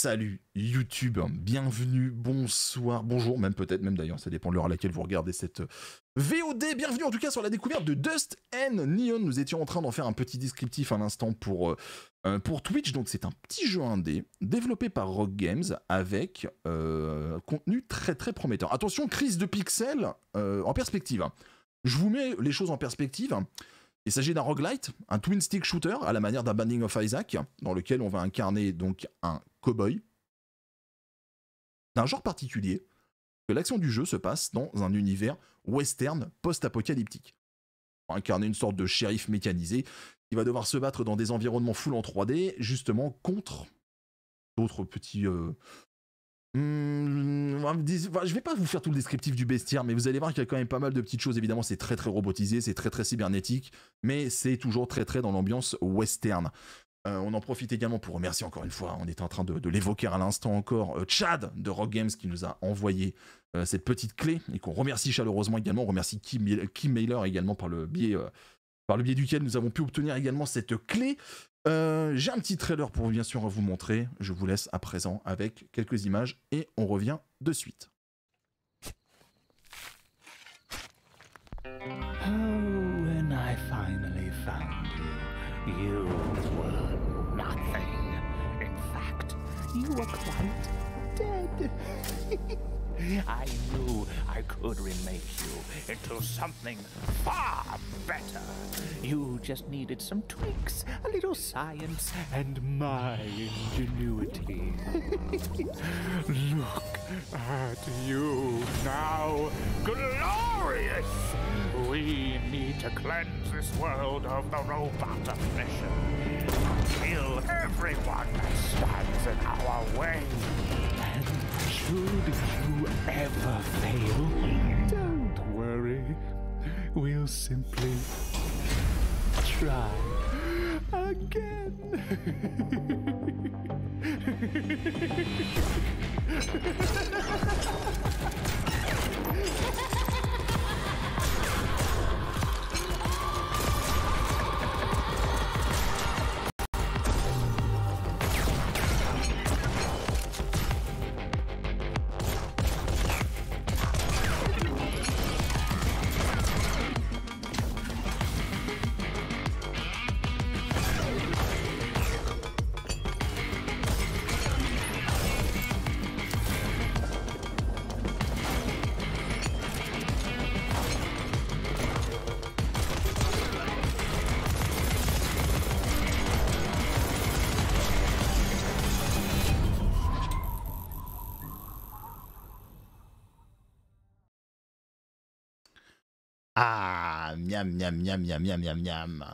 Salut YouTube, bienvenue, bonsoir, bonjour, même peut-être, même d'ailleurs, ça dépend de l'heure à laquelle vous regardez cette VOD. Bienvenue en tout cas sur la découverte de Dust and Neon. Nous étions en train d'en faire un petit descriptif à l'instant pour Twitch. Donc c'est un petit jeu indé développé par Rock Games avec contenu très très prometteur. Attention, crise de pixels en perspective. Je vous mets les choses en perspective. Il s'agit d'un roguelite, un twin stick shooter à la manière d'un Binding of Isaac, dans lequel on va incarner donc un cowboy d'un genre particulier, que l'action du jeu se passe dans un univers western post-apocalyptique. On va incarner une sorte de shérif mécanisé qui va devoir se battre dans des environnements full en 3D, justement contre d'autres petits... je vais pas vous faire tout le descriptif du bestiaire, mais vous allez voir qu'il y a quand même pas mal de petites choses. Évidemment, c'est très très robotisé, c'est très très cybernétique, mais c'est toujours très très dans l'ambiance western. On en profite également pour remercier encore une fois, on était en train de l'évoquer à l'instant encore, Chad de Rock Games qui nous a envoyé cette petite clé et qu'on remercie chaleureusement également. On remercie Kim Mailer également par le biais duquel nous avons pu obtenir également cette clé. J'ai un petit trailer pour bien sûr vous montrer. Je vous laisse à présent avec quelques images et on revient de suite. Oh, when I finally found you, you were nothing. In fact, you were quite dead. I knew I could remake you into something far better. You just needed some tweaks, a little science, and my ingenuity. Look at you now, glorious! We need to cleanse this world of the robot obsession. Kill everyone that stands in our way. And should you ever fail, don't worry. We'll simply try again. Ah, miam, miam, miam, miam, miam, miam, miam.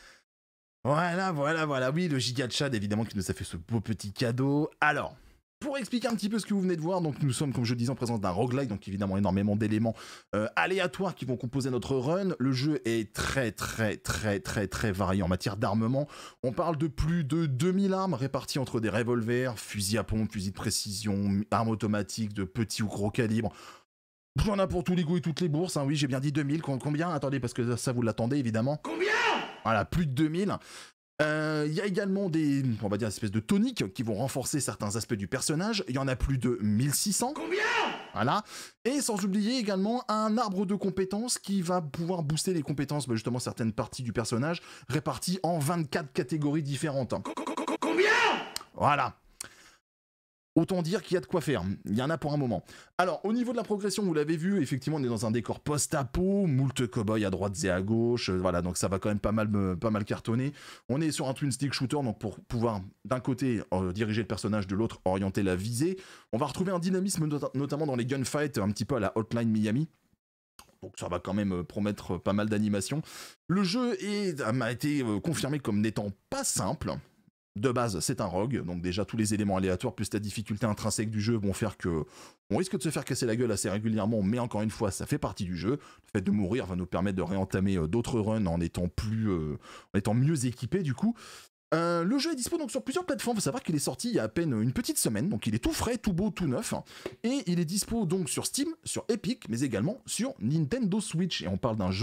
Voilà, oui, le Giga Chad, évidemment, qui nous a fait ce beau petit cadeau. Alors, pour expliquer un petit peu ce que vous venez de voir, donc nous sommes, comme je le disais, en présence d'un roguelike, donc évidemment énormément d'éléments aléatoires qui vont composer notre run. Le jeu est très varié en matière d'armement. On parle de plus de 2000 armes réparties entre des revolvers, fusils à pompe, fusils de précision, armes automatiques de petit ou gros calibre. Il y en a pour tous les goûts et toutes les bourses, hein. Oui, j'ai bien dit 2000, combien? Attendez, parce que ça vous l'attendez évidemment. Combien? Voilà, plus de 2000. Il y a également des, on va dire, espèces de toniques qui vont renforcer certains aspects du personnage. Il y en a plus de 1600. Combien? Voilà. Et sans oublier également un arbre de compétences qui va pouvoir booster les compétences, justement certaines parties du personnage, réparties en 24 catégories différentes. Combien? Voilà. Autant dire qu'il y a de quoi faire, il y en a pour un moment. Alors, au niveau de la progression, vous l'avez vu, effectivement, on est dans un décor post-apo, moult cow-boys à droite et à gauche, voilà, donc ça va quand même pas mal cartonner. On est sur un twin stick shooter, donc pour pouvoir, d'un côté, diriger le personnage, de l'autre, orienter la visée. On va retrouver un dynamisme, notamment dans les gunfights, un petit peu à la Hotline Miami. Donc ça va quand même promettre pas mal d'animation. Le jeu m'a été confirmé comme n'étant pas simple. De base, c'est un rogue, donc déjà tous les éléments aléatoires plus la difficulté intrinsèque du jeu vont faire que on risque de se faire casser la gueule assez régulièrement, mais encore une fois, ça fait partie du jeu. Le fait de mourir va nous permettre de réentamer d'autres runs en étant mieux équipés du coup. Le jeu est dispo donc sur plusieurs plateformes. Il faut savoir qu'il est sorti il y a à peine une petite semaine, donc il est tout frais, tout beau, tout neuf. Et il est dispo donc sur Steam, sur Epic, mais également sur Nintendo Switch. Et on parle d'un jeu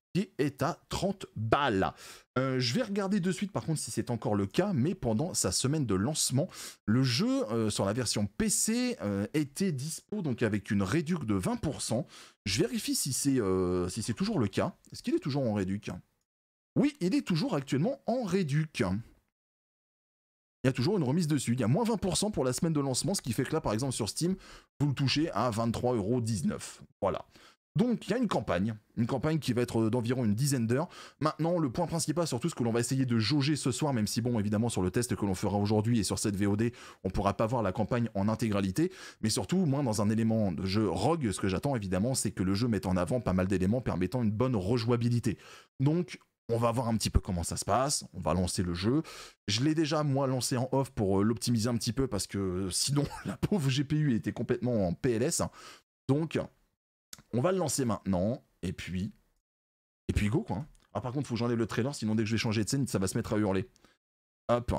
qui est à 30 balles. Je vais regarder de suite par contre si c'est encore le cas, mais pendant sa semaine de lancement, le jeu sur la version PC était dispo donc avec une réduc de 20%. Je vérifie si c'est toujours le cas. Est-ce qu'il est toujours en réduc? Oui, il est toujours actuellement en réduc. Il y a toujours une remise dessus. Il y a moins 20% pour la semaine de lancement, ce qui fait que là, par exemple, sur Steam, vous le touchez à 23,19 €. Voilà. Donc, il y a une campagne qui va être d'environ une dizaine d'heures. Maintenant, le point principal, surtout ce que l'on va essayer de jauger ce soir, même si, bon, évidemment, sur le test que l'on fera aujourd'hui et sur cette VOD, on ne pourra pas voir la campagne en intégralité. Mais surtout, moi, dans un élément de jeu Rogue, ce que j'attends, évidemment, c'est que le jeu mette en avant pas mal d'éléments permettant une bonne rejouabilité. Donc, on va voir un petit peu comment ça se passe, on va lancer le jeu. Je l'ai déjà, moi, lancé en off pour l'optimiser un petit peu, parce que sinon, la pauvre GPU était complètement en PLS. Donc, on va le lancer maintenant, et puis go, quoi. Ah, par contre, faut que j'enlève le trailer, sinon dès que je vais changer de scène, ça va se mettre à hurler. Hop.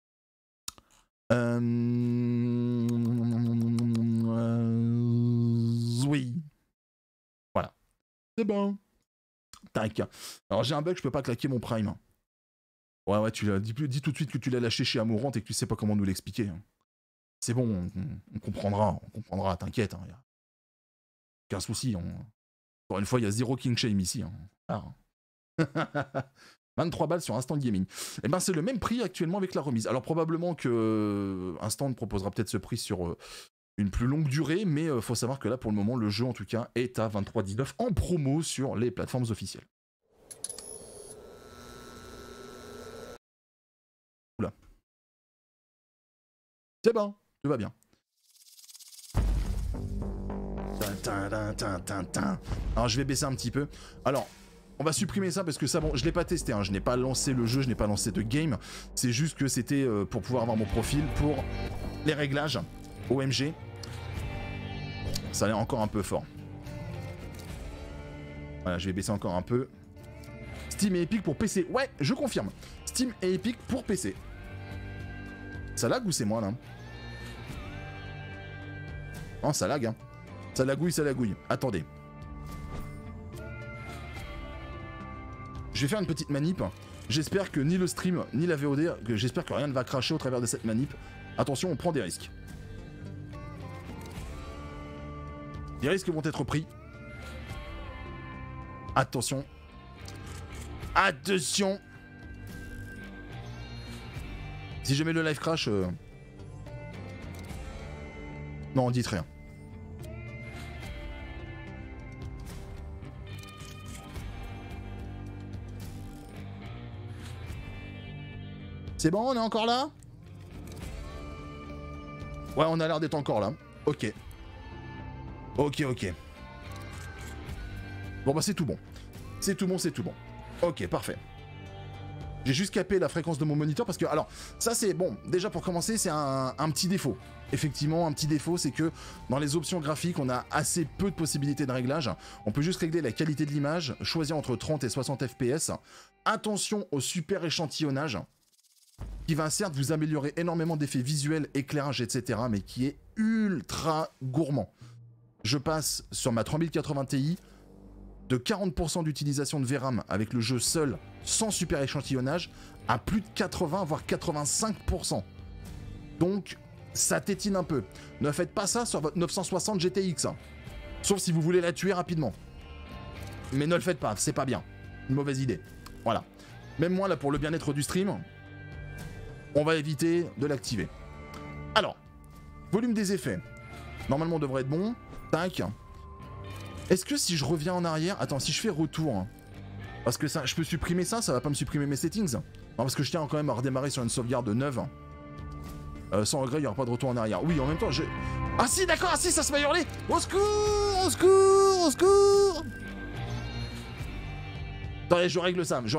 Oui. Voilà. C'est bon. Tac. Alors j'ai un bug, je peux pas claquer mon prime. Ouais, tu l'as dit tout de suite que tu l'as lâché chez Amourante et que tu sais pas comment nous l'expliquer. C'est bon, on comprendra, t'inquiète. Hein, aucun souci. Encore une fois, il y a zéro king shame ici. Hein. 23 balles sur Instant Gaming. Et ben c'est le même prix actuellement avec la remise. Alors probablement que Instant proposera peut-être ce prix sur une plus longue durée, mais faut savoir que là pour le moment le jeu en tout cas est à 23,19 € en promo sur les plateformes officielles. Oula. C'est bon, tout va bien. Alors je vais baisser un petit peu. Alors on va supprimer ça parce que ça, bon, je l'ai pas testé, hein. Je n'ai pas lancé le jeu, je n'ai pas lancé de game. C'est juste que c'était pour pouvoir avoir mon profil pour les réglages OMG. Ça a l'air encore un peu fort. Voilà, je vais baisser encore un peu. Steam et Epic pour PC. Ouais, je confirme. Steam et Epic pour PC. Ça lag ou c'est moi là? Non, ça lag, hein. Ça lagouille. Attendez. Je vais faire une petite manip. J'espère que ni le stream, ni la VOD, j'espère que rien ne va cracher au travers de cette manip. Attention, on prend des risques. Les risques vont être pris. Attention. Attention. Si jamais le live crash... Non, dites rien. C'est bon, on est encore là? Ouais, on a l'air d'être encore là. Ok. Ok. Bon bah c'est tout bon. C'est tout bon. Ok, parfait. J'ai juste capé la fréquence de mon moniteur parce que, alors, ça c'est, bon, déjà pour commencer, c'est un petit défaut. Effectivement, un petit défaut, c'est que dans les options graphiques, on a assez peu de possibilités de réglage. On peut juste régler la qualité de l'image, choisir entre 30 et 60 FPS. Attention au super échantillonnage, qui va certes vous améliorer énormément d'effets visuels, éclairage, etc., mais qui est ultra gourmand. Je passe sur ma 3080 Ti de 40% d'utilisation de VRAM avec le jeu seul, sans super échantillonnage, à plus de 80 voire 85%. Donc, ça tétine un peu. Ne faites pas ça sur votre 960 GTX. Sauf si vous voulez la tuer rapidement. Mais ne le faites pas, c'est pas bien. Une mauvaise idée. Voilà. Même moi, là, pour le bien-être du stream, on va éviter de l'activer. Alors, volume des effets. Normalement, on devrait être bon. Tac. Est-ce que si je reviens en arrière... Attends, si je fais retour... Hein, parce que ça, je peux supprimer ça, ça va pas me supprimer mes settings. Non, parce que je tiens quand même à redémarrer sur une sauvegarde neuve. Sans regret, il n'y aura pas de retour en arrière. Oui, en même temps, je... Ah si, d'accord, ah si, ça se met à hurler. Au secours, au secours, au secours. Attendez, je règle ça.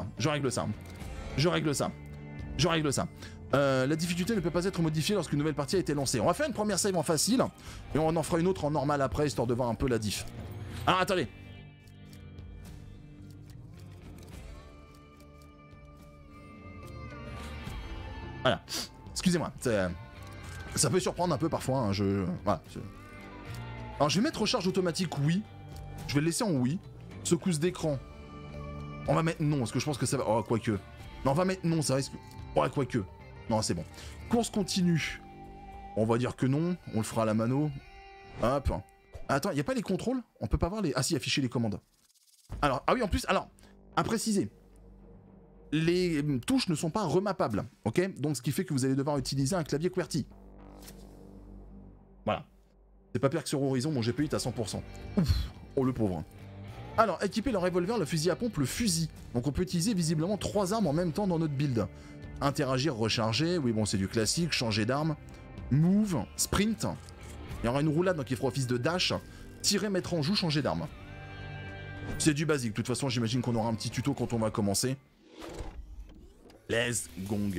La difficulté ne peut pas être modifiée lorsqu'une nouvelle partie a été lancée. On va faire une première save en facile, et on en fera une autre en normal après, histoire de voir un peu la diff. Alors, attendez. Voilà. Excusez-moi. Ça peut surprendre un peu parfois. Hein, voilà. Alors, je vais mettre recharge automatique, oui. Je vais le laisser en oui. Secousse d'écran, On va mettre non, parce que je pense que ça va... Oh, quoique. Non, on va mettre non, ça risque... Ouais, quoique. Non, c'est bon. Course continue. On va dire que non, on le fera à la mano. Hop. Attends, il n'y a pas les contrôles? On peut pas voir les... Ah si, afficher les commandes. Alors, ah oui, en plus, alors, à préciser. Les touches ne sont pas remappables, ok? Donc, ce qui fait que vous allez devoir utiliser un clavier QWERTY. Voilà. C'est pas pire que sur Horizon, mon GPU est à 100%. Ouf, oh le pauvre. Alors, équiper le revolver, le fusil à pompe, le fusil. Donc on peut utiliser visiblement 3 armes en même temps dans notre build. Interagir, recharger, oui bon c'est du classique, changer d'arme. Move, sprint. Il y aura une roulade donc il fera office de dash. Tirer, mettre en joue, changer d'arme. C'est du basique, de toute façon j'imagine qu'on aura un petit tuto quand on va commencer. Let's gong.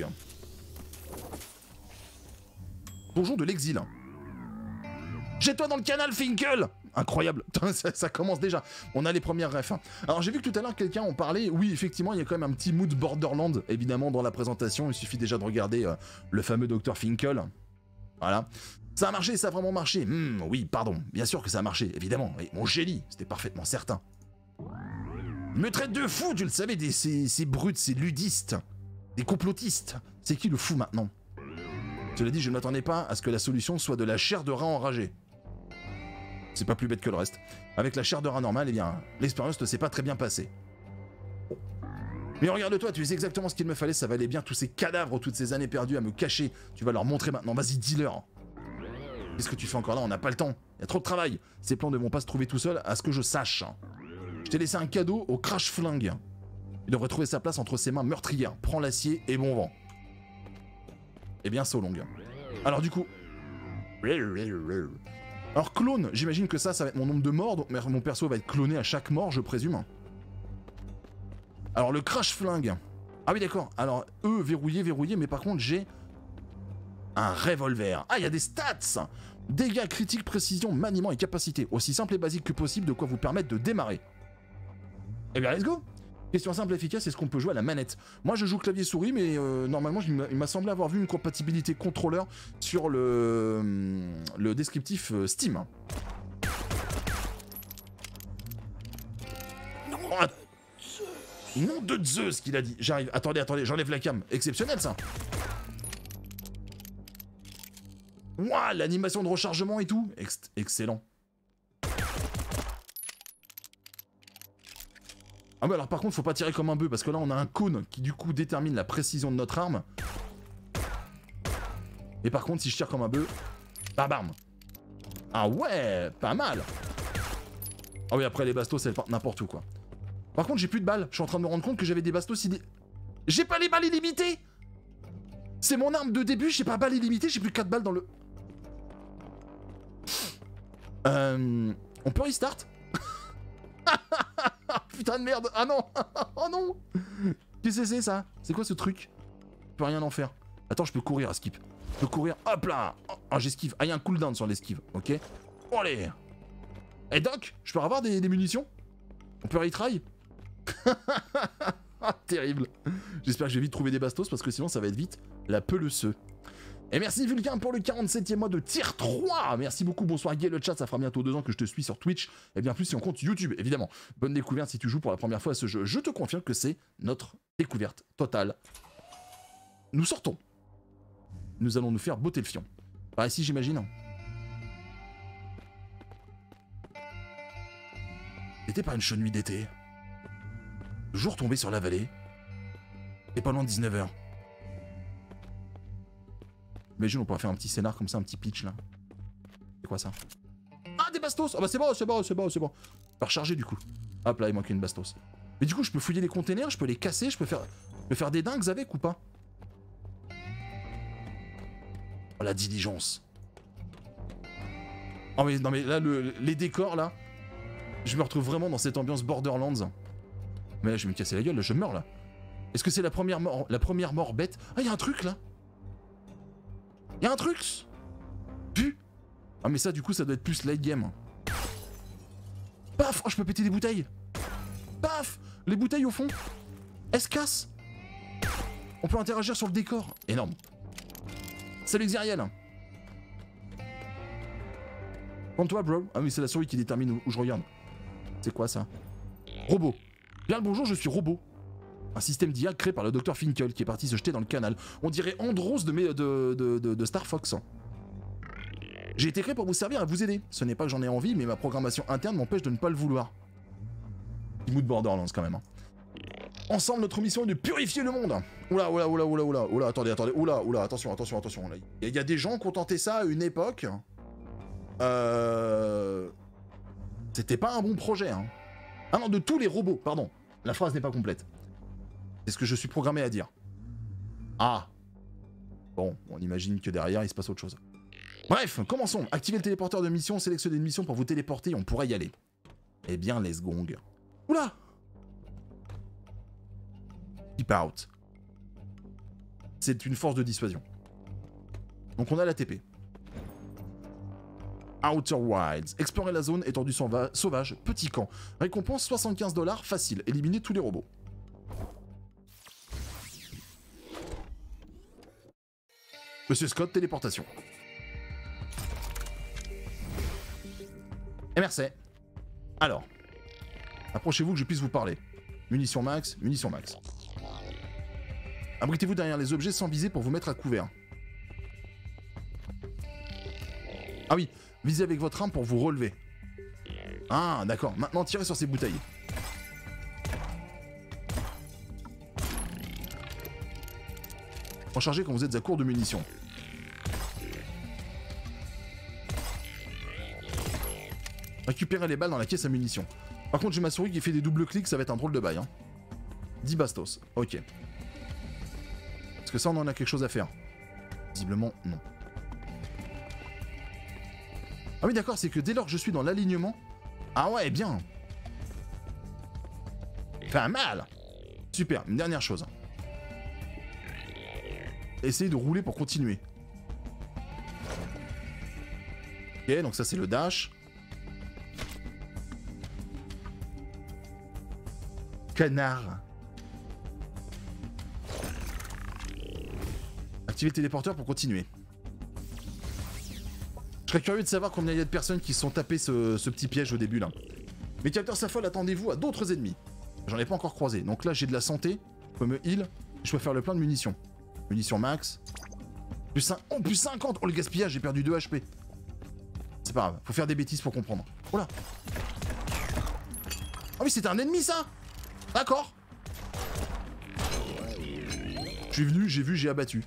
Bonjour de l'exil. Jette-toi dans le canal, Finkel! Incroyable, ça commence déjà. On a les premières refs. Alors j'ai vu que tout à l'heure quelqu'un en parlait. Oui, effectivement, il y a quand même un petit mood Borderland, évidemment, dans la présentation. Il suffit déjà de regarder le fameux Dr Finkel. Voilà. Ça a marché, ça a vraiment marché. Oui, pardon, bien sûr que ça a marché, évidemment. Et mon génie, c'était parfaitement certain. Il me traite de fou, tu le savais, ces brutes, ces ludistes, des complotistes. C'est qui le fou maintenant? Cela dit, je ne m'attendais pas à ce que la solution soit de la chair de rat enragée. C'est pas plus bête que le reste. Avec la chair de rat normale, eh bien, l'expérience ne s'est pas très bien passée. Mais regarde-toi, tu sais exactement ce qu'il me fallait, ça valait bien tous ces cadavres, toutes ces années perdues à me cacher. Tu vas leur montrer maintenant, vas-y, dis-leur. Qu'est-ce que tu fais encore là? On n'a pas le temps. Il y a trop de travail. Ces plans ne vont pas se trouver tout seuls, à ce que je sache. Je t'ai laissé un cadeau au crash flingue. Il devrait trouver sa place entre ses mains meurtrières. Prends l'acier et bon vent. Eh bien, so long. Alors du coup... Alors clone, j'imagine que ça va être mon nombre de morts, donc mon perso va être cloné à chaque mort, je présume. Alors le crash flingue. Ah oui d'accord, alors eux verrouillé, mais par contre j'ai un revolver. Ah il y a des stats. Dégâts critiques, précision, maniement et capacité. Aussi simple et basique que possible, de quoi vous permettre de démarrer. Eh bien let's go. Question simple et efficace, est-ce qu'on peut jouer à la manette? Moi je joue clavier-souris, mais normalement il m'a semblé avoir vu une compatibilité contrôleur sur le descriptif Steam. Oh, nom de Zeus qu'il a dit. J'arrive, attendez, j'enlève la cam. Exceptionnel ça. Ouah, l'animation de rechargement et tout. Excellent. Ah bah alors par contre faut pas tirer comme un bœuf parce que là on a un cône qui du coup détermine la précision de notre arme. Et par contre si je tire comme un bœuf, bam. Ah ouais, pas mal. Ah oui après les bastos c'est n'importe où quoi. Par contre j'ai plus de balles, je suis en train de me rendre compte que j'avais des bastos J'ai pas les balles illimitées. C'est mon arme de début, j'ai pas balles illimitées, j'ai plus 4 balles dans le... On peut restart? Putain de merde. Ah non. Oh non. Qu'est-ce que c'est ça? C'est quoi ce truc? Je peux rien en faire. Attends, je peux courir à skip. Je peux courir. Hop là. Oh, j'esquive. Ah, il y a un cooldown sur l'esquive. Ok. Oh, allez. Eh Doc, je peux avoir des munitions? On peut retry? Ah, terrible. J'espère que je vais vite trouver des bastos parce que sinon ça va être vite la peleceux. Et merci Vulcain pour le 47e mois de tier 3. Merci beaucoup, bonsoir Guy le chat, ça fera bientôt 2 ans que je te suis sur Twitch. Et bien plus si on compte YouTube, évidemment. Bonne découverte si tu joues pour la première fois à ce jeu. Je te confirme que c'est notre découverte totale. Nous sortons. Nous allons nous faire botter le fion. Par ici j'imagine. C'était pas une chaude nuit d'été. Le jour tombé sur la vallée. Et pas loin de 19h. Imagine, on pourrait faire un petit scénar comme ça, un petit pitch là. C'est quoi ça? Ah, des bastos! Ah bah c'est bon. Je vais recharger du coup. Hop là, il manque une bastos. Mais du coup, je peux fouiller les containers, je peux les casser, je peux faire des dingues avec ou pas? Oh, la diligence. Oh mais non mais là, les décors là, je me retrouve vraiment dans cette ambiance Borderlands. Mais là, je vais me casser la gueule, là, je meurs là. Est-ce que c'est la première mort bête? Ah, il y a un truc là. Y'a un truc. Ah mais ça du coup ça doit être plus late game. Paf. Oh je peux péter des bouteilles. Paf. Les bouteilles au fond. Elles se cassent. On peut interagir sur le décor. Énorme. Salut Xeriel. Prends-toi bro. Ah oui c'est la souris qui détermine où je regarde. C'est quoi ça? Robot. Bien le bonjour, je suis Robot. Un système d'IA créé par le Dr Finkel qui est parti se jeter dans le canal. On dirait Andros de Star Fox. J'ai été créé pour vous servir et vous aider. Ce n'est pas que j'en ai envie, mais ma programmation interne m'empêche de ne pas le vouloir. Petit mood Borderlands quand même. Hein. Ensemble, notre mission est de purifier le monde. Oula, oula, oula, oula, oula, oula, attendez, oula, oula, attention, attention, attention. Il y a des gens qui ont tenté ça à une époque. C'était pas un bon projet, hein. Ah non, de tous les robots, pardon. La phrase n'est pas complète. C'est ce que je suis programmé à dire. Ah. Bon, on imagine que derrière, il se passe autre chose. Bref, commençons. Activez le téléporteur de mission, sélectionnez une mission pour vous téléporter, on pourra y aller. Eh bien, let's gong. Oula! Keep out. C'est une force de dissuasion. Donc on a l'ATP. Outer Wilds. Explorer la zone, étendue sauvage, petit camp. Récompense $75, facile. Éliminer tous les robots. Monsieur Scott, téléportation. Et merci. Alors. Approchez-vous que je puisse vous parler. Munitions max, munitions max. Abritez-vous derrière les objets sans viser pour vous mettre à couvert. Ah oui, visez avec votre arme pour vous relever. Ah, d'accord. Maintenant, tirez sur ces bouteilles. Rechargez quand vous êtes à court de munitions. Récupérez les balles dans la caisse à munitions. Par contre, j'ai ma souris qui fait des doubles clics, ça va être un drôle de bail. Hein. 10 bastos. Ok. Est-ce que ça, on en a quelque chose à faire? Visiblement, non. Ah oui, d'accord, c'est que dès lors que je suis dans l'alignement... Ah ouais, bien. Fait mal. Super, une dernière chose. Essayez de rouler pour continuer. Ok, donc ça c'est le dash. Canard. Activez le téléporteur pour continuer. Je serais curieux de savoir combien il y a de personnes qui se sont tapées ce petit piège au début là. Mes capteurs s'affolent, attendez-vous à d'autres ennemis. J'en ai pas encore croisé. Donc là j'ai de la santé, je peux me heal, je peux faire le plein de munitions. Munitions max. Plus 50. Oh le gaspillage, j'ai perdu 2 HP. C'est pas grave, faut faire des bêtises pour comprendre. Oh là. Ah oui, c'était un ennemi ça. D'accord. Je suis venu, j'ai vu, j'ai abattu.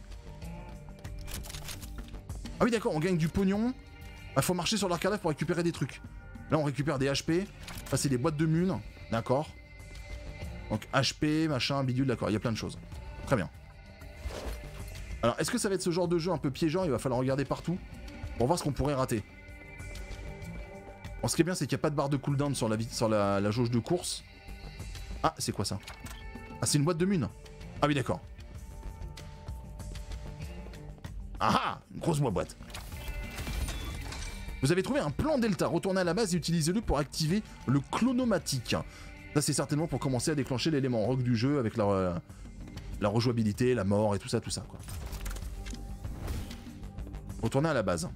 Ah oui d'accord, on gagne du pognon. Bah, faut marcher sur leur cadavre pour récupérer des trucs. Là on récupère des HP. Ça c'est des boîtes de mun. D'accord. Donc HP, machin, bidule, d'accord, il y a plein de choses. Très bien. Alors est-ce que ça va être ce genre de jeu un peu piégeant? Il va falloir regarder partout pour voir ce qu'on pourrait rater. Bon, ce qui est bien c'est qu'il n'y a pas de barre de cooldown sur la jauge de course. Ah c'est quoi ça? Ah c'est une boîte de mun. Ah oui d'accord. Ah ah, une grosse boîte. Vous avez trouvé un plan Delta. Retournez à la base et utilisez-le pour activer le clonomatique. Ça, c'est certainement pour commencer à déclencher l'élément rock du jeu avec la rejouabilité, la mort et tout ça, quoi. Retournez à la base.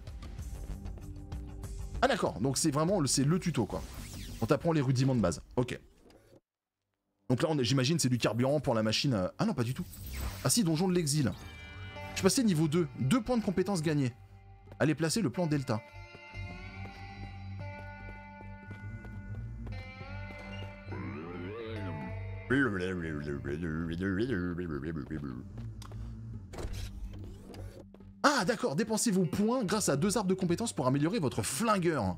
Ah d'accord, donc c'est vraiment le tuto, quoi. On t'apprend les rudiments de base. Ok. Donc là, j'imagine, c'est du carburant pour la machine... Ah non, pas du tout. Ah si, donjon de l'exil. Je suis passé niveau 2. 2 points de compétence gagnés. Allez placer le plan Delta. Ah d'accord, dépensez vos points grâce à 2 arbres de compétences pour améliorer votre flingueur.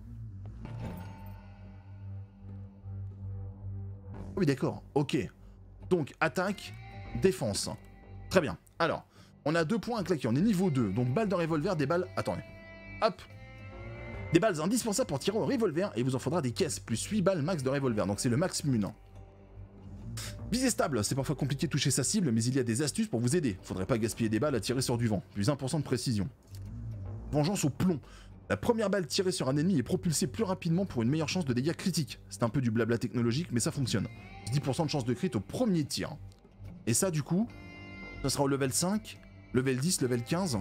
Oui d'accord, ok. Donc attaque, défense. Très bien. Alors, on a 2 points à claquer, on est niveau 2. Donc balles de revolver, des balles... Attendez. Hop. Des balles indispensables pour tirer au revolver et il vous en faudra des caisses, plus 8 balles max de revolver. Donc c'est le max mun. Visée stable, c'est parfois compliqué de toucher sa cible, mais il y a des astuces pour vous aider. Faudrait pas gaspiller des balles à tirer sur du vent. Plus 1% de précision. Vengeance au plomb. La première balle tirée sur un ennemi est propulsée plus rapidement pour une meilleure chance de dégâts critiques. C'est un peu du blabla technologique, mais ça fonctionne. 10% de chance de crit au premier tir. Et ça, du coup, ça sera au level 5, level 10, level 15.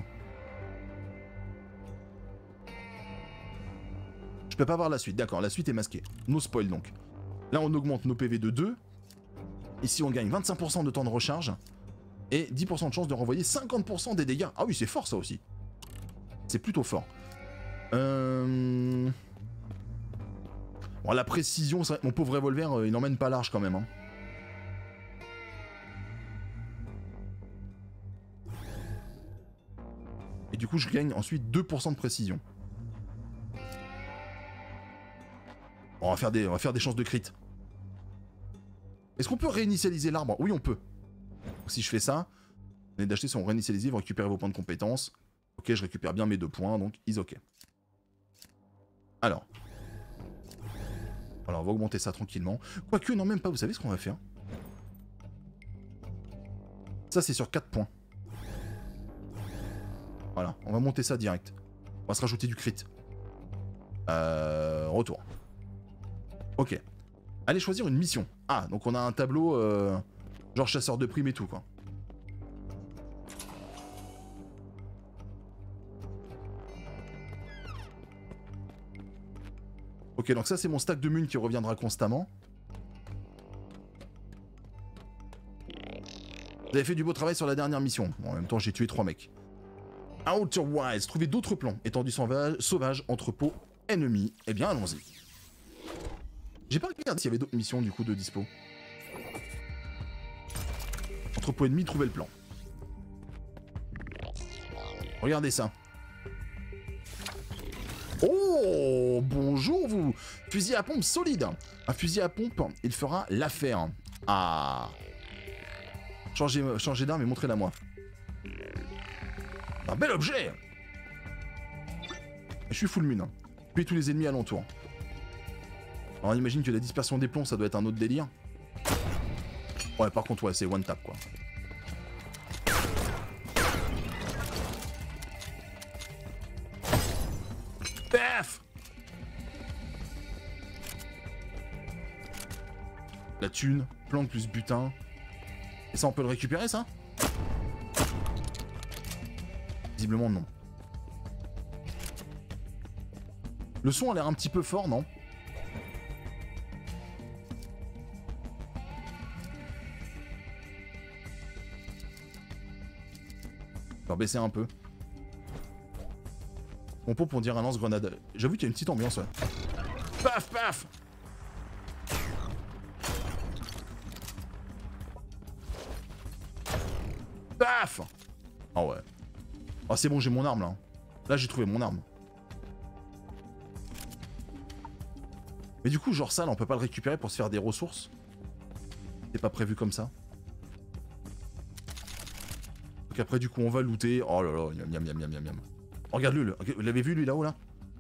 Je peux pas voir la suite, d'accord, la suite est masquée. No spoil donc. Là, on augmente nos PV de 2. Ici, on gagne 25% de temps de recharge et 10% de chance de renvoyer 50% des dégâts. Ah oui, c'est fort ça aussi. C'est plutôt fort. Bon, la précision, c'est vrai que mon pauvre revolver, il n'emmène pas large quand même. Hein. Et du coup, je gagne ensuite 2% de précision. Bon, on va faire des chances de crit. Est-ce qu'on peut réinitialiser l'arbre? Oui, on peut. Donc, si je fais ça, vous venez d'acheter son réinitialisé, vous récupérez vos points de compétence. Ok, je récupère bien mes 2 points, donc is ok. Alors, on va augmenter ça tranquillement. Quoique, non, même pas, vous savez ce qu'on va faire? Ça, c'est sur 4 points. Voilà, on va monter ça direct. On va se rajouter du crit. Retour. Ok. Allez choisir une mission. Ah, donc on a un tableau, genre chasseur de primes et tout, quoi. Ok, donc ça c'est mon stack de mun qui reviendra constamment. Vous avez fait du beau travail sur la dernière mission. Bon, en même temps, j'ai tué 3 mecs. Outer Wilds, trouver d'autres plans. Étendue sauvage, entrepôt, ennemi. Eh bien, allons-y. J'ai pas regardé s'il y avait d'autres missions du coup de dispo. Entrepôt ennemi, trouver le plan. Regardez ça. Oh, bonjour vous. Fusil à pompe solide. Un fusil à pompe, il fera l'affaire. Ah. Changez d'arme et montrez-la moi. Un bel objet. Je suis full mun. Tuez tous les ennemis alentour. Alors on imagine que la dispersion des plombs, ça doit être un autre délire. Ouais, par contre, ouais, c'est one tap, quoi. Paf. La thune, plante plus butin. Et ça, on peut le récupérer, ça? Visiblement, non. Le son a l'air un petit peu fort, non? Je vais baisser un peu. Mon pot pour dire un lance-grenade. J'avoue qu'il y a une petite ambiance, ouais. Paf, paf. Paf. Oh ouais. Oh c'est bon, j'ai mon arme là. Là j'ai trouvé mon arme. Mais du coup, genre ça, là, on peut pas le récupérer pour se faire des ressources. C'est pas prévu comme ça. Donc après, du coup, on va looter. Oh là là, miam miam miam miam miam. Oh, regarde-le, vous l'avez vu lui là-haut là?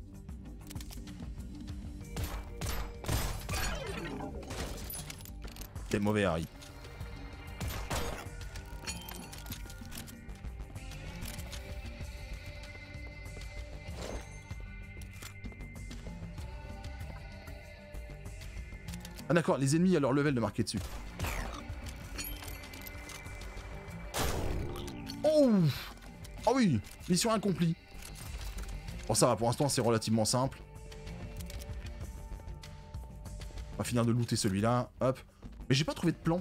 Quel mauvais Harry. Ah d'accord, les ennemis à leur level de marquer dessus. Oh. Oh oui, mission accomplie. Bon ça va, pour l'instant c'est relativement simple. On va finir de looter celui-là, hop. Mais j'ai pas trouvé de plan.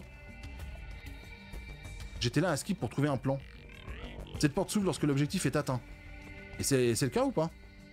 J'étais là à skip pour trouver un plan. Cette porte s'ouvre lorsque l'objectif est atteint. Et c'est le cas ou pas?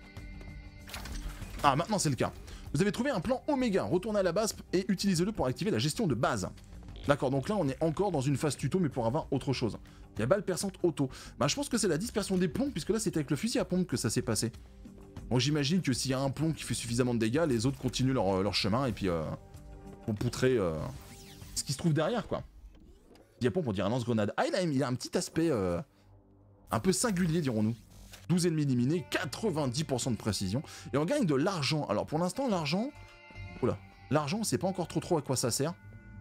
Ah, maintenant c'est le cas. Vous avez trouvé un plan Oméga. Retournez à la base et utilisez-le pour activer la gestion de base. D'accord, donc là on est encore dans une phase tuto mais pour avoir autre chose. Il y a balle perçante auto. Bah je pense que c'est la dispersion des plombs puisque là c'était avec le fusil à pompe que ça s'est passé. Bon j'imagine que s'il y a un plomb qui fait suffisamment de dégâts, les autres continuent leur chemin et puis vont poutrer ce qui se trouve derrière quoi. Fusil à pompe on dirait un lance-grenade. Ah il a un petit aspect un peu singulier dirons-nous. 12 ennemis éliminés, 90% de précision. Et on gagne de l'argent. Alors pour l'instant l'argent... Oula. L'argent on sait pas encore trop à quoi ça sert.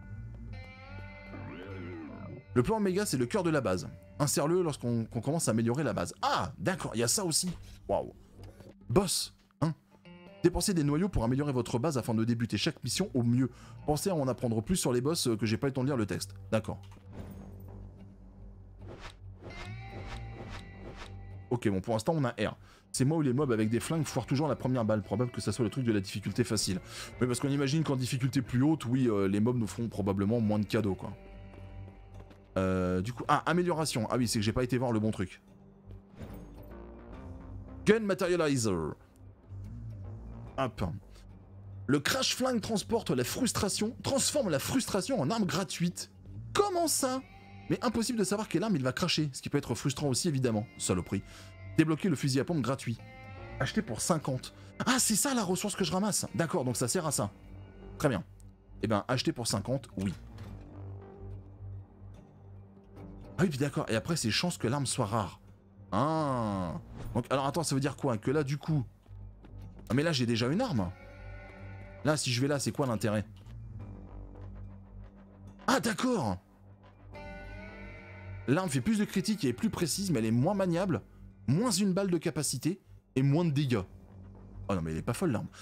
Le plan Oméga, c'est le cœur de la base. Insère-le lorsqu'on commence à améliorer la base. Ah, d'accord, il y a ça aussi. Waouh. Boss, hein. Dépensez des noyaux pour améliorer votre base afin de débuter chaque mission au mieux. Pensez à en apprendre plus sur les boss que j'ai pas eu le temps de lire le texte. D'accord. Ok, bon, pour l'instant, on a R. C'est moi où les mobs avec des flingues foirent toujours la première balle. Probable que ça soit le truc de la difficulté facile. Mais parce qu'on imagine qu'en difficulté plus haute, oui, les mobs nous feront probablement moins de cadeaux, quoi. Du coup... Ah, amélioration. Ah oui, c'est que j'ai pas été voir le bon truc. Gun Materializer. Hop. Le crash flingue transforme la frustration en arme gratuite. Comment ça? Mais impossible de savoir quelle arme il va cracher, ce qui peut être frustrant aussi évidemment. Saloperie. Débloquer le fusil à pompe gratuit. Acheter pour 50. Ah, c'est ça la ressource que je ramasse. D'accord, donc ça sert à ça. Très bien. Eh ben, acheter pour 50, oui. Ah oui, puis d'accord. Et après, c'est chance que l'arme soit rare. Ah. Donc, alors attends, ça veut dire quoi? Que là, du coup... Ah, mais là, j'ai déjà une arme. Là, si je vais là, c'est quoi l'intérêt? Ah, d'accord. L'arme fait plus de critiques et est plus précise, mais elle est moins maniable, moins une balle de capacité et moins de dégâts. Oh non, mais elle est pas folle, l'arme.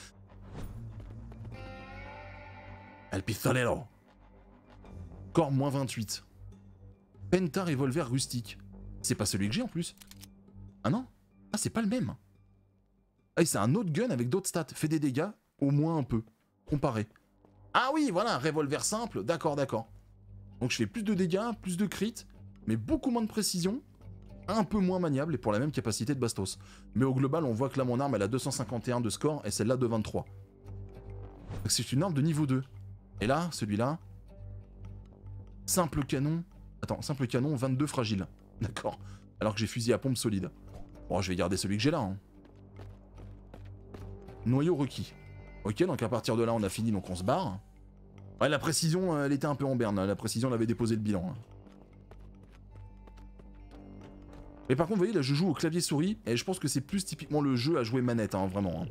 El pistolero. Corps moins 28. Penta revolver rustique. C'est pas celui que j'ai en plus. Ah non? Ah, c'est pas le même. Ah, c'est un autre gun avec d'autres stats. Fait des dégâts, au moins un peu. Comparé. Ah oui, voilà, un revolver simple. D'accord, d'accord. Donc je fais plus de dégâts, plus de crit, mais beaucoup moins de précision, un peu moins maniable et pour la même capacité de bastos. Mais au global, on voit que là, mon arme, elle a 251 de score et celle-là de 23. Donc c'est une arme de niveau 2. Et là, celui-là... Simple canon... Attends, simple canon, 22 fragile. D'accord. Alors que j'ai fusil à pompe solide. Bon, je vais garder celui que j'ai là. Hein. Noyau requis. Ok, donc à partir de là, on a fini, donc on se barre. Ouais, la précision, elle était un peu en berne. La précision, elle avait déposé le bilan. Hein. Mais par contre, vous voyez, là, je joue au clavier souris, et je pense que c'est plus typiquement le jeu à jouer manette, hein, vraiment. Hein.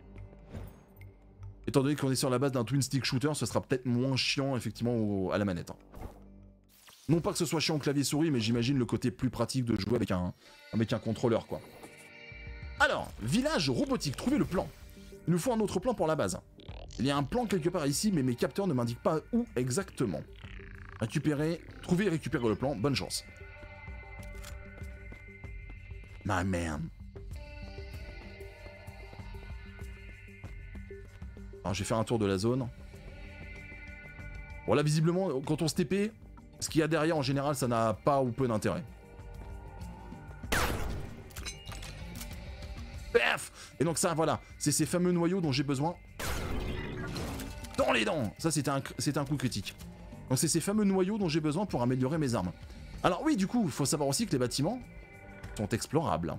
Étant donné qu'on est sur la base d'un twin stick shooter, ce sera peut-être moins chiant, effectivement, à la manette. Hein. Non pas que ce soit chiant au clavier souris, mais j'imagine le côté plus pratique de jouer avec un contrôleur, quoi. Alors, village robotique, trouvez le plan. Il nous faut un autre plan pour la base. Il y a un plan quelque part ici, mais mes capteurs ne m'indiquent pas où exactement. Récupérer, trouver et récupérer le plan, bonne chance. My man. Alors, je vais faire un tour de la zone. Bon là, visiblement, quand on se TP, ce qu'il y a derrière, en général, ça n'a pas ou peu d'intérêt. Paf! Et donc ça, voilà, c'est ces fameux noyaux dont j'ai besoin. Dans les dents! Ça, c'était un coup critique. Donc c'est ces fameux noyaux dont j'ai besoin pour améliorer mes armes. Alors oui, du coup, il faut savoir aussi que les bâtiments sont explorables.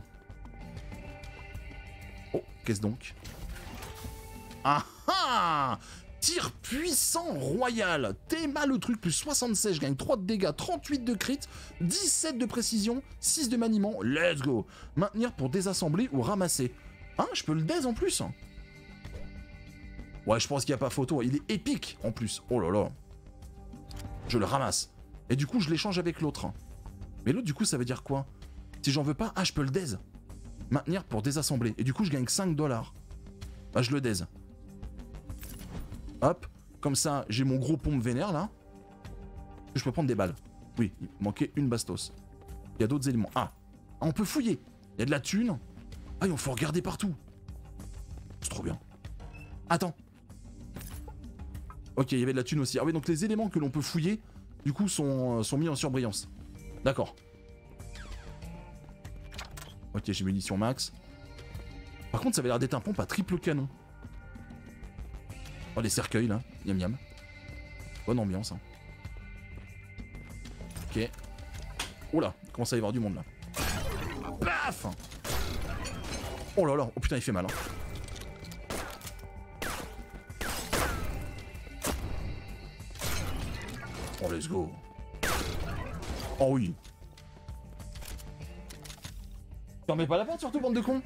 Oh, qu'est-ce donc? Ah ah! Tir puissant royal. Théma le truc, plus 76, je gagne 3 de dégâts, 38 de crit, 17 de précision, 6 de maniement, let's go. Maintenir pour désassembler ou ramasser. Hein, je peux le dés en plus? Ouais, je pense qu'il n'y a pas photo, il est épique en plus. Oh là là. Je le ramasse. Et du coup, je l'échange avec l'autre. Mais l'autre, du coup, ça veut dire quoi? Si j'en veux pas, ah, je peux le dés. Maintenir pour désassembler. Et du coup, je gagne 5 $. Bah, je le dés. Hop, comme ça, j'ai mon gros pompe vénère, là. Je peux prendre des balles. Oui, il manquait une bastos. Il y a d'autres éléments. Ah, on peut fouiller. Il y a de la thune. Ah, il faut regarder partout. C'est trop bien. Attends. Ok, il y avait de la thune aussi. Ah oui, donc les éléments que l'on peut fouiller, du coup, sont mis en surbrillance. D'accord. Ok, j'ai munitions max. Par contre, ça avait l'air d'être un pompe à triple canon. Oh, les cercueils, là. Miam miam. Bonne ambiance, hein. Ok. Oh là, il commence à y avoir du monde, là. Paf! Oh là là, oh putain, il fait mal, hein. Oh, let's go. Oh oui. T'en mets pas la porte, surtout, bande de cons.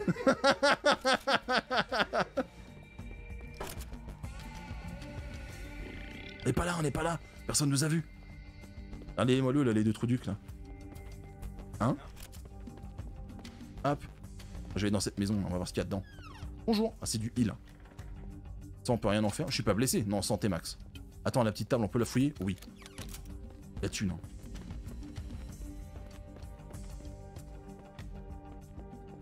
On n'est pas là, on n'est pas là. Personne nous a vus. Allez, moi là, les deux trucs là. Hein? Hop. Je vais dans cette maison, on va voir ce qu'il y a dedans. Bonjour. Ah, c'est du heal. Ça, on peut rien en faire. Je suis pas blessé. Non, santé max. Attends, la petite table, on peut la fouiller? Oui. La thune.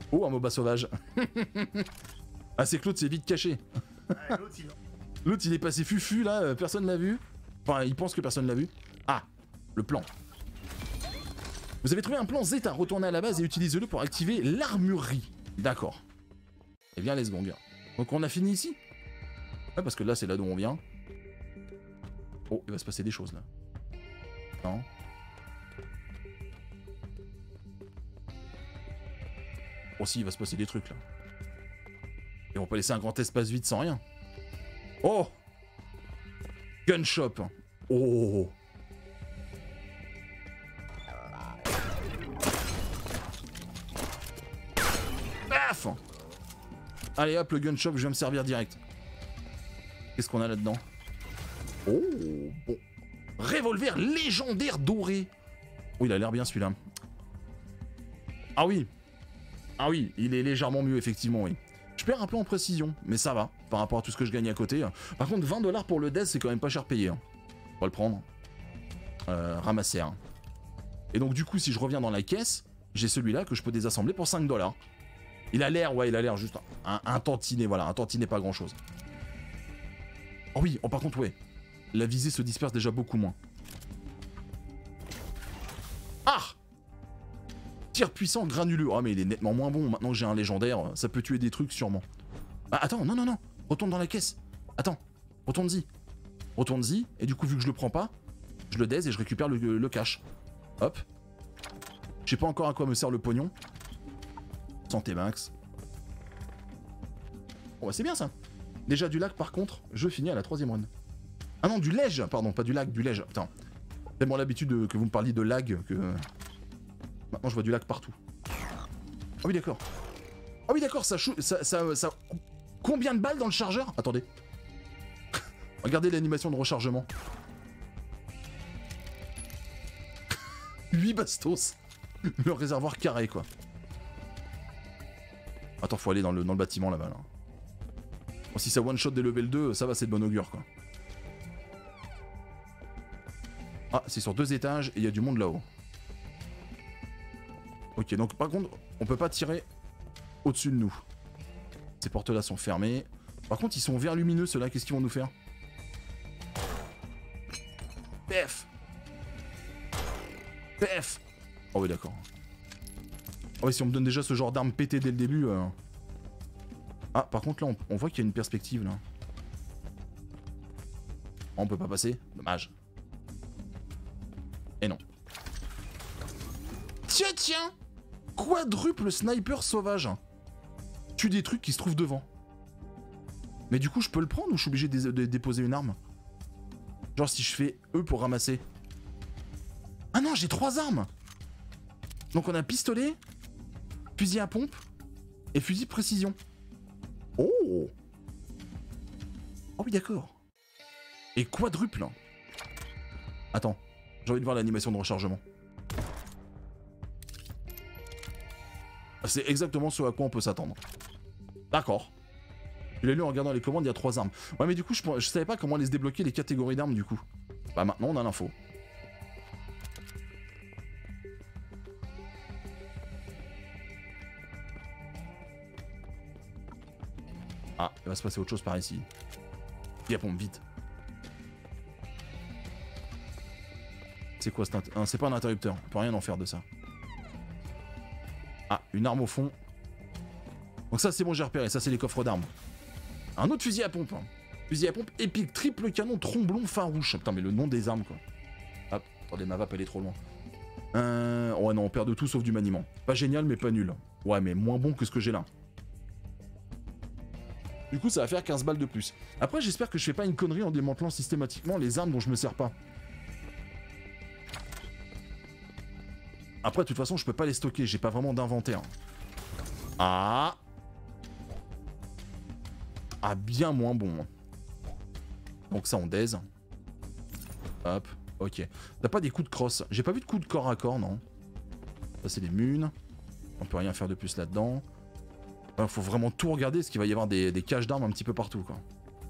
Oh, un MOBA sauvage. Ah, c'est Claude, c'est vite caché. L'autre, il est passé fufu, là, personne l'a vu. Enfin, il pense que personne l'a vu. Ah, le plan. Vous avez trouvé un plan Zeta, retournez à la base et utilisez-le pour activer l'armurerie. D'accord. Eh bien, let's go. Donc, on a fini ici? Ouais, parce que là, c'est là d'où on vient. Oh, il va se passer des choses, là. Non. Oh, si, il va se passer des trucs, là. Et on peut laisser un grand espace vide sans rien. Oh! Gun shop. Oh! Paf! Allez hop, le gun shop, je vais me servir direct. Qu'est-ce qu'on a là-dedans? Oh! Bon. Revolver légendaire doré. Oh, il a l'air bien celui-là. Ah oui. Ah oui, il est légèrement mieux, effectivement, oui. Je perds un peu en précision, mais ça va, par rapport à tout ce que je gagne à côté. Par contre, 20 $ pour le death, c'est quand même pas cher payé. On va le prendre. Ramasser. Et donc, du coup, si je reviens dans la caisse, j'ai celui-là que je peux désassembler pour 5 $. Il a l'air, ouais, il a l'air juste un tantinet, voilà, un tantinet pas grand-chose. Oh oui, oh par contre, ouais, la visée se disperse déjà beaucoup moins. Ah! Tir puissant granuleux. Ah, mais il est nettement moins bon. Maintenant que j'ai un légendaire, ça peut tuer des trucs sûrement. Ah, attends, non, non, non. Retourne dans la caisse. Attends, retourne-y. Retourne-y. Et du coup, vu que je le prends pas, je le daise et je récupère le cash. Hop. Je sais pas encore à quoi me sert le pognon. Santé max. Bon, bah, c'est bien ça. Déjà du lac, par contre, je finis à la 3e run. Ah non, du lège. Pardon, pas du lac, du lège. Putain. Tellement l'habitude que vous me parliez de lag que... Maintenant, je vois du lac partout. Ah oui, d'accord. Ah oui, d'accord, ça... Combien de balles dans le chargeur? Attendez. Regardez l'animation de rechargement. 8 bastos. Le réservoir carré, quoi. Attends, faut aller dans le bâtiment, là-bas, là. Bon, si ça one-shot des level 2, ça va, c'est de bon augure, quoi. Ah, c'est sur 2 étages et il y a du monde là-haut. Ok, donc par contre, on peut pas tirer au-dessus de nous. Ces portes-là sont fermées. Par contre, ils sont verts lumineux, ceux-là. Qu'est-ce qu'ils vont nous faire? PF. PF. Oh oui, d'accord. Oh oui, si on me donne déjà ce genre d'arme pétée dès le début... Ah, par contre, là, on voit qu'il y a une perspective, là. Oh, on peut pas passer? Dommage. Et non. Tiens, tiens! Quadruple sniper sauvage. Tue des trucs qui se trouvent devant. Mais du coup, je peux le prendre ou je suis obligé de déposer une arme? Genre si je fais E pour ramasser. Ah non, j'ai 3 armes. Donc on a pistolet, fusil à pompe et fusil de précision. Oh! Oh oui, d'accord. Et quadruple. Attends, j'ai envie de voir l'animation de rechargement. C'est exactement ce à quoi on peut s'attendre. D'accord. Je l'ai lu en regardant les commandes, il y a 3 armes. Ouais, mais du coup, je savais pas comment les débloquer les catégories d'armes, du coup. Bah maintenant, on a l'info. Ah, il va se passer autre chose par ici. Il y a pompe, vite. C'est quoi c'est pas un interrupteur, on peut rien en faire de ça. Ah, une arme au fond. Donc ça c'est bon, j'ai repéré, ça c'est les coffres d'armes. Un autre fusil à pompe. Fusil à pompe épique, triple canon, tromblon farouche. Putain mais le nom des armes quoi. Hop, attendez, ma vape elle est trop loin. Ouais non, on perd de tout sauf du maniement. Pas génial mais pas nul. Ouais mais moins bon que ce que j'ai là. Du coup ça va faire 15 balles de plus. Après j'espère que je fais pas une connerie en démantelant systématiquement les armes dont je me sers pas. Après, de toute façon, je peux pas les stocker, j'ai pas vraiment d'inventaire. Ah. Ah, bien moins bon. Donc ça, on daise. Hop, ok. T'as pas des coups de crosse? J'ai pas vu de coups de corps à corps, non. Ça, c'est des munes. On peut rien faire de plus là-dedans. Faut vraiment tout regarder, parce qu'il va y avoir des caches d'armes un petit peu partout, quoi.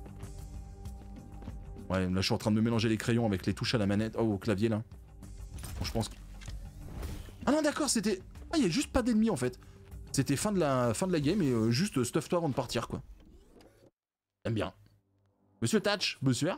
Ouais, là, je suis en train de me mélanger les crayons avec les touches à la manette. Oh, au clavier, là. Bon, je pense que... Ah non, d'accord, c'était... Ah, il y a juste pas d'ennemis, en fait. C'était fin de la game et juste stuff-toi avant de partir, quoi. J'aime bien. Monsieur Thatch, monsieur.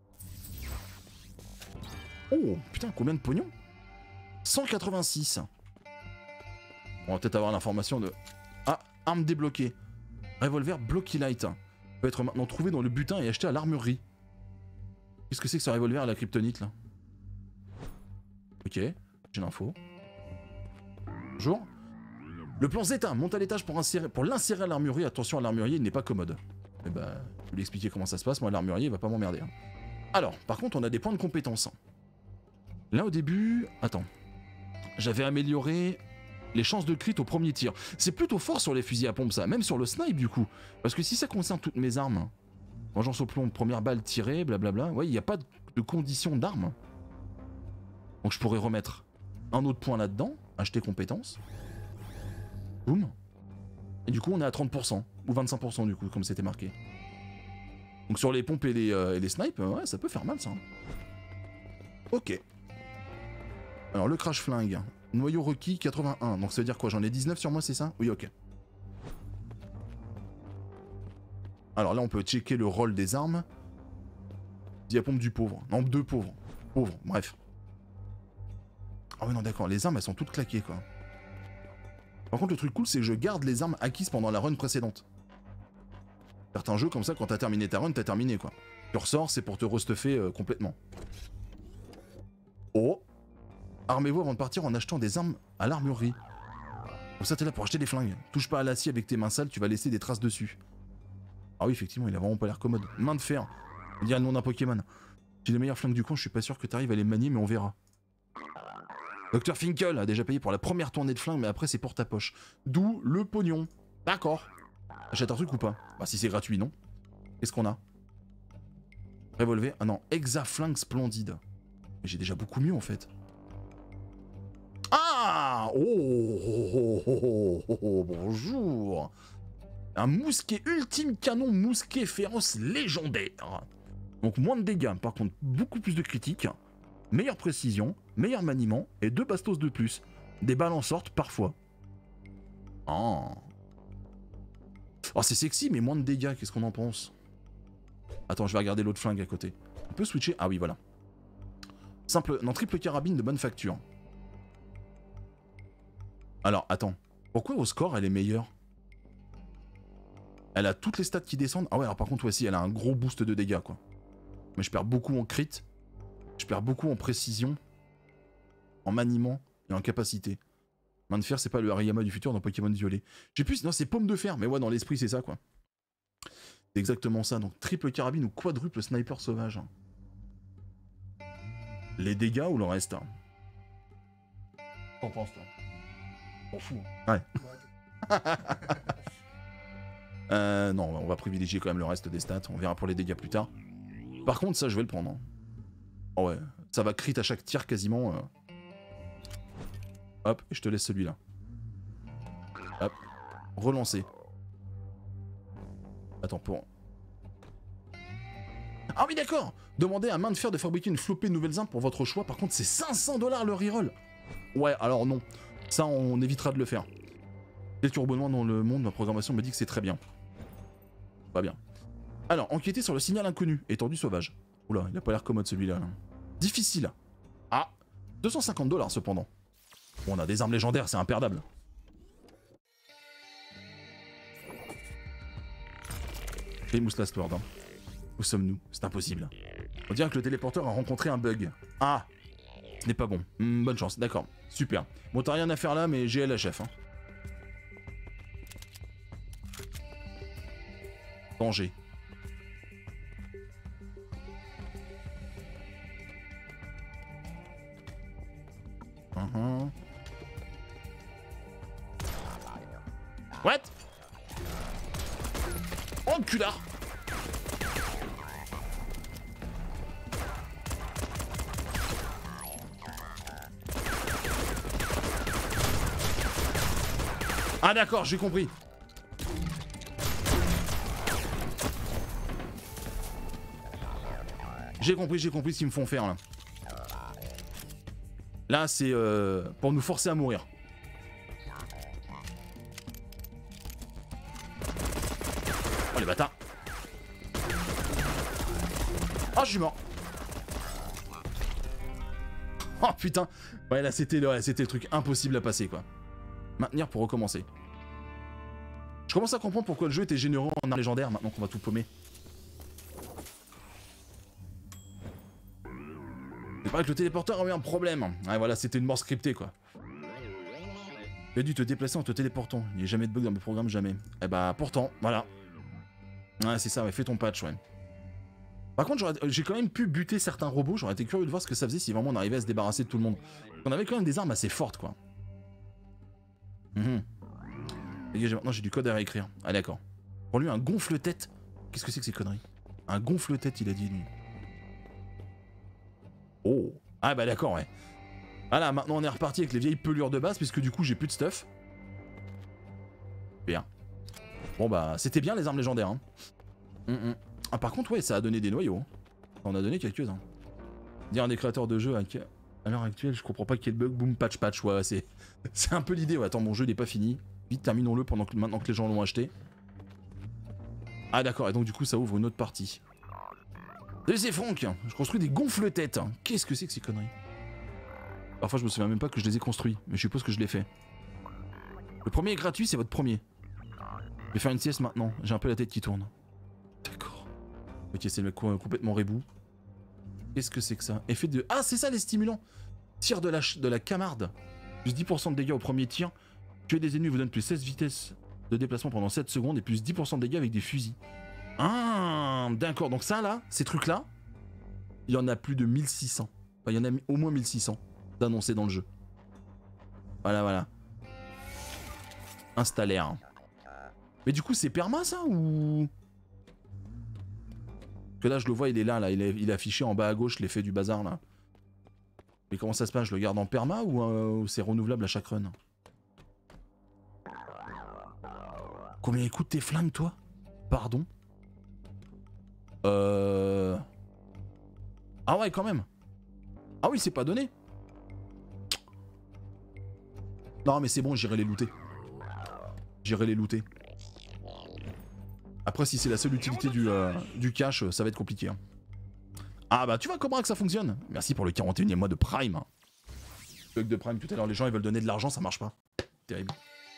Oh, putain, combien de pognon? 186. On va peut-être avoir l'information de... Ah, arme débloquée. Revolver Blocky Light. Peut être maintenant trouvé dans le butin et acheté à l'armurerie. Qu'est-ce que c'est que ce revolver à la kryptonite, là? Ok, j'ai l'info. Bonjour. Le plan Zeta, monte à l'étage pour l'insérer à l'armurerie. Attention à l'armurier, il n'est pas commode. Eh ben, je vais lui expliquer comment ça se passe. Moi, l'armurier, il va pas m'emmerder. Hein. Alors, par contre, on a des points de compétence. Là, au début... Attends. J'avais amélioré les chances de crit au premier tir. C'est plutôt fort sur les fusils à pompe, ça. Même sur le snipe, du coup. Parce que si ça concerne toutes mes armes... Vengeance au plomb, première balle tirée, blablabla. Ouais, il n'y a pas de condition d'arme. Donc je pourrais remettre un autre point là-dedans. Acheter compétence. Boum. Et du coup, on est à 30%. Ou 25% du coup, comme c'était marqué. Donc sur les pompes et les snipes, ouais, ça peut faire mal, ça. Ok. Alors, le crash flingue. Noyau requis, 81. Donc ça veut dire quoi? J'en ai 19 sur moi, c'est ça? Oui, ok. Alors là, on peut checker le rôle des armes. Diapompe du pauvre. Non, deux pauvres. Pauvres, bref. Ah oui, non, d'accord. Les armes, elles sont toutes claquées, quoi. Par contre, le truc cool, c'est que je garde les armes acquises pendant la run précédente. Certains jeux, comme ça, quand t'as terminé ta run, t'as terminé, quoi. Tu ressors, c'est pour te restuffer complètement. Oh! Armez-vous avant de partir en achetant des armes à l'armurerie. Pour ça, t'es là pour acheter des flingues. Touche pas à l'acier avec tes mains sales, tu vas laisser des traces dessus. Ah oui, effectivement, il a vraiment pas l'air commode. Main de fer. On dirait le nom d'un Pokémon. J'ai les meilleurs flingues du coin, je suis pas sûr que t'arrives à les manier, mais on verra. Dr Finkel a déjà payé pour la première tournée de flingue, mais après c'est pour ta poche. D'où le pognon. D'accord. Achète un truc ou pas? Bah si c'est gratuit, non? Qu'est-ce qu'on a? Revolver. Ah non, Hexaflingue splendide. Mais j'ai déjà beaucoup mieux en fait. Ah! Oh, bonjour. Un mousquet ultime canon mousquet féroce légendaire. Donc moins de dégâts, par contre beaucoup plus de critiques, meilleure précision, meilleur maniement et 2 bastos de plus. Des balles en sortent parfois. Oh. Oh c'est sexy mais moins de dégâts, qu'est-ce qu'on en pense? Attends, je vais regarder l'autre flingue à côté. On peut switcher? Ah oui voilà. Simple, non, triple carabine de bonne facture. Alors attends, pourquoi au score elle est meilleure? Elle a toutes les stats qui descendent. Ah ouais, alors par contre, voici, elle a un gros boost de dégâts, quoi. Mais je perds beaucoup en crit. Je perds beaucoup en précision. En maniement et en capacité. Main de fer, c'est pas le Hariyama du futur dans Pokémon Violet. J'ai plus... Non, c'est paume de fer. Mais ouais, dans l'esprit, c'est ça, quoi. C'est exactement ça. Donc, triple carabine ou quadruple sniper sauvage. Les dégâts ou le reste? T'en penses, toi? On fout. Ouais. Non, on va privilégier quand même le reste des stats. On verra pour les dégâts plus tard. Par contre, ça, je vais le prendre. Oh ouais, ça va crit à chaque tir quasiment. Hop, et je te laisse celui-là. Hop, relancer. Attends, pour... Ah oui, d'accord. Demandez à main de fer de fabriquer une flopée de nouvelles armes pour votre choix. Par contre, c'est 500 $ le reroll. Ouais, alors non. Ça, on évitera de le faire. Les turbonnements dans le monde, ma programmation me dit que c'est très bien. Pas bien. Alors, enquêter sur le signal inconnu, étendu sauvage. Oula, il a pas l'air commode celui-là. Là. Difficile. Ah, 250 $ cependant. Bon, on a des armes légendaires, c'est imperdable. Famous Last Word. Hein. Où sommes-nous? C'est impossible. On dirait que le téléporteur a rencontré un bug. Ah, ce n'est pas bon. Bonne chance, d'accord. Super. Bon, t'as rien à faire là, mais j'ai la chef. Hein. Danger. What? Oh, culard! Ah d'accord, j'ai compris. J'ai compris ce qu'ils me font faire là. Là c'est pour nous forcer à mourir. les bâtards. Oh, je suis mort. Oh putain. Ouais, là c'était le truc impossible à passer quoi. Maintenir pour recommencer. Je commence à comprendre pourquoi le jeu était généreux en armes légendaires maintenant qu'on va tout paumer. C'est vrai que le téléporteur a eu un problème. Ouais voilà, c'était une mort scriptée quoi. Tu as dû te déplacer en te téléportant. Il n'y a jamais de bug dans mes programmes, jamais. Eh bah pourtant, voilà. Ouais c'est ça, ouais, fais ton patch, ouais. Par contre, j'ai quand même pu buter certains robots, j'aurais été curieux de voir ce que ça faisait si vraiment on arrivait à se débarrasser de tout le monde. On avait quand même des armes assez fortes quoi. Maintenant j'ai du code à réécrire. Ah d'accord. Pour lui un gonfle-tête. Qu'est-ce que c'est que ces conneries? Un gonfle-tête il a dit lui. Oh. Ah bah d'accord ouais. Voilà, maintenant on est reparti avec les vieilles pelures de base puisque du coup j'ai plus de stuff. Bien. Bon bah c'était bien les armes légendaires hein. Ah par contre ouais ça a donné des noyaux. Ça en a donné quelques-uns. Dire un des créateurs de jeux à l'heure actuelle je comprends pas qu'il y ait de bug, boom patch patch ouais c'est un peu l'idée ouais. Attends mon jeu n'est pas fini. Vite terminons-le maintenant que les gens l'ont acheté. Ah d'accord et donc du coup ça ouvre une autre partie. Salut c'est Franck. Je construis des gonfle-têtes. Qu'est-ce que c'est que ces conneries? Parfois je me souviens même pas que je les ai construits, mais je suppose que je l'ai fait. Le premier est gratuit, c'est votre premier. Je vais faire une sieste maintenant, j'ai un peu la tête qui tourne. D'accord. Ok, c'est le mec complètement rebou. Qu'est-ce que c'est que ça? Effet de... Ah, c'est ça les stimulants. Tir de la camarde. Plus 10% de dégâts au premier tir. Tuer des ennemis vous donne plus 16 vitesses de déplacement pendant 7 secondes et plus 10% de dégâts avec des fusils. Ah, d'accord. Donc ça là, ces trucs là, il y en a plus de 1600. Enfin, il y en a au moins 1600 d'annoncés dans le jeu. Voilà, voilà. Installer. Mais du coup, c'est perma ça ou... Parce que là, je le vois, il est là, il est affiché en bas à gauche, l'effet du bazar là. Mais comment ça se passe? Je le garde en perma ou c'est renouvelable à chaque run? Combien coûtent tes flingues, toi? Pardon? Ah ouais, quand même. Ah oui, c'est pas donné. Non, mais c'est bon, j'irai les looter. J'irai les looter. Après, si c'est la seule utilité du cash, ça va être compliqué. Hein. Ah bah, tu vois comment que ça fonctionne. Merci pour le 41e mois de Prime. Bug de Prime, tout à l'heure, les gens ils veulent donner de l'argent, ça marche pas. Terrible.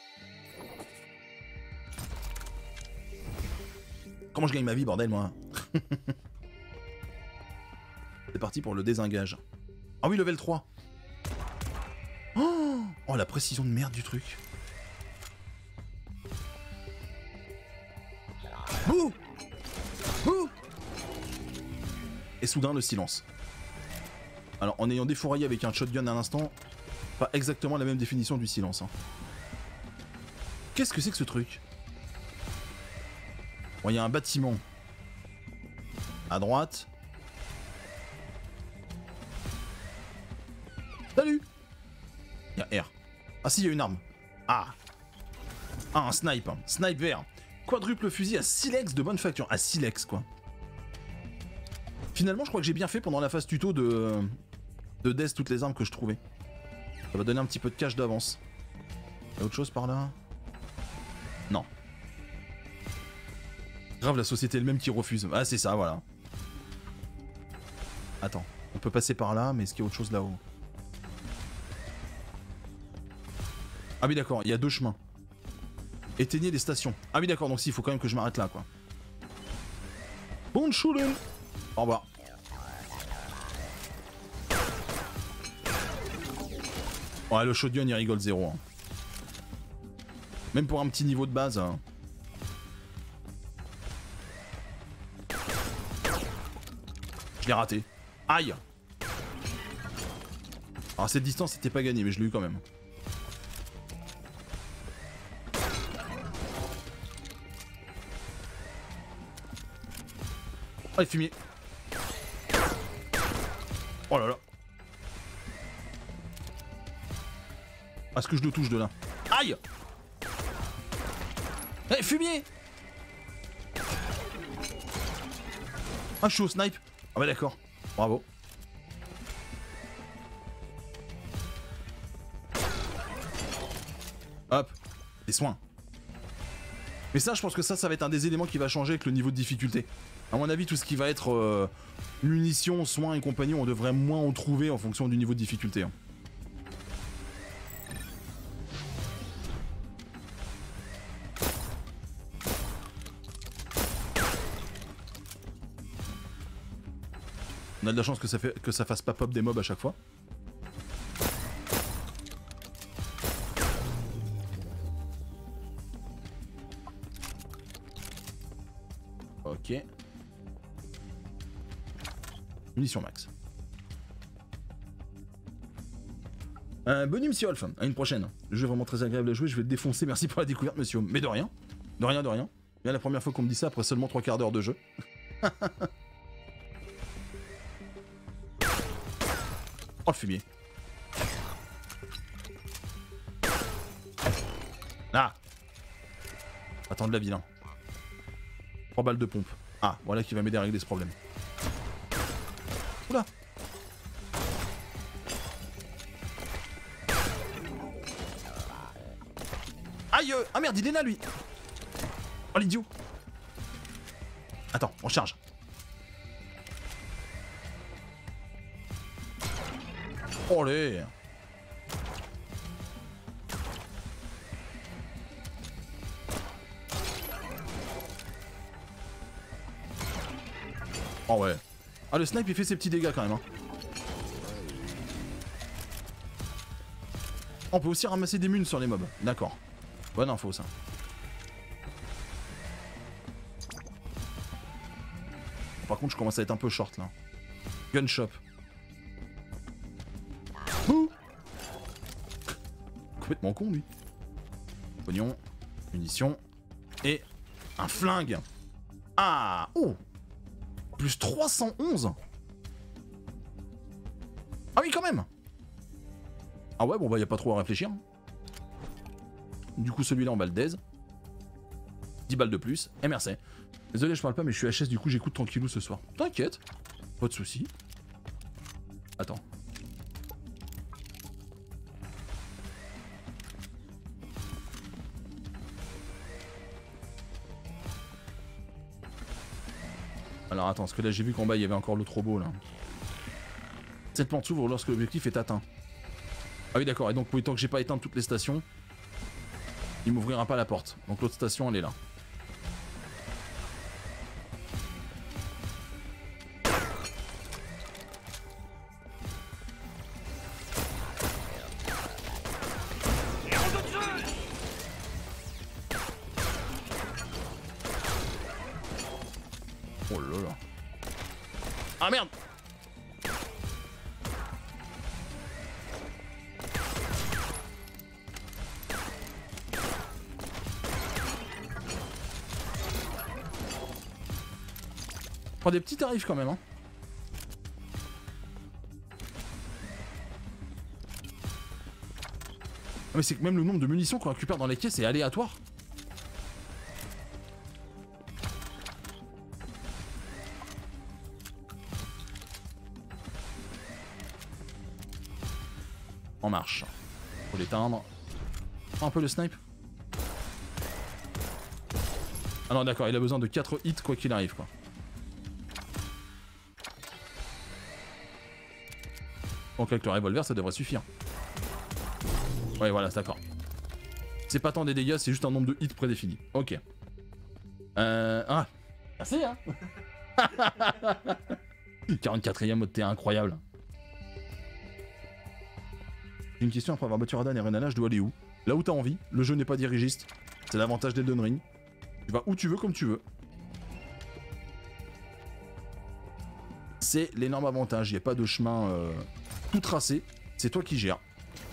Comment je gagne ma vie, bordel, moi? C'est parti pour le désengage. Ah oui, level 3. Oh, la précision de merde du truc. Bouh! Bouh! Et soudain, le silence. Alors, en ayant défouraillé avec un shotgun à l'instant, pas exactement la même définition du silence. Hein. Qu'est-ce que c'est que ce truc? Bon, il y a un bâtiment. À droite. Salut! Il y a R. Ah si, il y a une arme. Ah! Ah, un snipe. Snipe vert. Quadruple fusil à silex de bonne facture. À silex, quoi. Finalement, je crois que j'ai bien fait pendant la phase tuto de death toutes les armes que je trouvais. Ça va donner un petit peu de cash d'avance. Il y a autre chose par là? Non. Grave, la société elle-même qui refuse. Ah, c'est ça, voilà. Attends, on peut passer par là, mais est-ce qu'il y a autre chose là-haut? Ah oui, d'accord, il y a deux chemins. Éteignez les stations. Ah oui, d'accord, donc si, il faut quand même que je m'arrête là, quoi. Bonjour. Au revoir. Ouais, le shotgun, il rigole zéro. Hein. Même pour un petit niveau de base. Hein. Je l'ai raté. Aïe! Alors, cette distance, c'était pas gagné, mais je l'ai eu quand même. Oh, les fumiers. Oh là là. Est-ce que je le touche de là? Aïe! Eh, fumier! Ah, je suis au snipe. Ah bah d'accord. Bravo. Hop. Des soins. Mais ça, je pense que ça va être un des éléments qui va changer avec le niveau de difficulté. À mon avis, tout ce qui va être munitions, soins et compagnie, on devrait moins en trouver en fonction du niveau de difficulté. Hein. On a de la chance que ça fasse pas pop des mobs à chaque fois. Ok. Munitions max. Bonne nuit, Wolf. À une prochaine. Le jeu est vraiment très agréable à jouer. Je vais le défoncer. Merci pour la découverte, monsieur. Mais de rien. De rien, de rien. Bien la première fois qu'on me dit ça après seulement 3 quarts d'heure de jeu. Oh, le fumier. Ah. Attends de la vilain. 3 balles de pompe. Ah, voilà qui va m'aider à régler ce problème. Oula. Aïe. Ah merde, il est là, lui. Oh, l'idiot. Attends, on charge. Allez. Oh ouais. Ah, le snipe il fait ses petits dégâts quand même. Hein. On peut aussi ramasser des munes sur les mobs. D'accord. Bonne info ça. Par contre je commence à être un peu short là. Gun shop. Ouh. Complètement con lui. Pognon, munitions et un flingue. Ah. Oh. Plus 311. Ah oui quand même. Ah ouais bon bah y a pas trop à réfléchir. Du coup celui-là on va le daise. 10 balles de plus. Et merci. Désolé je parle pas mais je suis HS du coup j'écoute tranquillou ce soir. T'inquiète. Pas de soucis. Attends. Alors attends, parce que là j'ai vu qu'en bas il y avait encore l'autre robot là. Cette porte s'ouvre lorsque l'objectif est atteint. Ah oui d'accord, et donc oui, tant que j'ai pas éteint toutes les stations, il m'ouvrira pas la porte. Donc l'autre station elle est là. Oh là là. Ah merde. Prends des petits tarifs quand même hein. Ah mais c'est que même le nombre de munitions qu'on récupère dans les caisses est aléatoire. En marche. Faut l'éteindre. Un peu le snipe. Ah non d'accord, il a besoin de 4 hits quoi qu'il arrive quoi. Donc avec le revolver ça devrait suffire. Ouais voilà, d'accord. C'est pas tant des dégâts, c'est juste un nombre de hits prédéfini. Ok. Ah. Merci hein. 44ème mode T incroyable. Une question après avoir battu Radan et Renala, je dois aller où? Là où t'as envie, le jeu n'est pas dirigiste. C'est l'avantage d'Elden Ring. Tu vas où tu veux, comme tu veux. C'est l'énorme avantage, il n'y a pas de chemin tout tracé, c'est toi qui gères.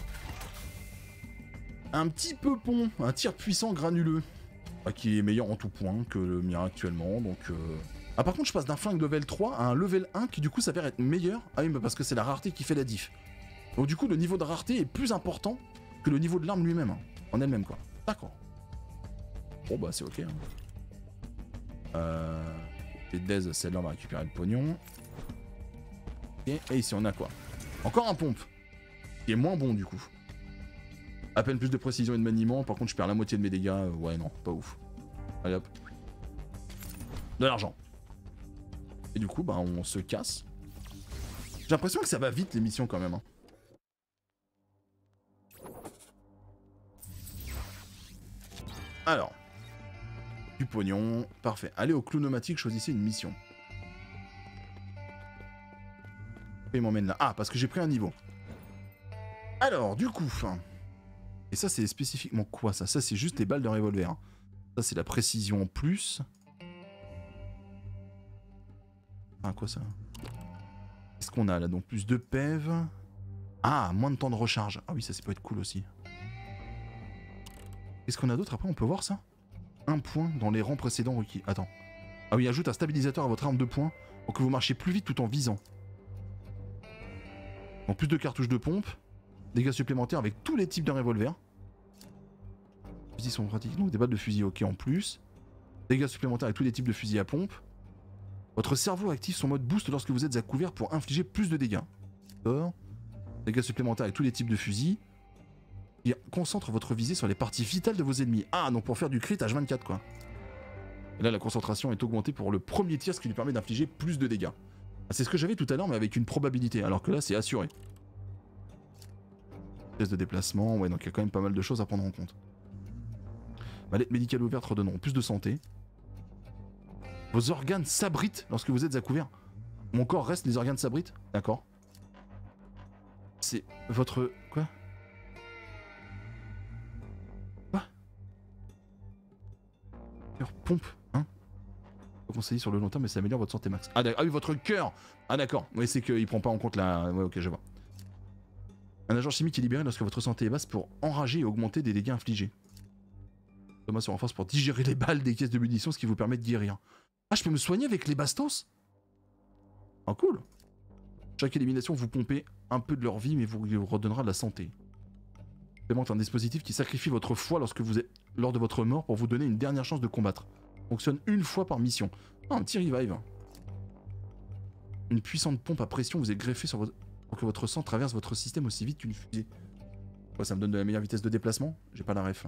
Un petit peu pont, un tir puissant granuleux, qui est meilleur en tout point que le mien actuellement, donc... Ah par contre je passe d'un flingue level 3 à un level 1 qui du coup s'avère être meilleur. Ah oui mais parce que c'est la rareté qui fait la diff. Donc du coup le niveau de rareté est plus important que le niveau de l'arme lui-même, hein, en elle-même quoi. D'accord. Bon bah c'est ok. Hein. Les Daze, celle-là on va récupérer le pognon. Et ici on a quoi? Encore un pompe. Qui est moins bon du coup. À peine plus de précision et de maniement, par contre je perds la moitié de mes dégâts, ouais non, pas ouf. Allez hop. De l'argent. Et du coup, bah, on se casse. J'ai l'impression que ça va vite l'émission quand même. Hein. Alors. Du pognon. Parfait. Allez au clou pneumatique, choisissez une mission. Et il m'emmène là. Ah, parce que j'ai pris un niveau. Alors, du coup... Et ça, c'est spécifiquement quoi, ça? Ça, c'est juste les balles de revolver. Hein. Ça, c'est la précision en plus. Ah, quoi ça? Qu'est-ce qu'on a là? Donc, plus de PEV. Ah, moins de temps de recharge. Ah oui, ça peut être cool aussi. Qu'est-ce qu'on a d'autre après? On peut voir ça? Un point dans les rangs précédents requis. Attends. Ah oui, ajoute un stabilisateur à votre arme de poing pour que vous marchiez plus vite tout en visant. Donc, plus de cartouches de pompe. Dégâts supplémentaires avec tous les types de revolver. Les fusils sont pratiques, donc des balles de fusil, ok, en plus. Dégâts supplémentaires avec tous les types de fusils à pompe. Votre cerveau active son mode boost lorsque vous êtes à couvert pour infliger plus de dégâts. D'accord. Dégâts supplémentaires avec tous les types de fusils. Il concentre votre visée sur les parties vitales de vos ennemis. Ah, donc pour faire du crit H24, quoi. Et là, la concentration est augmentée pour le premier tir, ce qui lui permet d'infliger plus de dégâts. Ah, c'est ce que j'avais tout à l'heure, mais avec une probabilité, alors que là, c'est assuré. De déplacement, ouais, donc il y a quand même pas mal de choses à prendre en compte. Mallette médicale ouverte redonneront plus de santé. Vos organes s'abritent lorsque vous êtes à couvert. Mon corps reste, les organes s'abritent. D'accord. C'est votre... Quoi? Quoi? Cœur pompe, hein? Faut conseiller sur le long terme, mais ça améliore votre santé max. Ah, ah oui, votre cœur! Ah d'accord, oui, c'est qu'il prend pas en compte la... Ouais, ok, je vois. Un agent chimique est libéré lorsque votre santé est basse pour enrager et augmenter des dégâts infligés. Thomas se renforce pour digérer les balles des caisses de munitions, ce qui vous permet de guérir. Ah, je peux me soigner avec les bastos? Ah, cool. Chaque élimination, vous pompez un peu de leur vie, mais vous redonnera de la santé. Implémente un dispositif qui sacrifie votre foi lorsque vous êtes lors de votre mort pour vous donner une dernière chance de combattre. Fonctionne une fois par mission. Ah, un petit revive. Une puissante pompe à pression vous est greffée sur votre... pour que votre sang traverse votre système aussi vite qu'une fusée. Ouais, ça me donne de la meilleure vitesse de déplacement? J'ai pas la ref.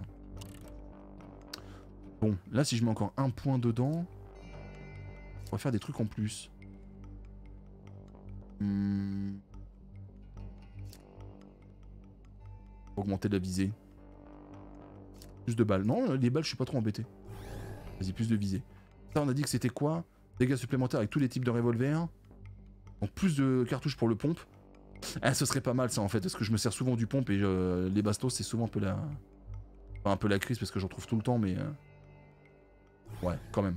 Bon, là si je mets encore un point dedans, on va faire des trucs en plus. Augmenter la visée. Plus de balles. Non, les balles je suis pas trop embêté. Vas-y, plus de visée. Ça on a dit que c'était quoi? Dégâts supplémentaires avec tous les types de revolver. Donc plus de cartouches pour le pompe. Ah, ce serait pas mal ça en fait, parce que je me sers souvent du pompe et les bastos c'est souvent un peu la... Enfin, un peu la crise parce que j'en trouve tout le temps, mais... Ouais, quand même.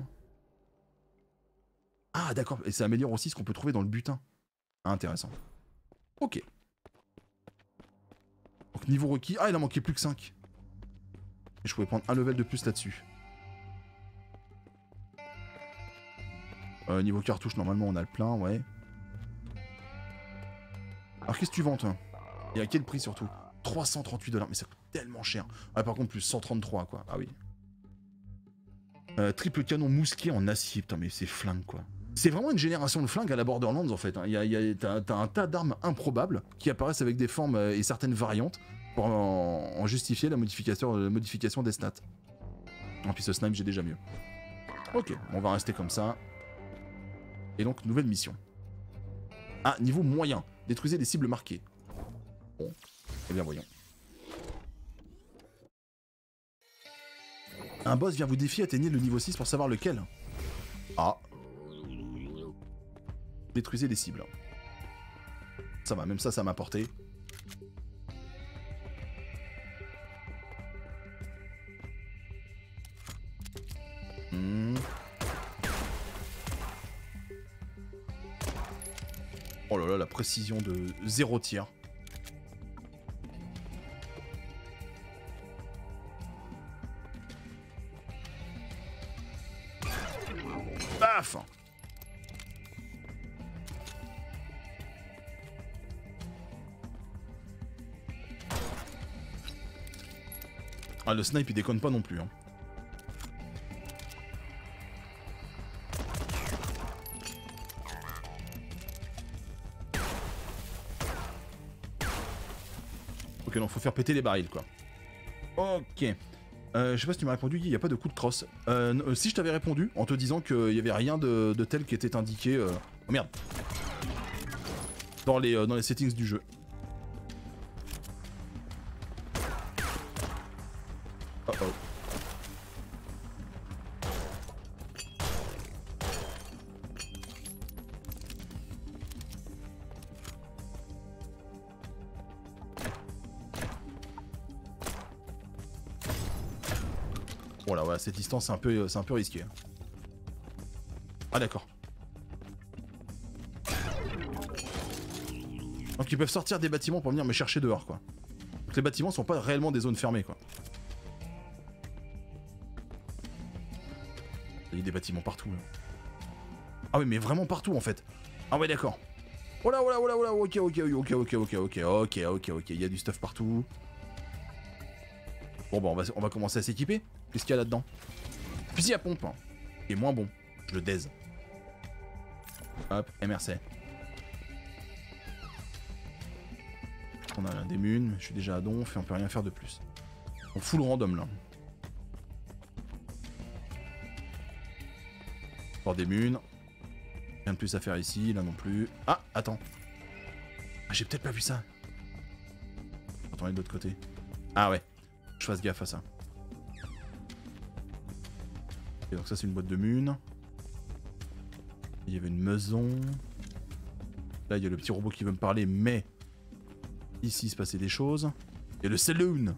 Ah d'accord, et ça améliore aussi ce qu'on peut trouver dans le butin. Ah, intéressant. Ok. Donc niveau requis... Ah, il en manquait plus que 5. Et je pouvais prendre un level de plus là-dessus. Niveau cartouche, normalement on a le plein, ouais. Alors qu'est-ce que tu vends toi? Et à quel prix surtout? 338 $, mais ça coûte tellement cher. Ah par contre plus 133 quoi, ah oui. Triple canon mousquet en acier, putain mais c'est flingue quoi. C'est vraiment une génération de flingues à la Borderlands en fait. Hein. T'as un tas d'armes improbables qui apparaissent avec des formes et certaines variantes pour en justifier la modification des stats. Et puis ce snipe j'ai déjà mieux. Ok, on va rester comme ça. Et donc nouvelle mission. Ah, niveau moyen. Détruisez des cibles marquées. Bon, eh bien voyons. Un boss vient vous défier, atteignez le niveau 6 pour savoir lequel. Ah. Détruisez des cibles. Ça va, même ça m'a porté. Oh là là, la précision de 0 tir. Paf! Ah, le snipe il déconne pas non plus, hein. Ok, donc faut faire péter les barils, quoi. Ok. Je sais pas si tu m'as répondu, il n'y a pas de coup de crosse. Si je t'avais répondu en te disant qu'il n'y avait rien de tel qui était indiqué... Oh merde. Dans les settings du jeu. Oh oh. Voilà, ouais, cette distance c'est un peu risqué. Ah d'accord. Donc ils peuvent sortir des bâtiments pour venir me chercher dehors quoi. Donc les bâtiments sont pas réellement des zones fermées quoi. Il y a des bâtiments partout là. Ah oui mais vraiment partout en fait. Ah ouais d'accord. Oh là, ok, il y a du stuff partout. Bon bah on va commencer à s'équiper. Qu'est-ce qu'il y a là-dedans? Fusil à pompe. Qui est moins bon. Je le daise. Hop, MRC. On a des munes, je suis déjà à donf et on peut rien faire de plus. On fout le random là. Encore des munes. Rien de plus à faire ici, là non plus. Ah, attends. Ah, j'ai peut-être pas vu ça. Attends, de l'autre côté. Ah ouais. Je fasse gaffe à ça. Et donc ça c'est une boîte de munes. Il y avait une maison. Là il y a le petit robot qui veut me parler, mais ici il se passait des choses. Il y a le saloon.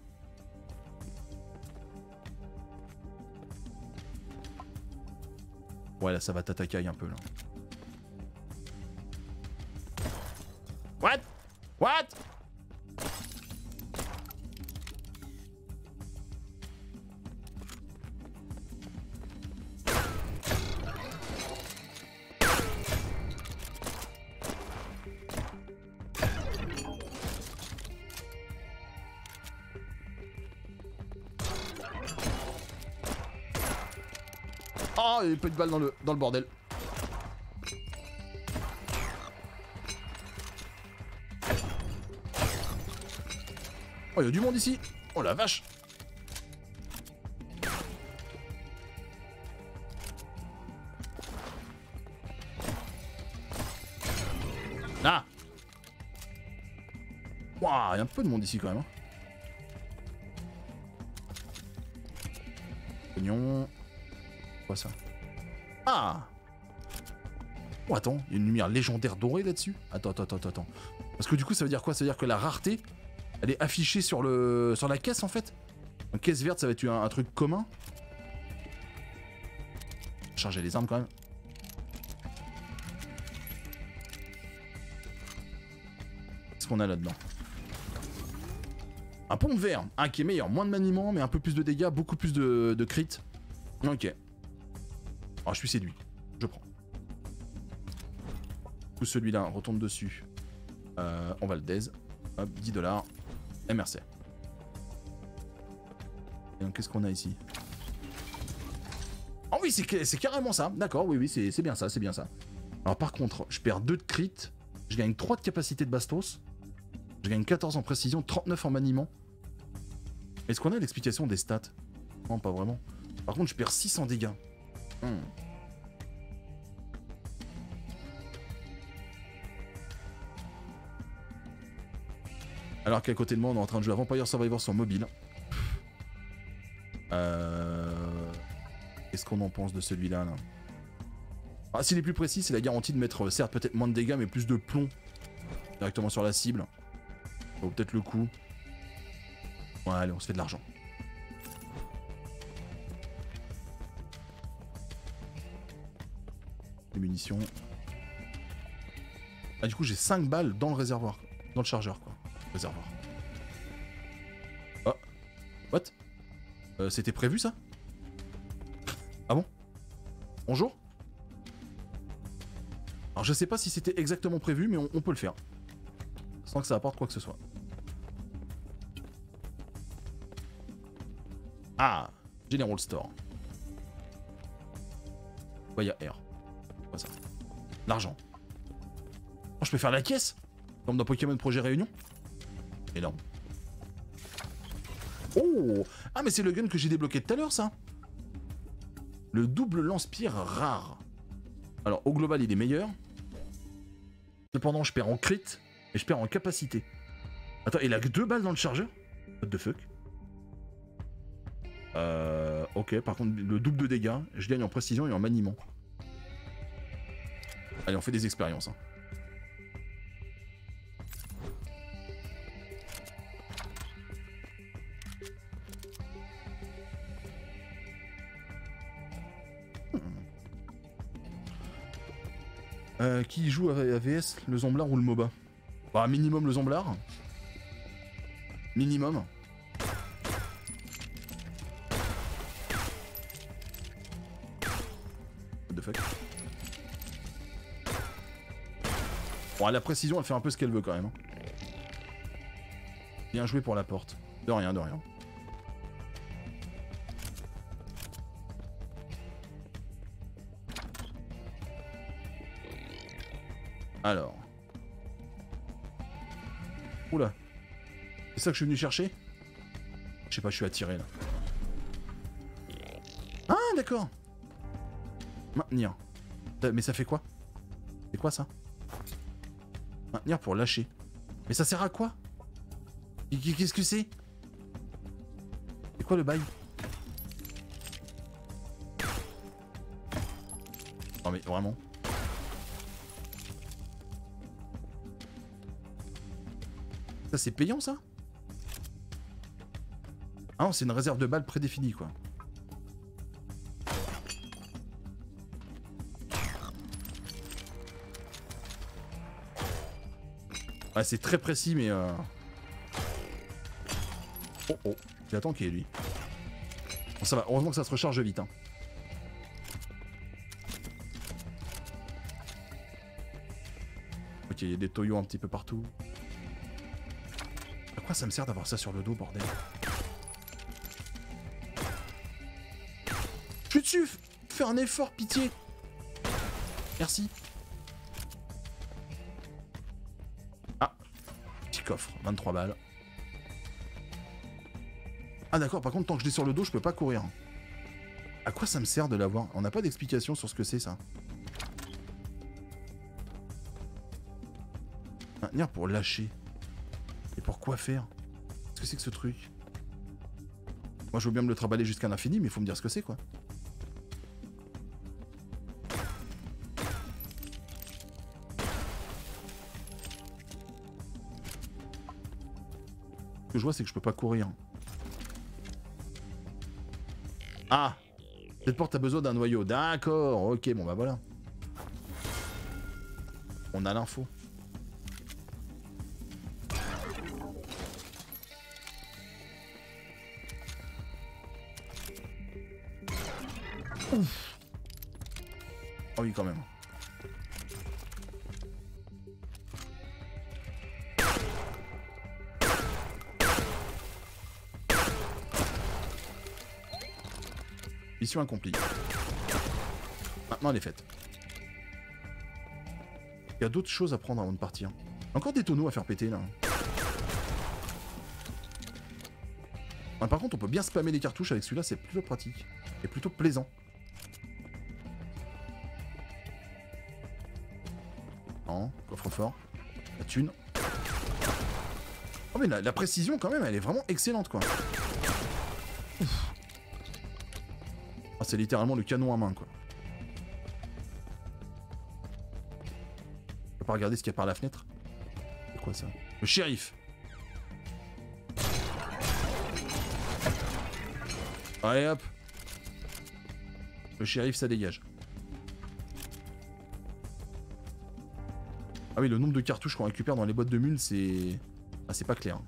Ouais là ça va t'attaquer un peu là. What? What? Oh, il y a pas de balles dans le bordel. Oh, il y a du monde ici. Oh la vache. Ah. Waouh, il y a un peu de monde ici quand même. Pognon. Quoi ça? Ah. Oh attends, il y a une lumière légendaire dorée là-dessus. Attends. Parce que du coup ça veut dire quoi? Ça veut dire que la rareté, elle est affichée sur la caisse en fait. Donc caisse verte ça va être un truc commun. Charger les armes quand même. Qu'est-ce qu'on a là-dedans? Un pompe vert, un qui est meilleur, moins de maniement mais un peu plus de dégâts, beaucoup plus de crit. Ok. Alors je suis séduit, je prends. Tout celui-là, on retourne dessus. On va le daze. Hop, 10 $. MRC. Et donc qu'est-ce qu'on a ici? Oh oui, c'est carrément ça. D'accord, oui, c'est bien ça, c'est bien ça. Alors par contre, je perds 2 de crit. Je gagne 3 de capacité de bastos. Je gagne 14 en précision, 39 en maniement. Est-ce qu'on a l'explication des stats? Non, pas vraiment. Par contre, je perds 6 en dégâts. Alors qu'à côté de moi, on est en train de jouer à Vampire Survivors sur mobile. Qu'est-ce qu'on en pense de celui-là là? Ah, s'il est plus précis, c'est la garantie de mettre, certes, peut-être moins de dégâts, mais plus de plomb directement sur la cible. Ça vaut peut-être le coup. Ouais, allez, on se fait de l'argent. Les munitions. Ah, du coup, j'ai 5 balles dans le réservoir. Dans le chargeur, quoi. Réservoir. Oh. What? C'était prévu, ça? Ah bon? Bonjour? Alors, je sais pas si c'était exactement prévu, mais on peut le faire. Sans que ça apporte quoi que ce soit. Ah! General Store. Ouais, il y a R. Quoi ça? L'argent. Oh, je peux faire la caisse? Comme dans Pokémon Projet Réunion? Énorme. Oh! Ah, mais c'est le gun que j'ai débloqué tout à l'heure, ça. Le double lance-pierre rare. Alors, au global, il est meilleur. Cependant, je perds en crit et je perds en capacité. Attends, il a que 2 balles dans le chargeur? What the fuck? Ok, par contre, le double de dégâts, je gagne en précision et en maniement. Allez, on fait des expériences. Hein. Qui joue à VS, le Zomblard ou le MOBA? Bah, minimum le Zomblard. Minimum. What the fuck? Bon, la précision, elle fait un peu ce qu'elle veut quand même. Hein. Bien joué pour la porte. De rien, de rien. Alors. Oula. C'est ça que je suis venu chercher? Je sais pas, je suis attiré là. Ah, d'accord. Maintenir. Mais ça fait quoi? C'est quoi ça? Maintenir pour lâcher. Mais ça sert à quoi? Qu'est-ce que c'est? C'est quoi le bail? Non mais vraiment. Ça c'est payant ça? Ah non, c'est une réserve de balles prédéfinie quoi. Ouais, c'est très précis mais Oh oh, j'attends qu'il y ait lui. Bon ça va, heureusement que ça se recharge vite hein. Ok, il y a des toyos un petit peu partout. À quoi ça me sert d'avoir ça sur le dos, bordel? Je suis dessus! Fais un effort, pitié! Merci. Ah! Petit coffre, 23 balles. Ah d'accord, par contre, tant que je l'ai sur le dos, je peux pas courir. À quoi ça me sert de l'avoir? On n'a pas d'explication sur ce que c'est, ça. Maintenir pour lâcher. Et pour quoi faire? Qu'est-ce que c'est que ce truc? Moi, je veux bien me le travailler jusqu'à l'infini, mais il faut me dire ce que c'est, quoi. Ce que je vois, c'est que je peux pas courir. Ah! Cette porte a besoin d'un noyau. D'accord, ok, bon bah voilà. On a l'info. Ouf. Oh oui, quand même. Mission accomplie. Maintenant, elle est faite. Il y a d'autres choses à prendre avant de partir. Encore des tonneaux à faire péter, là. Ah, par contre, on peut bien spammer les cartouches avec celui-là, c'est plutôt pratique. Et plutôt plaisant. Non, coffre-fort. La thune. Oh mais la précision, quand même, elle est vraiment excellente, quoi. Oh, c'est littéralement le canon à main, quoi. Je peux pas regarder ce qu'il y a par la fenêtre. C'est quoi, ça? Le shérif. Allez, hop. Le shérif, ça dégage. Ah oui, le nombre de cartouches qu'on récupère dans les boîtes de mules, c'est... Ah, c'est pas clair.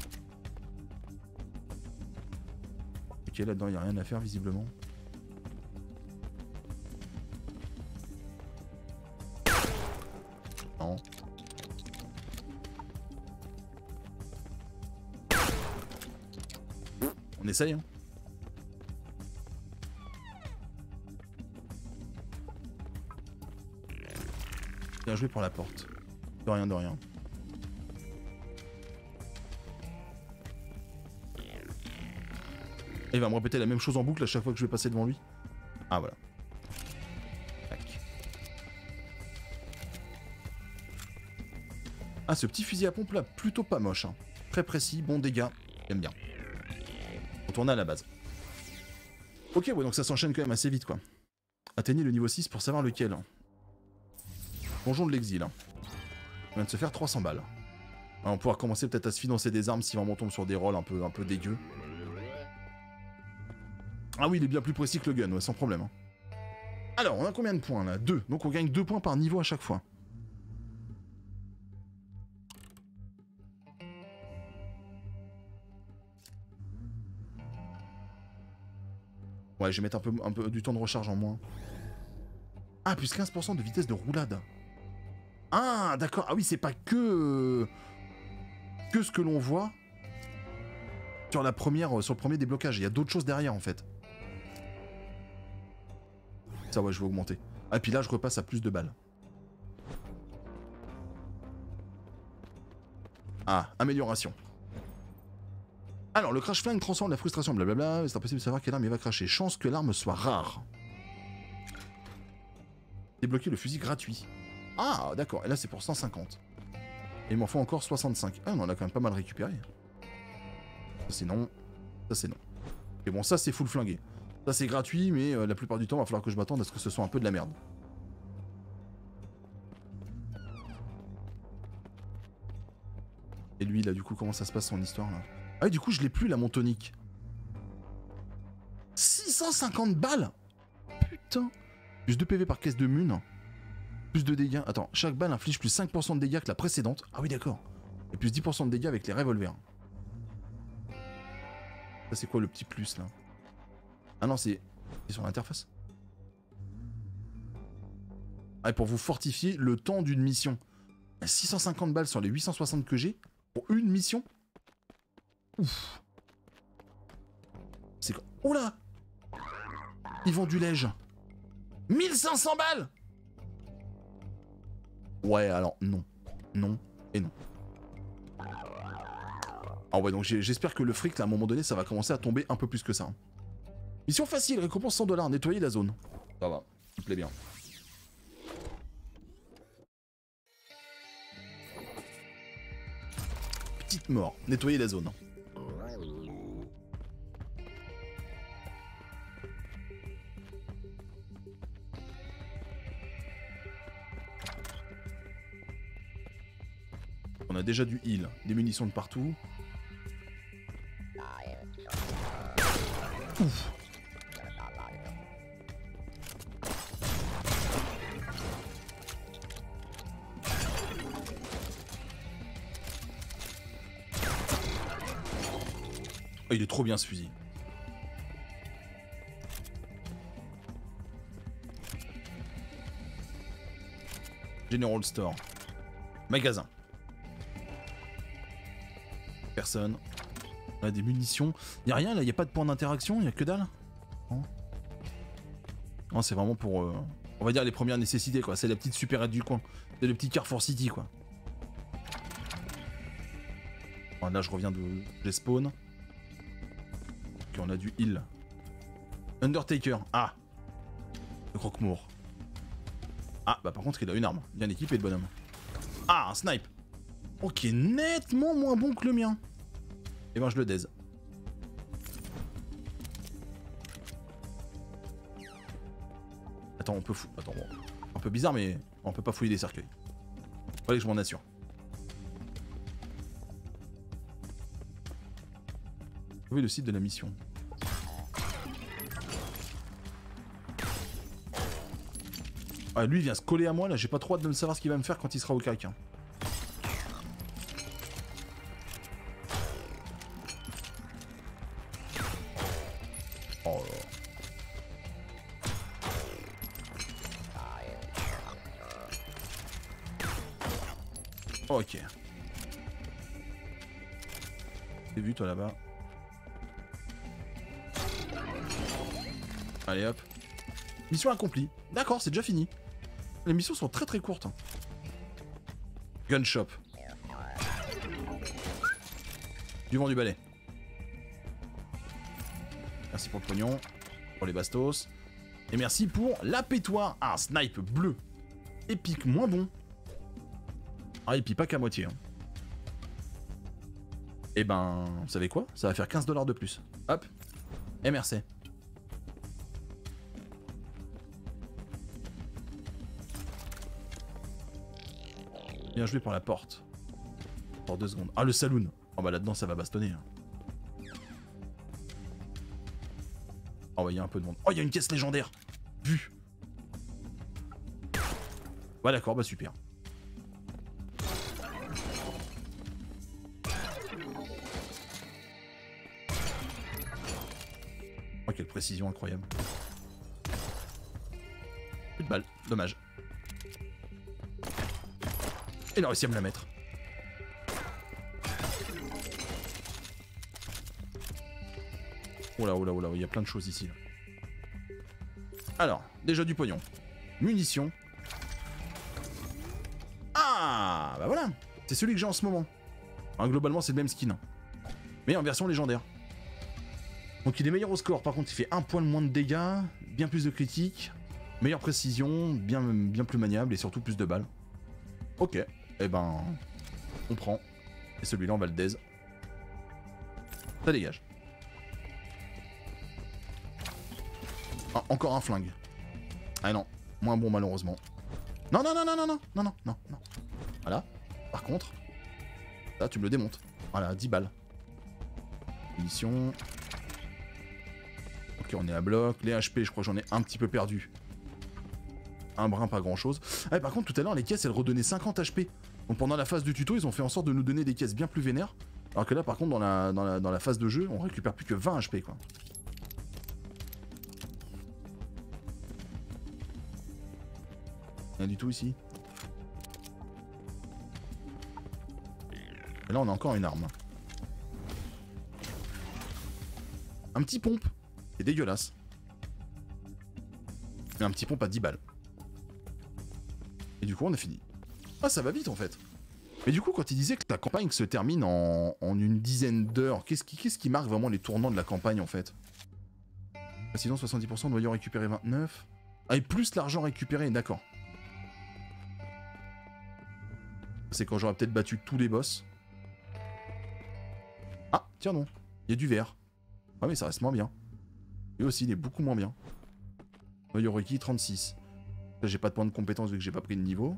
Ok, là-dedans, il n'y a rien à faire, visiblement. Non. On essaye, hein. Bien joué pour la porte. De rien, de rien. Il va me répéter la même chose en boucle à chaque fois que je vais passer devant lui. Ah voilà. Tac. Ah, ce petit fusil à pompe là, plutôt pas moche. Hein. Très précis, bon dégâts. J'aime bien. Retourner à la base. Ok, ouais, donc ça s'enchaîne quand même assez vite, quoi. Atteignez le niveau 6 pour savoir lequel. Donjon de l'exil. On vient de se faire 300 balles. On va pouvoir commencer peut-être à se financer des armes si vraiment on tombe sur des rolls un peu dégueux. Ah oui, il est bien plus précis que le gun, ouais, sans problème. Hein. Alors, on a combien de points là? 2. Donc on gagne 2 points par niveau à chaque fois. Ouais, je vais mettre un peu du temps de recharge en moins. Ah, plus 15% de vitesse de roulade. Ah, d'accord. Ah oui, c'est pas que ce que l'on voit sur la première, sur le premier déblocage. Il y a d'autres choses derrière, en fait. Ça, ouais, je vais augmenter. Ah, puis là, je repasse à plus de balles. Ah, amélioration. Alors, le crash flingue transforme la frustration, blablabla. C'est impossible de savoir quelle arme il va cracher. Chance que l'arme soit rare. Débloquer le fusil gratuit. Ah, d'accord. Et là, c'est pour 150. Et il m'en faut encore 65. Ah, on en a quand même pas mal récupéré. Ça, c'est non. Ça, c'est non. Et bon, ça, c'est full flingué. Ça, c'est gratuit, mais la plupart du temps, il va falloir que je m'attende à ce que ce soit un peu de la merde. Et lui, là, du coup, comment ça se passe son histoire, là? Ah oui, du coup, je l'ai plus, là, mon tonique. 650 balles. Putain. Plus 2 PV par caisse de mune. Plus de dégâts. Attends, chaque balle inflige plus 5% de dégâts que la précédente. Ah oui, d'accord. Et plus 10% de dégâts avec les revolvers. Ça, c'est quoi le petit plus, là? Ah non, c'est sur l'interface. Ah, et pour vous fortifier le temps d'une mission. 650 balles sur les 860 que j'ai pour une mission. Ouf. C'est quoi? Oh là! Ils vendent du lège. 1500 balles! Ouais, alors non. Non et non. Ah ouais, donc j'espère que le fric, là, à un moment donné, ça va commencer à tomber un peu plus que ça. Hein. Mission facile, récompense 100 $, nettoyer la zone. Ça va, ça me plaît bien. Petite mort, nettoyer la zone. On a déjà du heal, des munitions de partout. Ouf. Oh, il est trop bien ce fusil. General Store. Magasin. Personne. On a des munitions. Il n'y a rien là, il n'y a pas de point d'interaction, il n'y a que dalle. Non, c'est vraiment pour, on va dire, les premières nécessités quoi. C'est la petite supérette du coin. C'est le petit Carrefour City quoi. Bon, là je reviens de G-Spawn. Ok, on a du heal. Undertaker. Ah. Le croque-mour. Ah, bah par contre il a une arme. Bien équipé le bonhomme. Ah, un snipe. Ok, nettement moins bon que le mien. Et ben je le daise. Attends, on peut fouiller. Attends, bon. Un peu bizarre, mais on peut pas fouiller des cercueils. Fallait que je m'en assure. Trouver le site de la mission. Ah, lui il vient se coller à moi là, j'ai pas trop hâte de savoir ce qu'il va me faire quand il sera au cac. Hein. Oh là. Ok. T'es vu toi là-bas. Allez hop. Mission accomplie. D'accord, c'est déjà fini. Les missions sont très très courtes. Gun shop. Du vent du balai. Merci pour le pognon. Pour les bastos. Et merci pour la pétoire. Ah, snipe bleu. Épique, moins bon. Ah, et puis pas qu'à moitié. Hein. Et ben, vous savez quoi? Ça va faire 15 $ de plus. Hop. Et merci. Bien joué pour la porte. Pour 2 secondes. Ah, le saloon. Oh bah là-dedans, ça va bastonner. Hein. Oh, bah, il y a un peu de monde. Oh, il y a une caisse légendaire. Vu. Ouais, d'accord, bah super. Oh, quelle précision incroyable. Plus de balles, dommage. Il a réussi à me la mettre. Oh là, oh là, oh là, il y a plein de choses ici. Là. Alors, déjà du pognon. Munitions. Ah, bah voilà. C'est celui que j'ai en ce moment. Enfin, globalement, c'est le même skin. Mais en version légendaire. Donc il est meilleur au score. Par contre, il fait un point de moins de dégâts, bien plus de critiques, meilleure précision, bien plus maniable et surtout plus de balles. Ok. Eh ben, on prend. Et celui-là, on va le daze. Ça dégage. Ah, encore un flingue. Ah non, moins bon malheureusement. Non, non, non, non, non, non, non, non, non, non. Voilà. Par contre, là, tu me le démontes. Voilà, 10 balles. Munitions. Ok, on est à bloc. Les HP, je crois que j'en ai un petit peu perdu. Un brin, pas grand chose. Ah, par contre, tout à l'heure, les caisses, elles redonnaient 50 HP. Donc pendant la phase de tuto, ils ont fait en sorte de nous donner des caisses bien plus vénères. Alors que là, par contre, dans la phase de jeu, on récupère plus que 20 HP, quoi. Rien du tout ici. Et là, on a encore une arme. Un petit pompe. C'est dégueulasse. Mais un petit pompe à 10 balles. Et du coup, on a fini. Ah, ça va vite, en fait. Mais du coup, quand il disait que la campagne se termine en une dizaine d'heures, qu'est-ce qui marque vraiment les tournants de la campagne, en fait? Sinon, 70%, noyau récupéré 29. Ah, et plus l'argent récupéré, d'accord. C'est quand j'aurai peut-être battu tous les boss. Ah, tiens non, il y a du vert. Ah mais ça reste moins bien. Lui aussi, il est beaucoup moins bien. Noyau requis, 36. Là, j'ai pas de point de compétence vu que j'ai pas pris de niveau.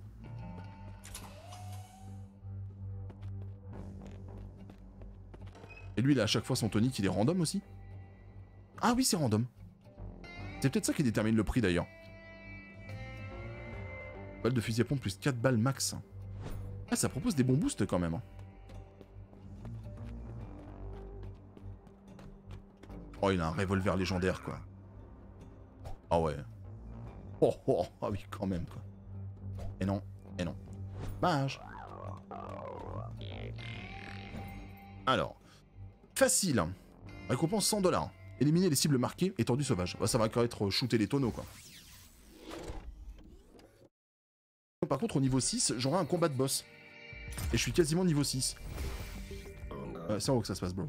Et lui, il a à chaque fois son tonique, il est random aussi. Ah oui, c'est random. C'est peut-être ça qui détermine le prix d'ailleurs. Balle de fusil à pompe plus 4 balles max. Ah, ça propose des bons boosts quand même. Hein. Oh, il a un revolver légendaire, quoi. Ah ouais. Oh, oh, ah oui, quand même, quoi. Et non, et non. Mage. Alors. Facile. Récompense 100 $. Éliminer les cibles marquées et tordus sauvages. Bah, ça va quand même être shooter les tonneaux, quoi. Par contre, au niveau 6, j'aurai un combat de boss. Et je suis quasiment niveau 6. C'est en haut que ça se passe, bro.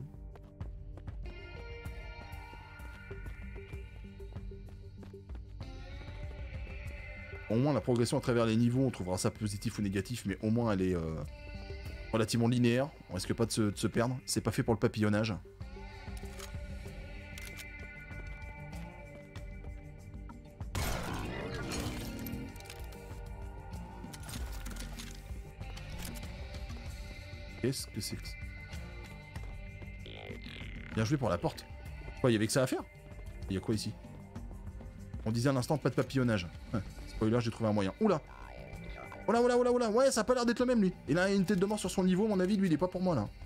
Au moins, la progression à travers les niveaux, on trouvera ça positif ou négatif, mais au moins, elle est relativement linéaire. On risque pas de se perdre. C'est pas fait pour le papillonnage. Qu'est-ce que c'est que ça? Bien joué pour la porte. Quoi, il y avait que ça à faire? Il y a quoi ici? On disait à l'instant pas de papillonnage. Spoiler, j'ai trouvé un moyen. Oula! Oula, oula, oula, oula! Ouais, ça a pas l'air d'être le même, lui. Il a une tête de mort sur son niveau, à mon avis, lui, il est pas pour moi, là.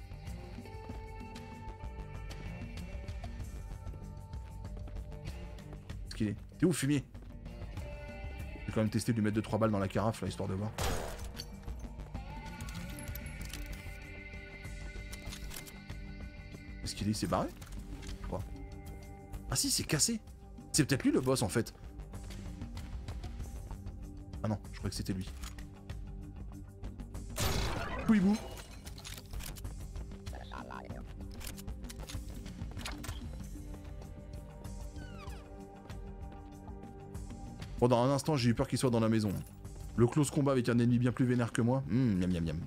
Qu'est-ce qu'il est? T'es où, fumier? J'ai quand même testé de lui mettre 2-3 balles dans la carafe, là, histoire de voir. Qu'est-ce qu'il est? Il s'est barré? Quoi? Ah si, c'est cassé! C'est peut-être lui, le boss, en fait. Ah non, je croyais que c'était lui. Pouibou. Pendant un instant, j'ai eu peur qu'il soit dans la maison. Le close combat avec un ennemi bien plus vénère que moi. Miam miam miam.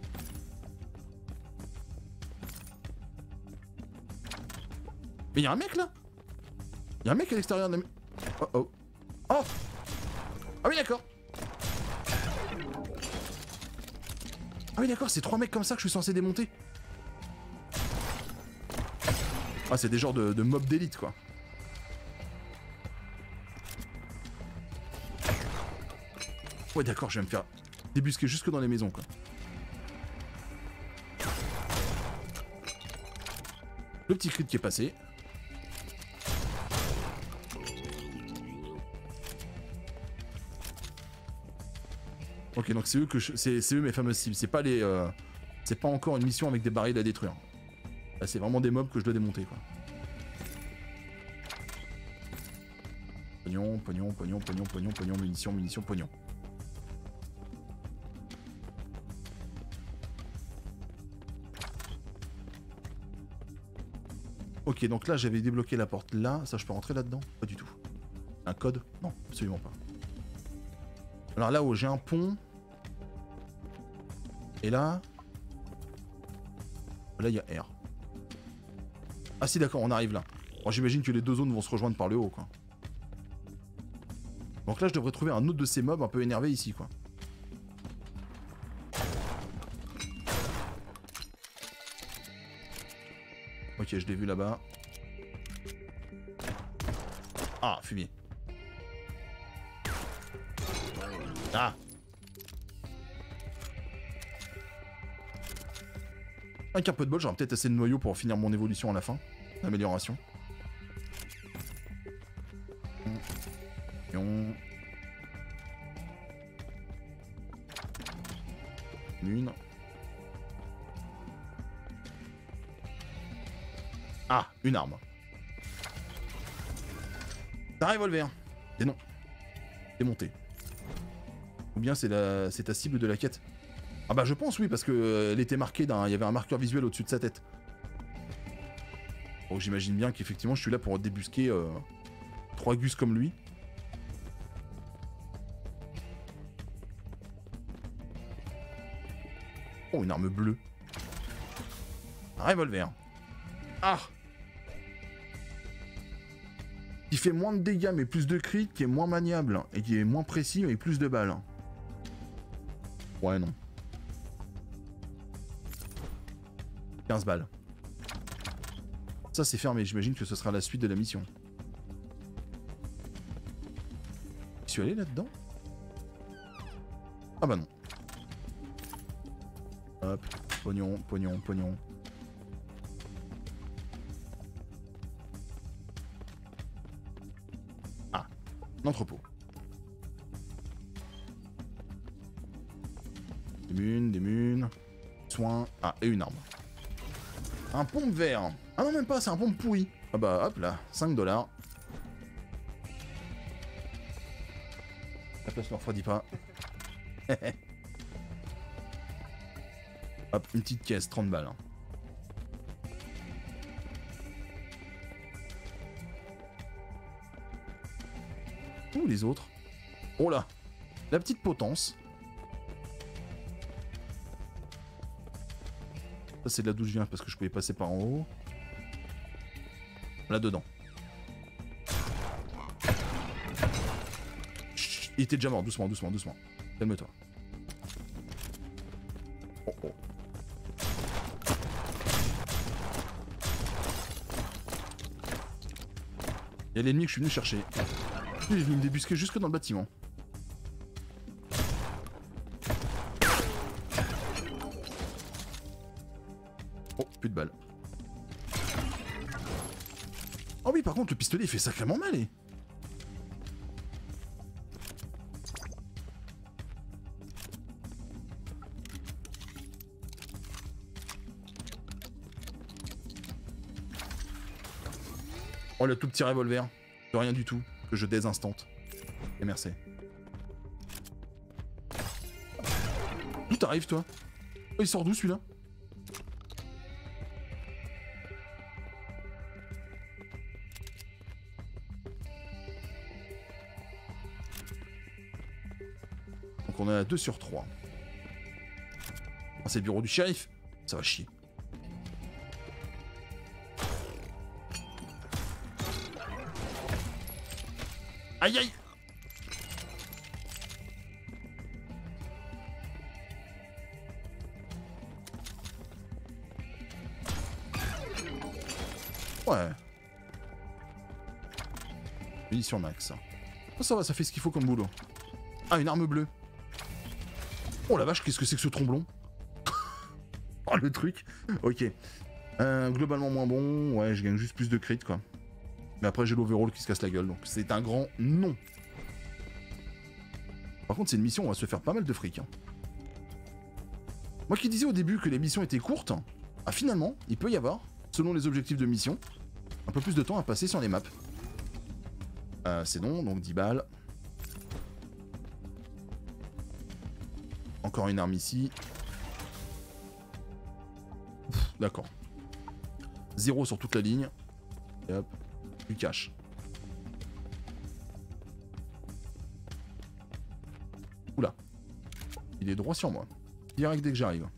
Mais y'a un mec là. Y'a un mec à l'extérieur de la... Oh oh. Oh. Ah oui d'accord. Ah oui d'accord, c'est 3 mecs comme ça que je suis censé démonter. Ah c'est des genres de mobs d'élite quoi. Ouais d'accord, je vais me faire débusquer jusque dans les maisons quoi. Le petit crit qui est passé. Ok donc c'est eux que c'est eux mes fameuses cibles. C'est pas les c'est pas encore une mission avec des barils à détruire. Là c'est vraiment des mobs que je dois démonter quoi. Pognon, pognon, pognon, pognon, pognon, pognon, munitions, munitions, pognon. Ok, donc là j'avais débloqué la porte là, ça je peux rentrer là-dedans? Pas du tout. Un code? Non, absolument pas. Alors là-haut j'ai un pont. Et là... Là il y a R. Ah si d'accord, on arrive là. Bon, j'imagine que les deux zones vont se rejoindre par le haut quoi. Donc là je devrais trouver un autre de ces mobs un peu énervés ici quoi. Ok, je l'ai vu là-bas. Ah, fumier. Ah. Avec un peu de bol, j'aurai peut-être assez de noyaux pour finir mon évolution à la fin. Amélioration. Une. Ah, une arme. T'as un revolver. Et non. Démonté. Ou bien c'est ta cible de la quête. Ah bah je pense oui, parce que elle était marquée d'un... Il y avait un marqueur visuel au-dessus de sa tête. Bon, j'imagine bien qu'effectivement je suis là pour débusquer 3 gus comme lui. Oh, une arme bleue. Un revolver. Ah! Qui fait moins de dégâts mais plus de crit, qui est moins maniable et qui est moins précis mais plus de balles. Ouais, non. 15 balles. Ça, c'est fermé. J'imagine que ce sera la suite de la mission. Je suis allé là-dedans? Ah bah non. Hop. Pognon, pognon, pognon. Ah. Un entrepôt. Des munes. Soins. Ah, et une arme. Un pompe vert. Ah non, même pas, c'est un pompe pourri. Ah bah hop là, 5 $. La place ne refroidit pas. Hop, une petite caisse, 30 balles. Où les autres? Oh là, la petite potence. Ça c'est de là d'où je viens parce que je pouvais passer par en haut. Là-dedans. Chut, il était déjà mort, doucement, doucement, doucement. Calme-toi. Oh oh. Il y a l'ennemi que je suis venu chercher. Il est venu me débusquer jusque dans le bâtiment. Oh, plus de balles. Oh oui, par contre, le pistolet, il fait sacrément mal, eh. Oh, le tout petit revolver. De rien du tout. Que je désinstante. Et merci. D'où t'arrives, toi? Oh, il sort d'où, celui-là? Donc on est à 2 sur 3. Ah, c'est le bureau du shérif. Ça va chier. Aïe aïe. Ouais. Munitions max. Oh, ça va, ça fait ce qu'il faut comme boulot. Ah, une arme bleue. Oh la vache, qu'est-ce que c'est que ce tromblon? Oh le truc. Ok. Globalement moins bon. Ouais, je gagne juste plus de crit quoi. Mais après j'ai l'overall qui se casse la gueule. Donc c'est un grand non. Par contre c'est une mission, on va se faire pas mal de fric. Hein. Moi qui disais au début que les missions étaient courtes, ah finalement, il peut y avoir, selon les objectifs de mission, un peu plus de temps à passer sur les maps. C'est non, donc 10 balles. Encore une arme ici. D'accord. 0 sur toute la ligne. Et hop, du cash. Oula. Il est droit sur moi. Direct dès que j'arrive.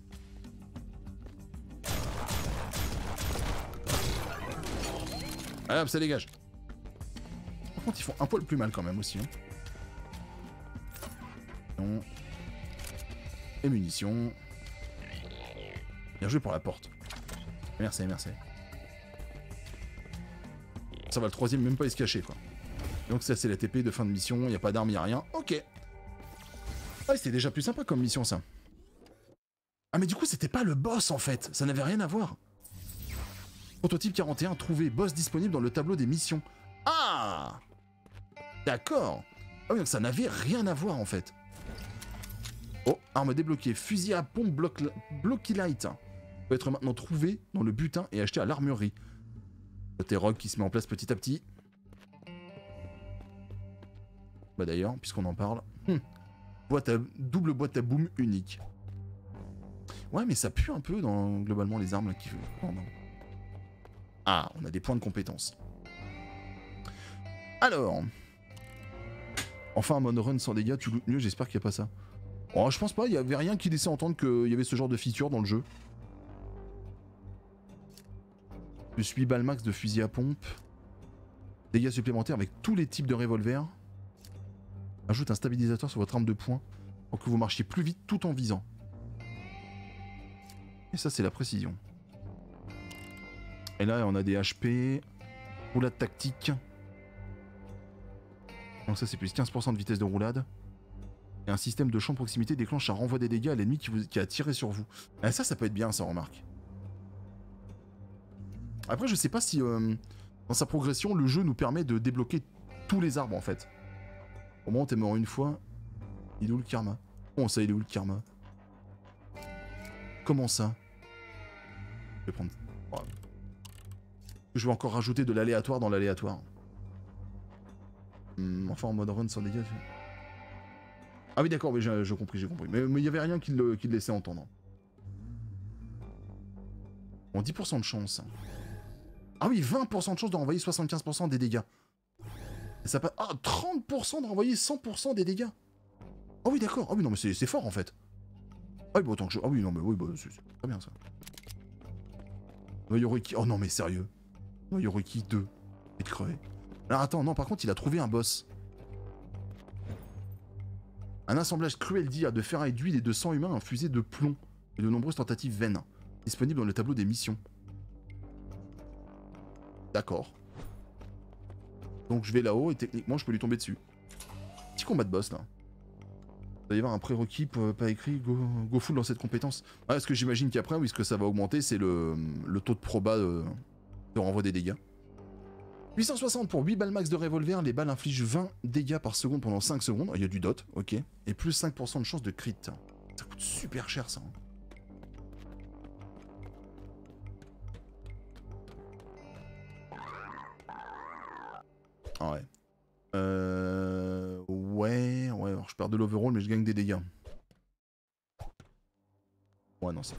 Allez hop, ça dégage. Par contre, ils font un poil plus mal quand même aussi. Hein. Non. Et munitions. Bien joué pour la porte. Merci, merci. Ça va, le troisième, même pas y se cacher, quoi. Donc ça, c'est la TP de fin de mission, il n'y a pas d'arme, il n'y a rien. Ok. Ah, c'était déjà plus sympa comme mission, ça. Ah, mais du coup, c'était pas le boss, en fait. Ça n'avait rien à voir. Prototype 41, trouvé. Boss disponible dans le tableau des missions. Ah! D'accord. Ah oui, donc ça n'avait rien à voir, en fait. Oh, arme débloquée. Fusil à pompe Blocky Light. Peut être maintenant trouvé dans le butin et acheté à l'armurerie. Côté rogue qui se met en place petit à petit. Bah d'ailleurs, puisqu'on en parle. Double boîte à boom unique. Ouais, mais ça pue un peu dans globalement les armes là, qui... Oh, non. Ah, on a des points de compétence. Alors. Enfin, un mode run sans dégâts, tu lootes mieux, j'espère qu'il n'y a pas ça. Oh, je pense pas, il n'y avait rien qui laissait entendre qu'il y avait ce genre de feature dans le jeu. Plus 8 balles max de fusil à pompe. Dégâts supplémentaires avec tous les types de revolvers. Ajoute un stabilisateur sur votre arme de poing pour que vous marchiez plus vite tout en visant. Et ça, c'est la précision. Et là, on a des HP. Roulade tactique. Donc ça, c'est plus 15% de vitesse de roulade. Et un système de champ de proximité déclenche un renvoi des dégâts à l'ennemi qui a tiré sur vous. Et ça peut être bien, ça, remarque. Après, je sais pas si dans sa progression, le jeu nous permet de débloquer tous les arbres, en fait. Au moment où t'es mort une fois, il est où le karma? Comment ça, il est où le karma? Comment ça? Je vais prendre... Oh. Je vais encore rajouter de l'aléatoire dans l'aléatoire. Enfin, en mode run sans dégâts... Ah oui, d'accord, mais j'ai compris, j'ai compris. Mais il n'y avait rien qui le laissait entendre. Bon, 10% de chance. Ah oui, 20% de chance de renvoyer 75% des dégâts. Et ça passe... Ah, 30% de renvoyer 100% des dégâts. Ah oui, d'accord. Ah oui, non, mais c'est fort, en fait. Ah oui, bah autant que je... Ah oui, non, mais oui, bah, c'est très bien, ça. Yoriki... Oh non, mais sérieux. Yoriki 2. Et de crever. Alors attends, non, par contre, il a trouvé un boss. Un assemblage cruel d'IA de ferraille d'huile et de sang humain infusé de plomb. Et de nombreuses tentatives vaines. Disponible dans le tableau des missions. D'accord. Donc je vais là-haut et techniquement je peux lui tomber dessus. Petit combat de boss là. Il va y avoir un prérequis pas écrit, go full dans cette compétence. Ah, parce que j'imagine qu'après, oui, ce que ça va augmenter, c'est le taux de proba de renvoi des dégâts. 860 pour 8 balles max de revolver, les balles infligent 20 dégâts par seconde pendant 5 secondes. Il y a du dot, ok. Et plus 5% de chance de crit. Ça coûte super cher ça. Ah ouais. Ouais, alors je perds de l'overall mais je gagne des dégâts. Ouais, non, c'est...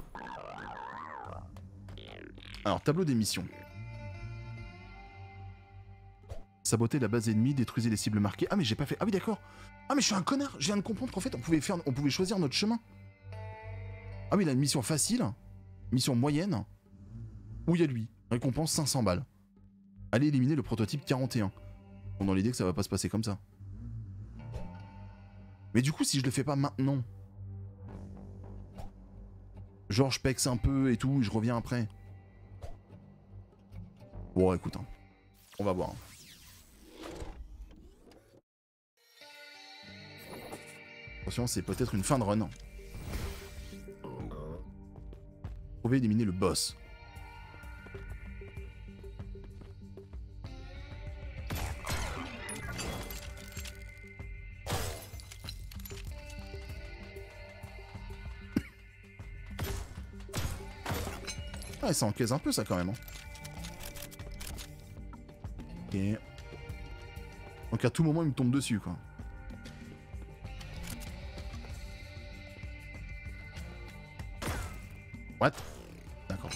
Alors, tableau des missions. Sabotez la base ennemie, détruisez les cibles marquées. Ah mais j'ai pas fait... Ah oui d'accord. Ah mais je suis un connard. Je viens de comprendre qu'en fait on pouvait choisir notre chemin. Ah oui, il a une mission facile, mission moyenne, où il y a lui. Récompense 500 balles. Allez éliminer le prototype 41. Bon, dans l'idée que ça va pas se passer comme ça. Mais du coup, si je le fais pas maintenant... Genre je pexe un peu et tout, et je reviens après. Bon écoute, hein. On va voir. Attention, c'est peut-être une fin de run. Trouver et éliminer le boss. Ah, ça encaisse un peu ça quand même. Hein. Ok. Donc à tout moment il me tombe dessus quoi. What? D'accord.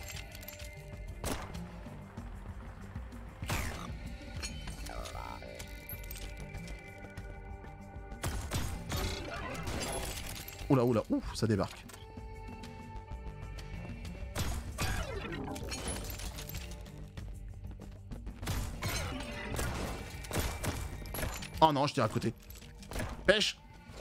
Oula, oula, ouf, ça débarque. Oh non, je tire à côté. Pêche!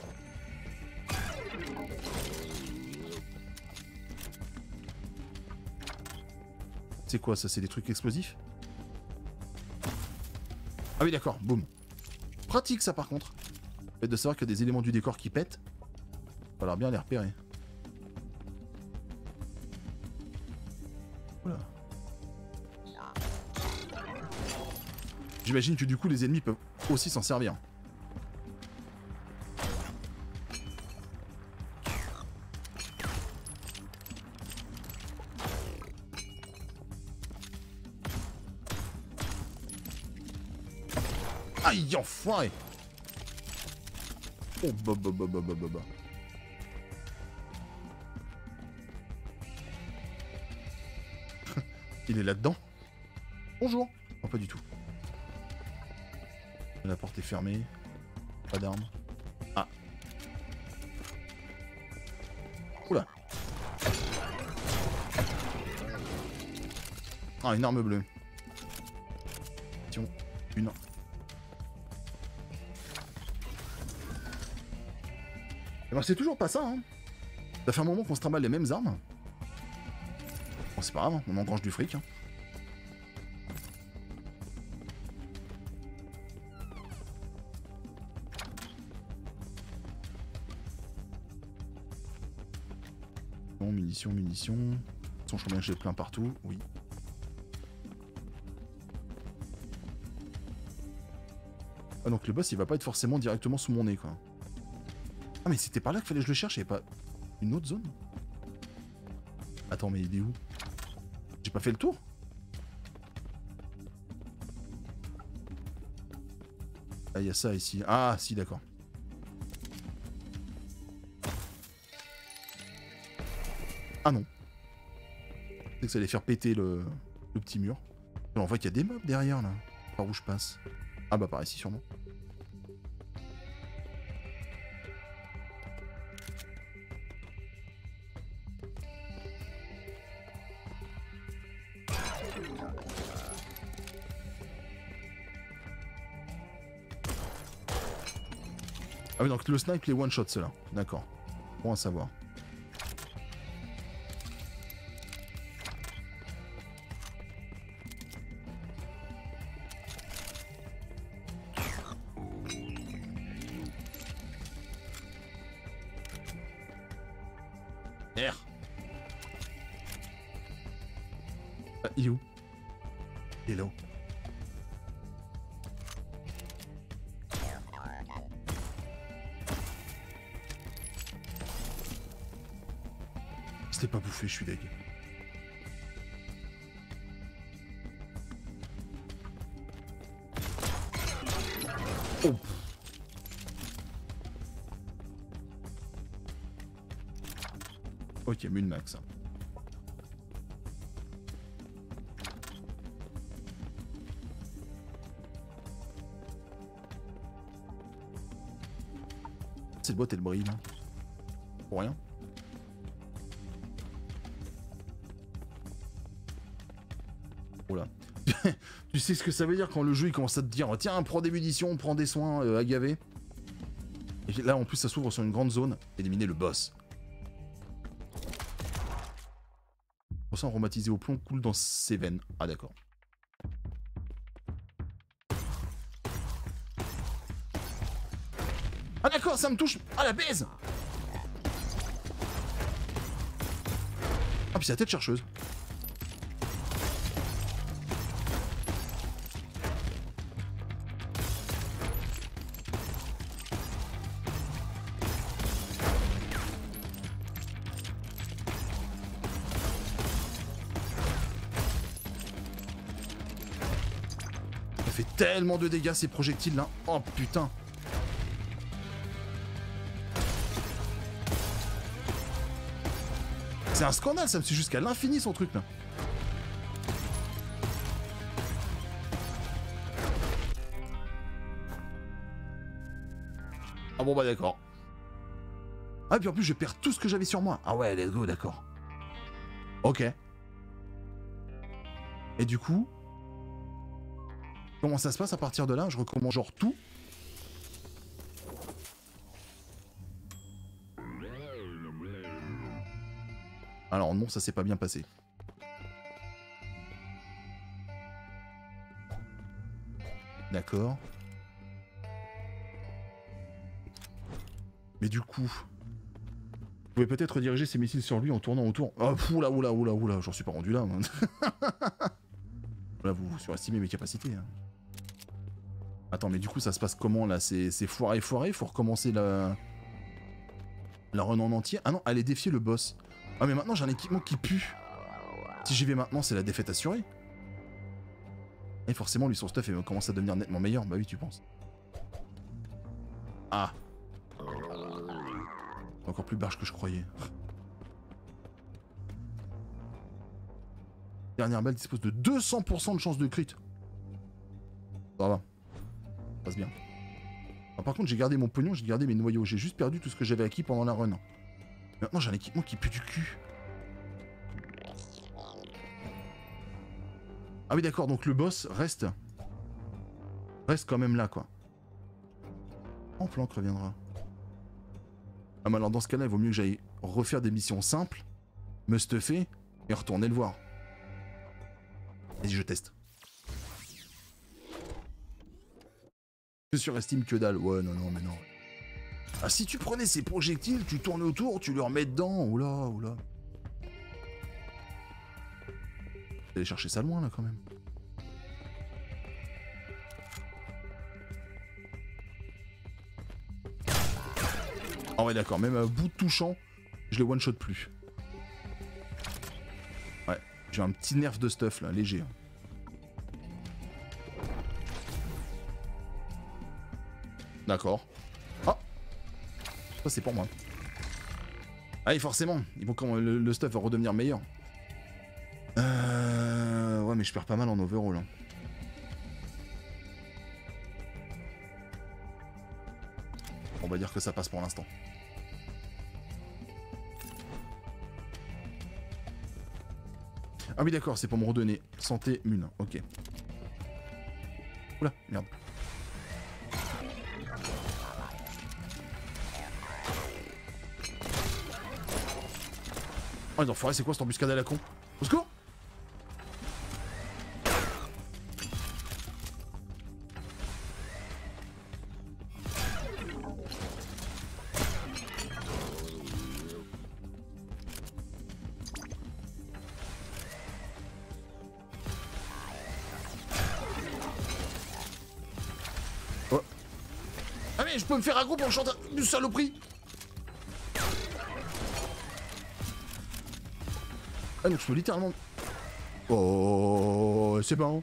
C'est quoi ça? C'est des trucs explosifs? Ah oui d'accord, boum. Pratique ça par contre. Le fait de savoir qu'il y a des éléments du décor qui pètent. Il va falloir bien les repérer. Voilà. J'imagine que du coup les ennemis peuvent aussi s'en servir. Aïe, enfoiré! Oh, bah. Il est là-dedans? Bonjour! Oh, pas du tout. La porte est fermée. Pas d'armes. Ah. Oula. Ah, une arme bleue. Tiens, une. Et ben c'est toujours pas ça, hein. Ça fait un moment qu'on se trimballe les mêmes armes. Bon, c'est pas grave, hein. On engrange du fric. Hein. Bon, munitions. De toute façon, je crois bien que j'ai plein partout, oui. Ah, donc le boss, il va pas être forcément directement sous mon nez, quoi. Ah, mais c'était par là qu'il fallait que je le cherche, il n'y avait pas une autre zone? Attends, mais il est où? J'ai pas fait le tour? Ah, il y a ça ici. Ah, si, d'accord. Ah non. C'est que ça allait faire péter le petit mur. Alors, en fait, il y a des mobs derrière, là. Par où je passe? Ah bah, par ici, sûrement. Ah oui, donc le snipe, les one-shot, ceux-là. D'accord. Bon à savoir. R. Ah, il est où? Il est là-haut. C'était pas bouffé, je suis deg. Oh. Ok, mais une max. Cette boîte elle brille là. Pour rien. Oula. Tu sais ce que ça veut dire quand le jeu il commence à te dire tiens, prends des munitions, prends des soins à gaver. Et là en plus ça s'ouvre sur une grande zone. Éliminer le boss. Pour ça, aromatisé au plomb coule dans ses veines. Ah d'accord. Ah d'accord, ça me touche. Ah la baise. Ah puis c'est la tête chercheuse. Ça fait tellement de dégâts ces projectiles là. Oh putain. C'est un scandale, ça me suit jusqu'à l'infini son truc là. Ah bon bah d'accord. Ah puis en plus je perds tout ce que j'avais sur moi. Ah ouais, let's go, d'accord. Ok. Et du coup, comment ça se passe à partir de là? Je recommence genre tout. Alors non, ça s'est pas bien passé. D'accord. Mais du coup, vous pouvez peut-être diriger ces missiles sur lui en tournant autour. Oh, oula, oula, oula, oula, j'en suis pas rendu là. Moi. Là, vous surestimez mes capacités. Hein. Attends, mais du coup, ça se passe comment là? C'est foiré, foiré. Faut recommencer la run en entier. Ah non, allez défier le boss. Ah mais maintenant j'ai un équipement qui pue. Si j'y vais maintenant, c'est la défaite assurée. Et forcément, lui, son stuff, il commence à devenir nettement meilleur. Bah oui, tu penses. Ah. Encore plus barge que je croyais. Dernière balle dispose de 200% de chance de crit. Ça va. Ça passe bien. Ah, par contre, j'ai gardé mon pognon, j'ai gardé mes noyaux. J'ai juste perdu tout ce que j'avais acquis pendant la run. Maintenant, j'ai un équipement qui pue du cul. Ah oui, d'accord, donc le boss reste quand même là, quoi. En planque reviendra. Ah mais alors dans ce cas-là, il vaut mieux que j'aille refaire des missions simples, me stuffer et retourner le voir. Vas-y, je teste. Je surestime que dalle. Ouais, non, non, mais non. Ah, si tu prenais ces projectiles, tu tournes autour, tu le remets dedans. Oula, oula. Aller chercher ça loin, là, quand même. Ah ouais, d'accord. Même à bout de touchant, je les one-shot plus. Ouais, j'ai un petit nerf de stuff, là, léger. D'accord. Ah, ça, c'est pour moi. Ah, et forcément, il faut quand le stuff va redevenir meilleur. Ouais, mais je perds pas mal en overall. Hein. On va dire que ça passe pour l'instant. Ah oui, d'accord, c'est pour me redonner santé mune. Ok. Oula, merde. Oh, les enfoirés, c'est quoi cette embuscade à la con? Au secours! Oh. Ah mais je peux me faire aggro pour le chanteur du saloperie! Ah donc je peux littéralement... Oh, c'est bon.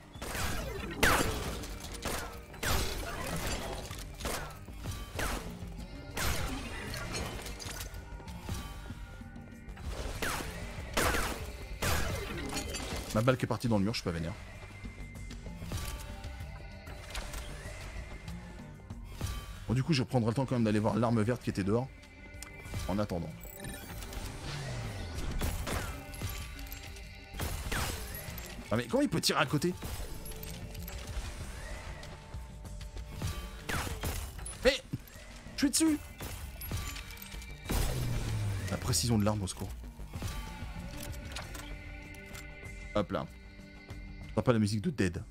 Ma balle qui est partie dans le mur, je suis pas vénère. Bon, du coup, je prendrai le temps quand même d'aller voir l'arme verte qui était dehors. En attendant. Ah mais comment il peut tirer à côté? Hé, je suis dessus. La précision de l'arme au secours. Hop là. T'as pas la musique de Dead.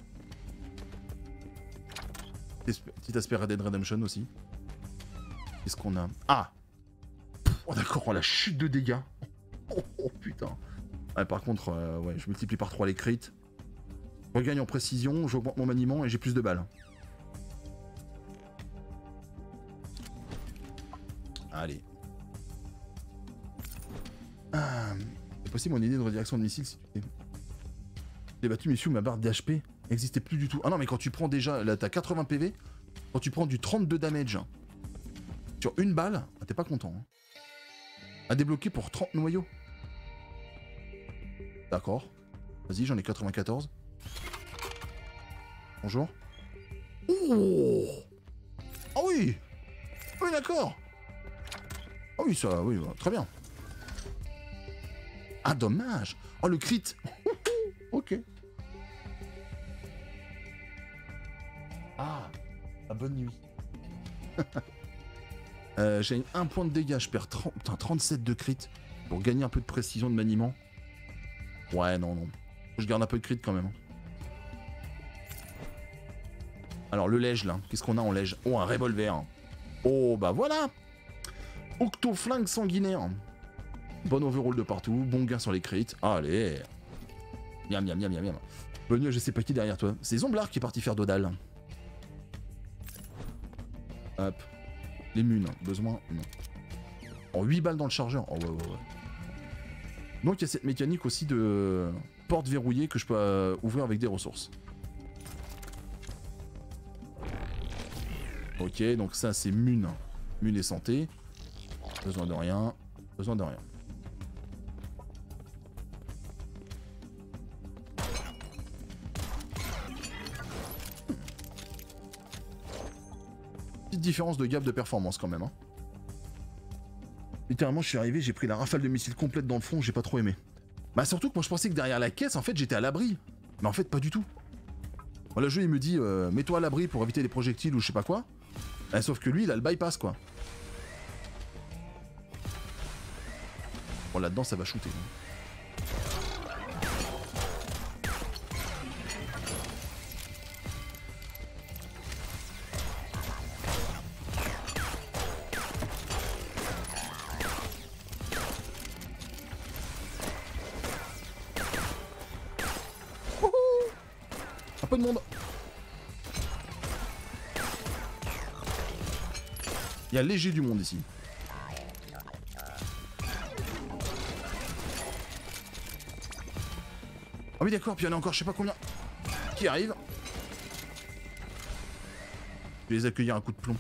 Petit aspect Red Dead Redemption aussi. Qu'est-ce qu'on a? Ah, oh d'accord, oh, la chute de dégâts. Oh putain. Ouais, par contre, ouais, je multiplie par 3 les crits. Je regagne en précision, j'augmente mon maniement et j'ai plus de balles. Allez. Ah, c'est possible mon idée de redirection de missile si tu t'es... J'ai battu messieurs, ma barre d'HP n'existait plus du tout. Ah non mais quand tu prends déjà, là t'as 80 PV, quand tu prends du 32 damage sur une balle, ah, t'es pas content. Hein. À débloquer pour 30 noyaux. D'accord. Vas-y, j'en ai 94. Bonjour. Oh, ah oui. Oui, d'accord. Ah oui, ça, oui, très bien. Ah, dommage. Oh, le crit. Ok. Ah, bonne nuit. J'ai 1 point de dégâts, je perds 37 de crit pour gagner un peu de précision de maniement. Ouais, non, non. Je garde un peu de crit quand même. Alors, le lège, là. Qu'est-ce qu'on a en lège? Oh, un revolver. Oh, bah voilà. Octoflingue sanguinaire. Bon overall de partout. Bon gain sur les crits. Allez. Miam, miam, miam, miam, miam. Bonne nuit, je sais pas qui est derrière toi. C'est Zomblard qui est parti faire Dodal. Hop. Les munes. Besoin? Non. Oh, 8 balles dans le chargeur. Oh, ouais, ouais, ouais. Donc, il y a cette mécanique aussi de porte verrouillée que je peux ouvrir avec des ressources. Ok, donc ça, c'est mune. Mune et santé. Besoin de rien. Besoin de rien. Petite différence de gap de performance quand même. Hein. Littéralement, je suis arrivé, j'ai pris la rafale de missiles complète dans le front, j'ai pas trop aimé. Bah surtout que moi je pensais que derrière la caisse, en fait, j'étais à l'abri. Mais en fait, pas du tout. Bon, le jeu, il me dit, mets-toi à l'abri pour éviter les projectiles ou je sais pas quoi. Bah, sauf que lui, il a le bypass, quoi. Bon, là-dedans, ça va shooter. Un peu de monde. Il y a léger du monde ici. Ah oui d'accord, puis il y en a encore je sais pas combien qui arrivent. Je vais les accueillir un coup de plomb.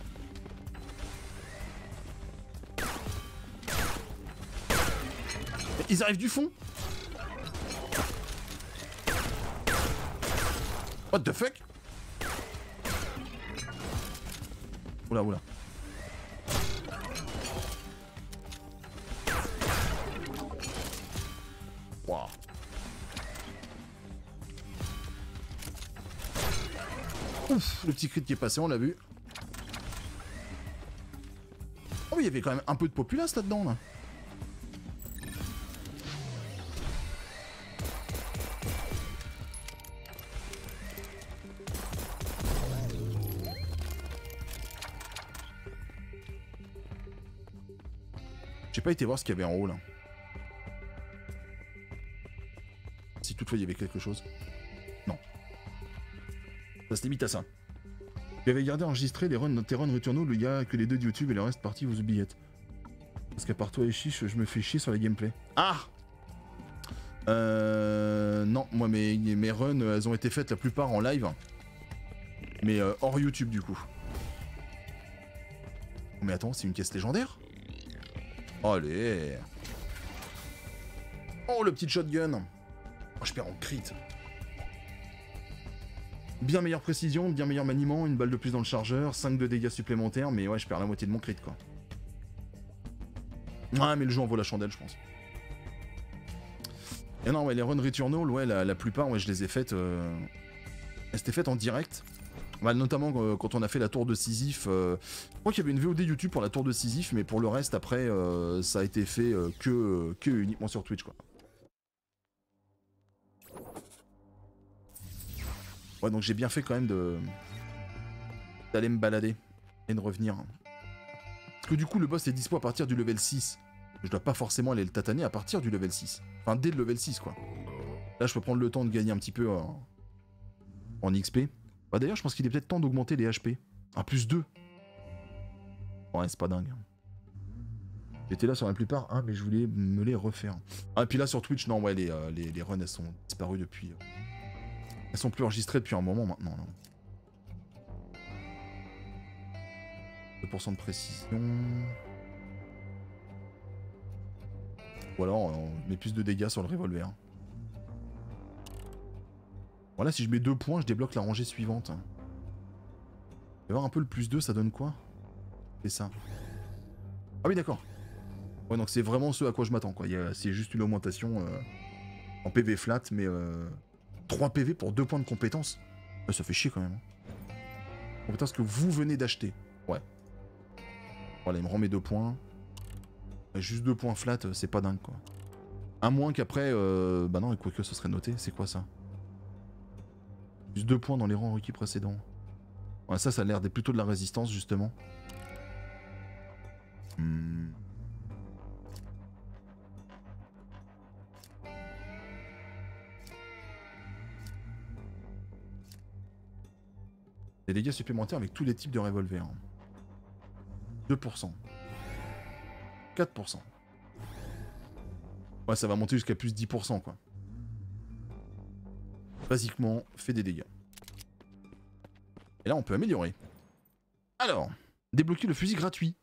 Mais ils arrivent du fond. What the fuck? Oula oula. Wow. Ouf, le petit crit qui est passé, on l'a vu. Oh oui, il y avait quand même un peu de populace là-dedans, là. J'ai pas été voir ce qu'il y avait en haut, là. Si toutefois il y avait quelque chose. Non. Ça se limite à ça. Tu avais gardé enregistré les runs, tes runs Returnal où il y a que les deux de YouTube et le reste parti vous oubliez. Parce qu'à part toi et Chiche, je me fais chier sur les gameplays. Ah non, moi mes runs, elles ont été faites la plupart en live. Mais hors YouTube du coup. Mais attends, c'est une caisse légendaire? Allez. Oh, le petit shotgun. Oh, je perds en crit. Bien meilleure précision, bien meilleur maniement, une balle de plus dans le chargeur, 5 de dégâts supplémentaires, mais ouais, je perds la moitié de mon crit, quoi. Ouais, mais le jeu en vaut la chandelle, je pense. Et non, ouais, les runs Returnal, ouais, la plupart, ouais, je les ai faites... Elles étaient faites en direct. Bah, notamment quand on a fait la tour de Sisyphe. Je crois qu'il y avait une VOD YouTube pour la tour de Sisyphe, mais pour le reste, après, ça a été fait que uniquement sur Twitch, quoi. Ouais, donc j'ai bien fait quand même d'aller me balader et de revenir. Parce que du coup, le boss est dispo à partir du level 6. Je dois pas forcément aller le tataner à partir du level 6. Enfin, dès le level 6, quoi. Là, je peux prendre le temps de gagner un petit peu en XP. Bah, d'ailleurs, je pense qu'il est peut-être temps d'augmenter les HP. À plus 2. Ouais, c'est pas dingue. J'étais là sur la plupart, hein, mais je voulais me les refaire. Ah, et puis là, sur Twitch, non, ouais, les runs, elles sont disparues depuis... Elles sont plus enregistrées depuis un moment, maintenant. Non. 2% de précision... Ou alors, on met plus de dégâts sur le revolver. Voilà, si je mets 2 points, je débloque la rangée suivante. On va voir un peu le plus 2, ça donne quoi? C'est ça. Ah oui, d'accord. Ouais, donc c'est vraiment ce à quoi je m'attends, quoi. C'est juste une augmentation en PV flat, mais 3 PV pour 2 points de compétence. Ça fait chier, quand même. Compétence que vous venez d'acheter. Ouais. Voilà, il me remet 2 points. Juste 2 points flat, c'est pas dingue, quoi. À moins qu'après... Bah non, quoique ce serait noté. C'est quoi, ça? Juste 2 points dans les rangs requis précédents. Ouais, ça a l'air d'être plutôt de la résistance, justement. Des dégâts supplémentaires avec tous les types de revolvers. 2%. 4%. Ouais, ça va monter jusqu'à plus 10%, quoi. Basiquement, fait des dégâts. Et là, on peut améliorer. Alors, débloquer le fusil gratuit.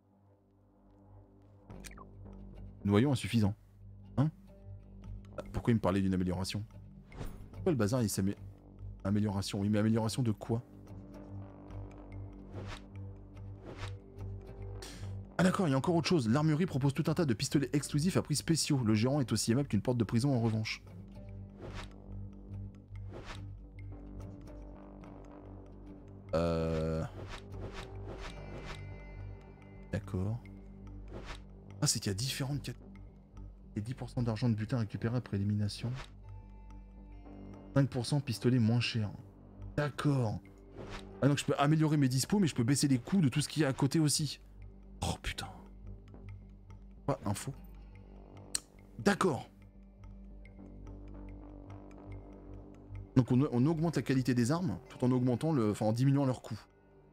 Noyau insuffisant. Hein? Pourquoi il me parlait d'une amélioration? Pourquoi le bazar, il s'améliore? Amélioration, oui, mais amélioration de quoi? Ah d'accord, il y a encore autre chose. L'armurerie propose tout un tas de pistolets exclusifs à prix spéciaux. Le gérant est aussi aimable qu'une porte de prison en revanche. D'accord. Ah, c'est qu'il y a différentes catégories. Et 10% d'argent de butin récupéré après élimination. 5% pistolet moins cher. D'accord. Ah donc je peux améliorer mes dispos, mais je peux baisser les coûts de tout ce qu'il y a à côté aussi. Oh putain. Pas info. D'accord. Donc on augmente la qualité des armes tout en augmentant en diminuant leur coût.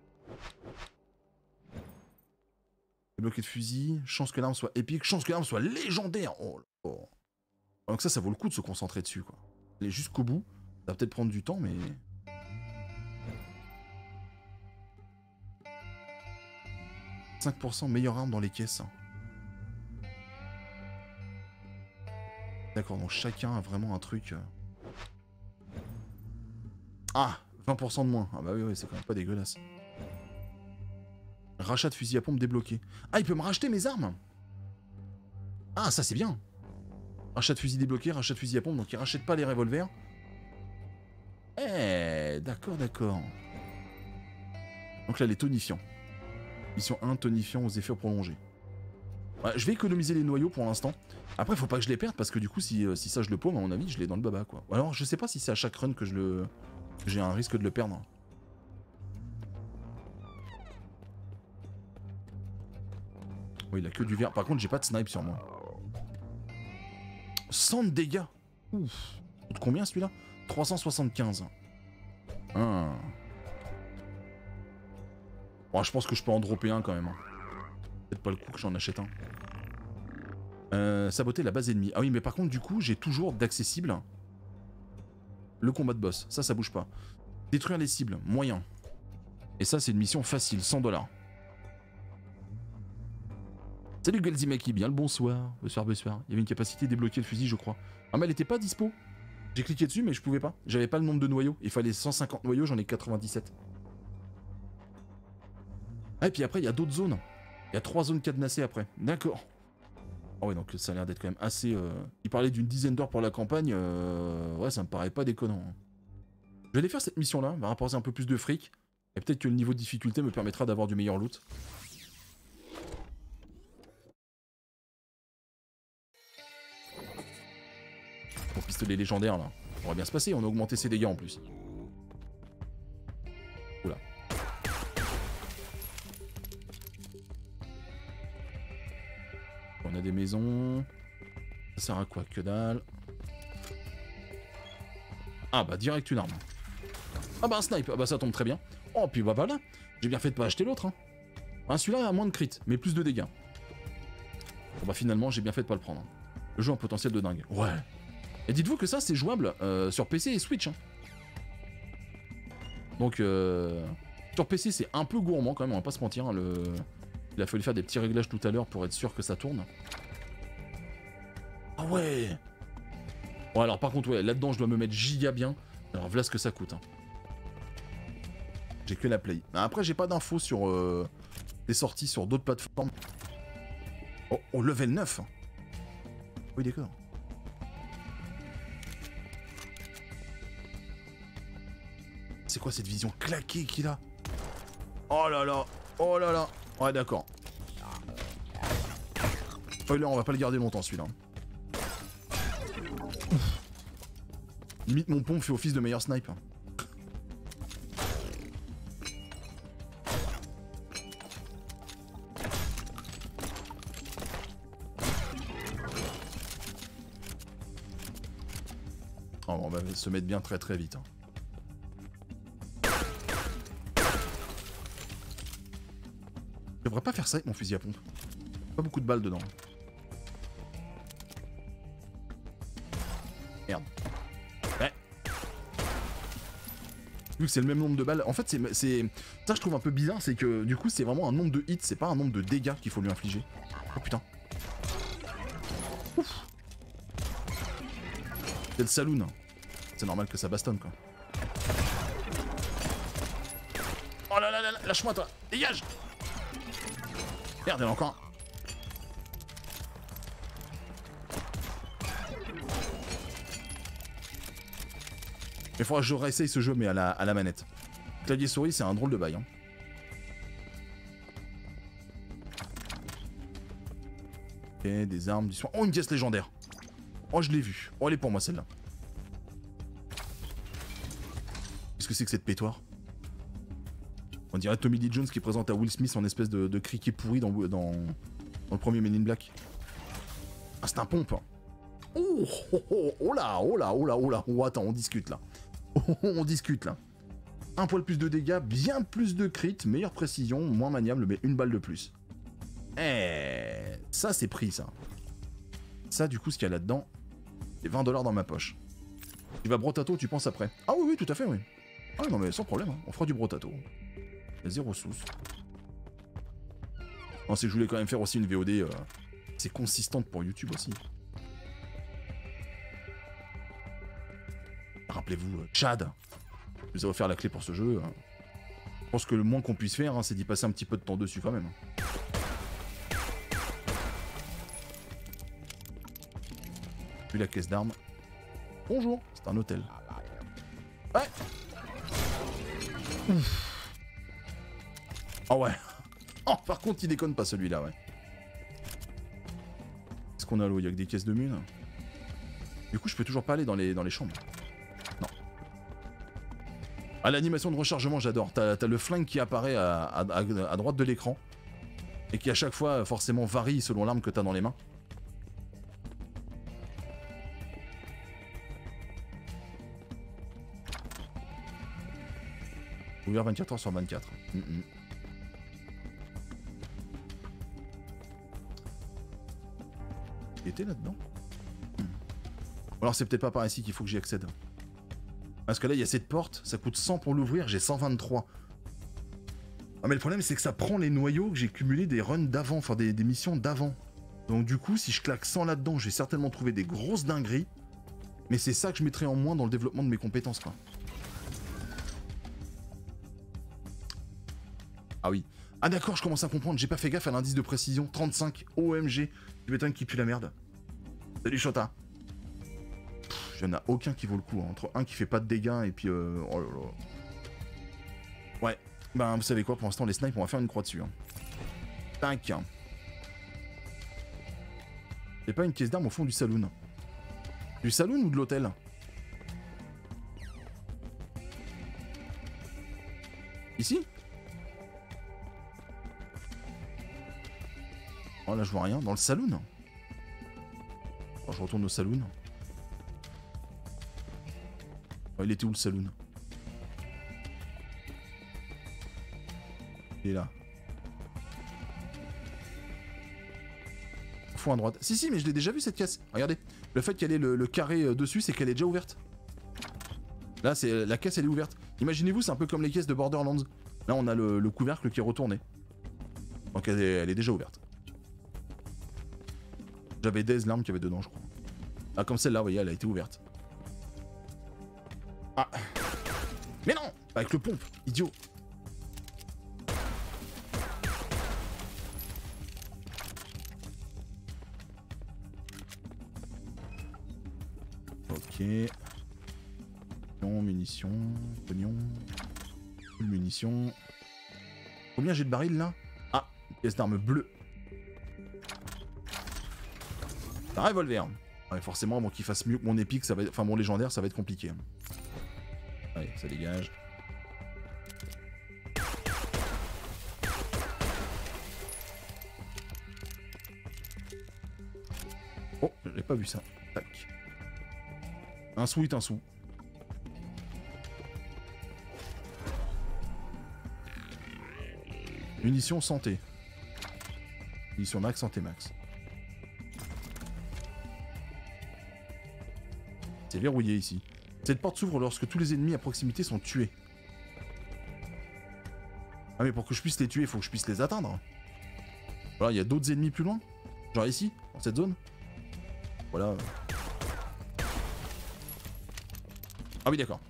Bloqué de fusil, chance que l'arme soit épique, chance que l'arme soit légendaire. Oh là là. Donc ça vaut le coup de se concentrer dessus, quoi. Aller jusqu'au bout, ça va peut-être prendre du temps, mais... « 5% meilleure arme dans les caisses. » D'accord, donc chacun a vraiment un truc... Ah, 20% de moins. Ah bah oui, c'est quand même pas dégueulasse. Rachat de fusil à pompe débloqué. Ah, il peut me racheter mes armes. Ah, ça c'est bien. Rachat de fusil débloqué, rachat de fusil à pompe, donc il rachète pas les revolvers. Eh, d'accord, d'accord. Donc là, les tonifiants. Mission 1, tonifiant aux effets prolongés. Ouais, je vais économiser les noyaux pour l'instant. Après, faut pas que je les perde, parce que du coup, si ça je le paume, à mon avis, je l'ai dans le baba, quoi. Alors, je sais pas si c'est à chaque run que j'ai un risque de le perdre. Oui, il a que du vert. Par contre, j'ai pas de snipe sur moi. 100 de dégâts. Ouf. Coûte combien celui-là? 375. Ah. Bon, je pense que je peux en dropper un quand même. Peut-être pas le coup que j'en achète un. Saboter la base ennemie. Ah oui, mais par contre, du coup, j'ai toujours d'accessible le combat de boss. Ça bouge pas. Détruire les cibles, moyen. Et ça, c'est une mission facile, 100 $. Salut Galzimaki, bien le bonsoir. Bonsoir, bonsoir. Il y avait une capacité de débloquer le fusil, je crois. Ah, mais elle était pas dispo. J'ai cliqué dessus, mais je pouvais pas. J'avais pas le nombre de noyaux. Il fallait 150 noyaux, j'en ai 97. Ah, et puis après, il y a d'autres zones. Il y a 3 zones cadenassées après. D'accord. Ah ouais, donc ça a l'air d'être quand même assez... Il parlait d'une dizaine d'heures pour la campagne. Ouais, ça me paraît pas déconnant. Je vais aller faire cette mission-là, va rapporter un peu plus de fric. Et peut-être que le niveau de difficulté me permettra d'avoir du meilleur loot. Bon, pistolet légendaire, là. Ça va bien se passer, on a augmenté ses dégâts en plus. Oula. On a des maisons. Ça sert à quoi? Que dalle. Ah bah direct une arme. Ah bah un snipe, ah bah ça tombe très bien. Oh puis bah voilà, j'ai bien fait de pas acheter l'autre. Hein. Celui-là a moins de crit, mais plus de dégâts. Bon bah finalement j'ai bien fait de pas le prendre. Le jeu a un potentiel de dingue. Ouais. Et dites-vous que ça c'est jouable sur PC et Switch. Hein. Donc sur PC c'est un peu gourmand quand même, on va pas se mentir. Hein, il a fallu faire des petits réglages tout à l'heure pour être sûr que ça tourne. Ah ouais. Bon alors par contre ouais, là-dedans je dois me mettre giga bien. Alors voilà ce que ça coûte. Hein. J'ai que la Play. Après j'ai pas d'infos sur les sorties sur d'autres plateformes. Oh level 9. Oui d'accord. C'est quoi cette vision claquée qu'il a? Oh là là. Oh là là. Ouais d'accord. Oh là on va pas le garder longtemps celui-là. Limite mon pompe fait office de meilleur snipe. Oh, on va se mettre bien très très vite. Hein. Je devrais pas faire ça avec mon fusil à pompe. Pas beaucoup de balles dedans. Merde. Ouais. Vu que c'est le même nombre de balles, en fait c'est... Ça je trouve un peu bizarre, c'est que du coup c'est vraiment un nombre de hits, c'est pas un nombre de dégâts qu'il faut lui infliger. Oh putain. Ouf. C'est le saloon. C'est normal que ça bastonne quoi. Oh là là là, lâche-moi toi, dégage. Merde, il y en a encore un. Il faudra que je réessaye ce jeu mais à la manette. Clavier souris c'est un drôle de bail. Hein. Ok, des armes, du soin. Oh une pièce légendaire. Oh je l'ai vue. Oh elle est pour moi celle-là. Qu'est-ce que c'est que cette pétoire? On dirait Tommy Lee Jones qui présente à Will Smith en espèce de criquet pourri dans le premier Men in Black. Ah c'est un pompe. Oh, oh, oh, oh là, oh là, oh là, oh là. Oh attends, on discute là. Oh, on discute là. Un poil plus de dégâts, bien plus de crit, meilleure précision, moins maniable, mais une balle de plus. Eh, ça c'est pris ça. Ça du coup ce qu'il y a là-dedans, c'est 20 $ dans ma poche. Tu vas brotato, tu penses après? Ah oui, oui, tout à fait, oui. Ah non mais sans problème, hein. On fera du brotato. Il y a 0 sous. Non, c'est que je voulais quand même faire aussi une VOD c'est consistante pour YouTube aussi. Rappelez-vous, Chad, je vous ai offert la clé pour ce jeu. Je pense que le moins qu'on puisse faire, hein, c'est d'y passer un petit peu de temps dessus quand même. Puis la caisse d'armes. Bonjour, c'est un hôtel. Ouais. Ouf. Oh ouais. Oh, par contre, il déconne pas celui-là, ouais. Qu'est-ce qu'on a là? Il y a que des caisses de mine. Du coup, je peux toujours pas aller dans les chambres. Non. Ah, l'animation de rechargement, j'adore. T'as le flingue qui apparaît à droite de l'écran. Et qui à chaque fois, forcément, varie selon l'arme que t'as dans les mains. Ouvert 24 heures sur 24. Il était là-dedans. Alors c'est peut-être pas par ici qu'il faut que j'y accède. Parce que là il y a cette porte, ça coûte 100 pour l'ouvrir, j'ai 123. Ah mais le problème c'est que ça prend les noyaux que j'ai cumulés des runs d'avant, enfin des missions d'avant. Donc du coup si je claque 100 là-dedans, je vais certainement trouver des grosses dingueries. Mais c'est ça que je mettrais en moins dans le développement de mes compétences, quoi. Ah oui. Ah d'accord, je commence à comprendre, j'ai pas fait gaffe à l'indice de précision. 35, OMG. Tu m'étonnes qui pue la merde. Salut Chota. Il y en a aucun qui vaut le coup, hein. Entre un qui fait pas de dégâts et puis... Oh là là. Ouais. Ben vous savez quoi, pour l'instant les snipes, on va faire une croix dessus. Hein. Tac. Y'a pas une caisse d'armes au fond du saloon? Du saloon ou de l'hôtel? Ici? Oh là je vois rien, dans le saloon. Oh, je retourne au saloon. Oh, il était où le saloon? Il est là. Au fond à droite. Si, mais je l'ai déjà vu cette caisse. Regardez. Le fait qu'elle ait le carré dessus, c'est qu'elle est déjà ouverte. Là, c'est la caisse, elle est ouverte. Imaginez-vous, c'est un peu comme les caisses de Borderlands. Là, on a le couvercle qui est retourné. Donc, elle est déjà ouverte. J'avais des larmes qu'il y avait dedans, je crois. Ah, comme celle-là, vous voyez, elle a été ouverte. Ah. Mais non! Avec le pompe, idiot. Ok. Munitions, pognon. Full munitions. Combien j'ai de barils là? Ah, une pièce d'arme bleue. Un revolver. Ouais, forcément, avant qu'il fasse mieux que mon épique, ça va être... enfin mon légendaire, ça va être compliqué. Allez, ça dégage. Oh, j'avais pas vu ça. Tac. Un sou est un sou. Munitions santé. Munitions max, santé max. C'est verrouillé ici. Cette porte s'ouvre lorsque tous les ennemis à proximité sont tués. Ah mais pour que je puisse les tuer, il faut que je puisse les atteindre. Voilà, il y a d'autres ennemis plus loin. Genre ici, dans cette zone. Voilà. Ah oui, d'accord.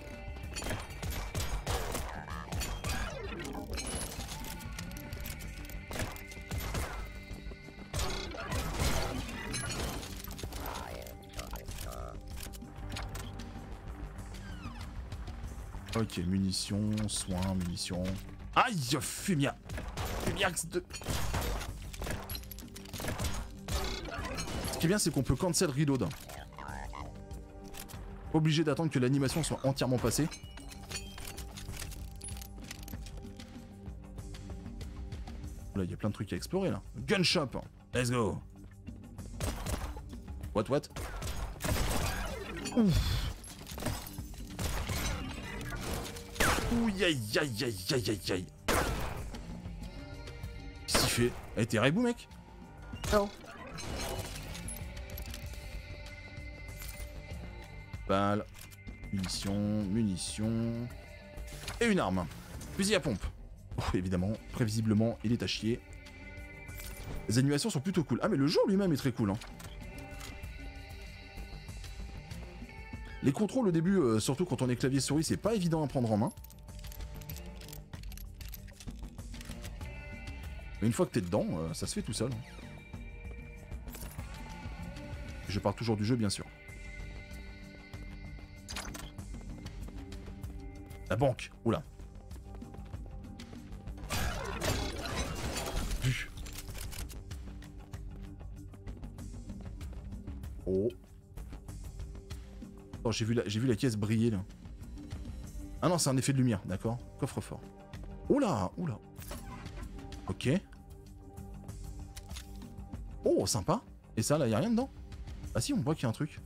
Ok, munitions, soins, munitions. Aïe, Fumia. Fumiax de... Ce qui est bien, c'est qu'on peut cancel reload. Pas obligé d'attendre que l'animation soit entièrement passée. Là, il y a plein de trucs à explorer, là. Gun shop. Let's go. What? Ouf. Ouh, aïe. Qu'est-ce qu'il fait? Eh, t'es rebou, mec? Non. Balle. Munitions. Et une arme. Fusil à pompe. Oh, évidemment, prévisiblement, il est à chier. Les animations sont plutôt cool. Ah, mais le jeu lui-même est très cool, hein. Les contrôles au début, surtout quand on est clavier-souris, c'est pas évident à prendre en main. Mais une fois que t'es dedans, ça se fait tout seul. Je parle toujours du jeu, bien sûr. La banque. Oula. Vu. Oh. Oh, j'ai vu la caisse briller, là. Ah non, c'est un effet de lumière, d'accord. Coffre-fort. Oula. Ok. Oh, sympa. Et ça, là, y a rien dedans? Ah si, on voit qu'il y a un truc.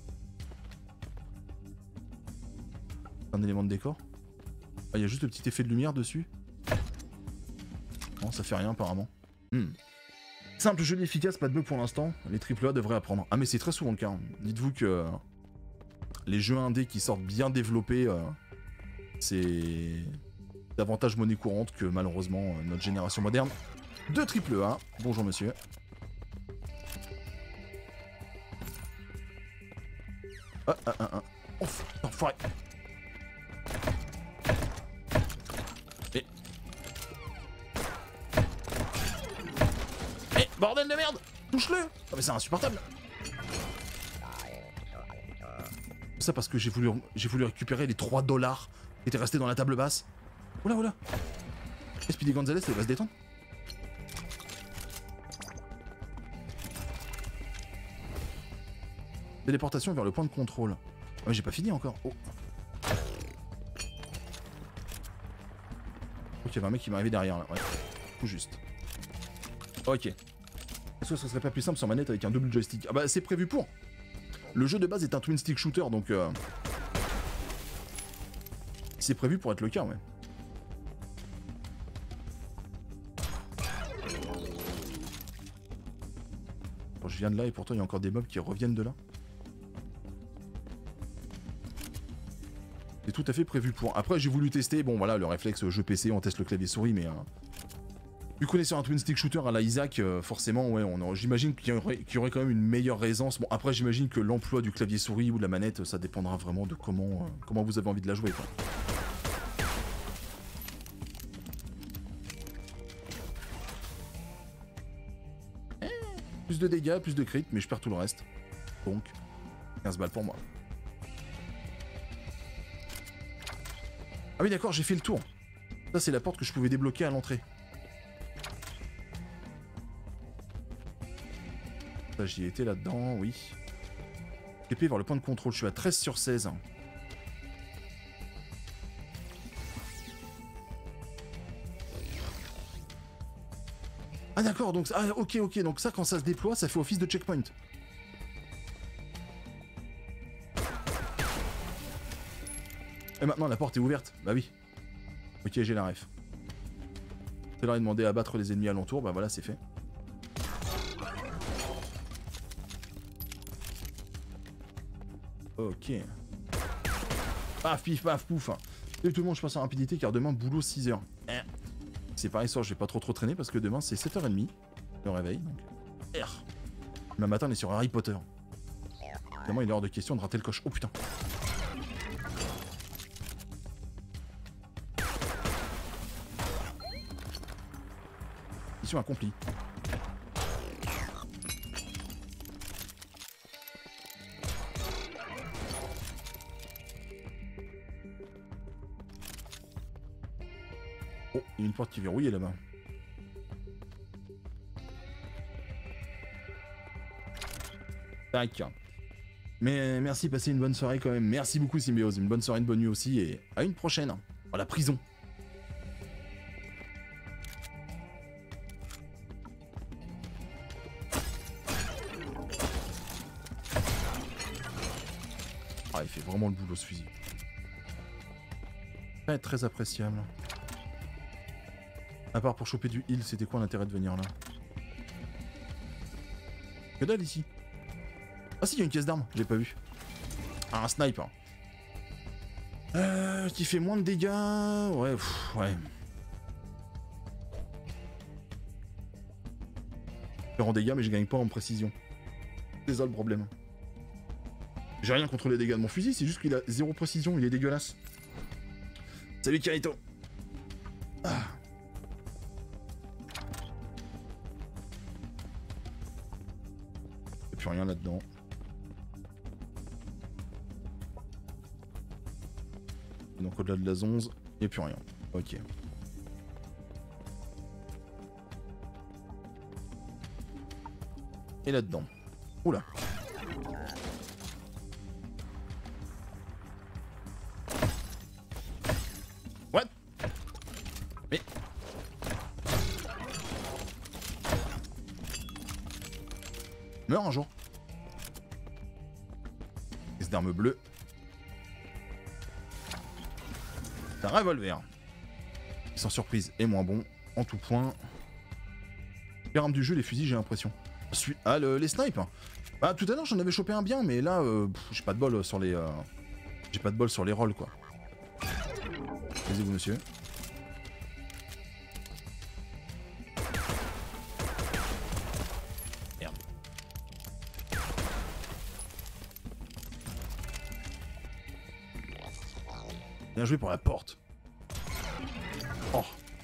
Un élément de décor. Ah, il y a juste le petit effet de lumière dessus. Non, ça fait rien, apparemment. Simple, joli, efficace, pas de bug pour l'instant. Les AAA devraient apprendre. Ah, mais c'est très souvent le cas. Hein. Dites-vous que les jeux indés qui sortent bien développés, c'est davantage monnaie courante que malheureusement notre génération moderne de AAA. Bonjour monsieur. Ouf, enfoiré. Et... bordel de merde! Touche-le! Ah mais c'est insupportable! Ça parce que j'ai voulu récupérer les 3 $ qui étaient restés dans la table basse. Oula, oula! Et Speedy Gonzalez, il va se détendre. Téléportation vers le point de contrôle. Ouais, j'ai pas fini encore. Oh. Ok, il y avait un mec qui m'est arrivé derrière là. Ouais, tout juste. Ok. Est-ce que ce serait pas plus simple sur manette avec un double joystick? Ah bah c'est prévu pour. Le jeu de base est un twin stick shooter donc c'est prévu pour être le cas, ouais. Bon, je viens de là et pourtant il y a encore des mobs qui reviennent de là. C'est tout à fait prévu pour. Après j'ai voulu tester, bon voilà, le réflexe jeu PC, on teste le clavier souris, mais vu qu'on est sur un twin stick shooter à la Isaac, forcément ouais, j'imagine qu'il y aurait quand même une meilleure aisance. Bon après j'imagine que l'emploi du clavier souris ou de la manette, ça dépendra vraiment de comment vous avez envie de la jouer, quoi. Plus de dégâts, plus de crit, mais je perds tout le reste. Donc 15 balles pour moi. Ah oui d'accord, j'ai fait le tour. Ça c'est la porte que je pouvais débloquer à l'entrée. Ça j'y étais là-dedans, oui. Épée vers le point de contrôle, je suis à 13 sur 16. Ah d'accord, donc ah, ok, donc ça quand ça se déploie, ça fait office de checkpoint. Et maintenant la porte est ouverte, bah oui. Ok, j'ai la ref. Je leur ai demandé à battre les ennemis alentours, bah voilà, c'est fait. Ok. Paf, pif, paf, pouf. Et tout le monde, je passe en rapidité car demain, boulot 6h. C'est pareil, ça, je vais pas trop traîner parce que demain, c'est 7h30. Le réveil, donc. Demain matin, on est sur Harry Potter. Évidemment, il est hors de question de rater le coche. Oh putain. Mission accomplie. Oh, il y a une porte qui est verrouillée là-bas. Tac. Mais merci, passez une bonne soirée quand même. Merci beaucoup Symbiose, une bonne soirée, une bonne nuit aussi et à une prochaine. Dans la prison. Ah, il fait vraiment le boulot ce fusil. Très appréciable. À part pour choper du heal, c'était quoi l'intérêt de venir là? Que dalle ici. Ah si, il y a une caisse d'armes, j'ai pas vu. Ah, un sniper. Qui fait moins de dégâts. Ouais, ouais. Je perds en dégâts, mais je gagne pas en précision. C'est ça le problème. J'ai rien contre les dégâts de mon fusil, c'est juste qu'il a 0 précision, il est dégueulasse. Salut Kirito. Ah. Y'a plus rien là-dedans. Donc au-delà de la zonze, y'a plus rien. Ok. Et là-dedans. Oula. What? Mais... Meurs un jour. Caisse d'armes bleues. C'est un revolver. Sans surprise et moins bon. En tout point. Pire arme du jeu, les fusils, j'ai l'impression. Ah, les snipes. Bah, tout à l'heure, j'en avais chopé un bien, mais là, j'ai pas de bol sur les... J'ai pas de bol sur les rolls, quoi. Vas-y-vous, monsieur. Merde. Bien joué pour la porte. Oh.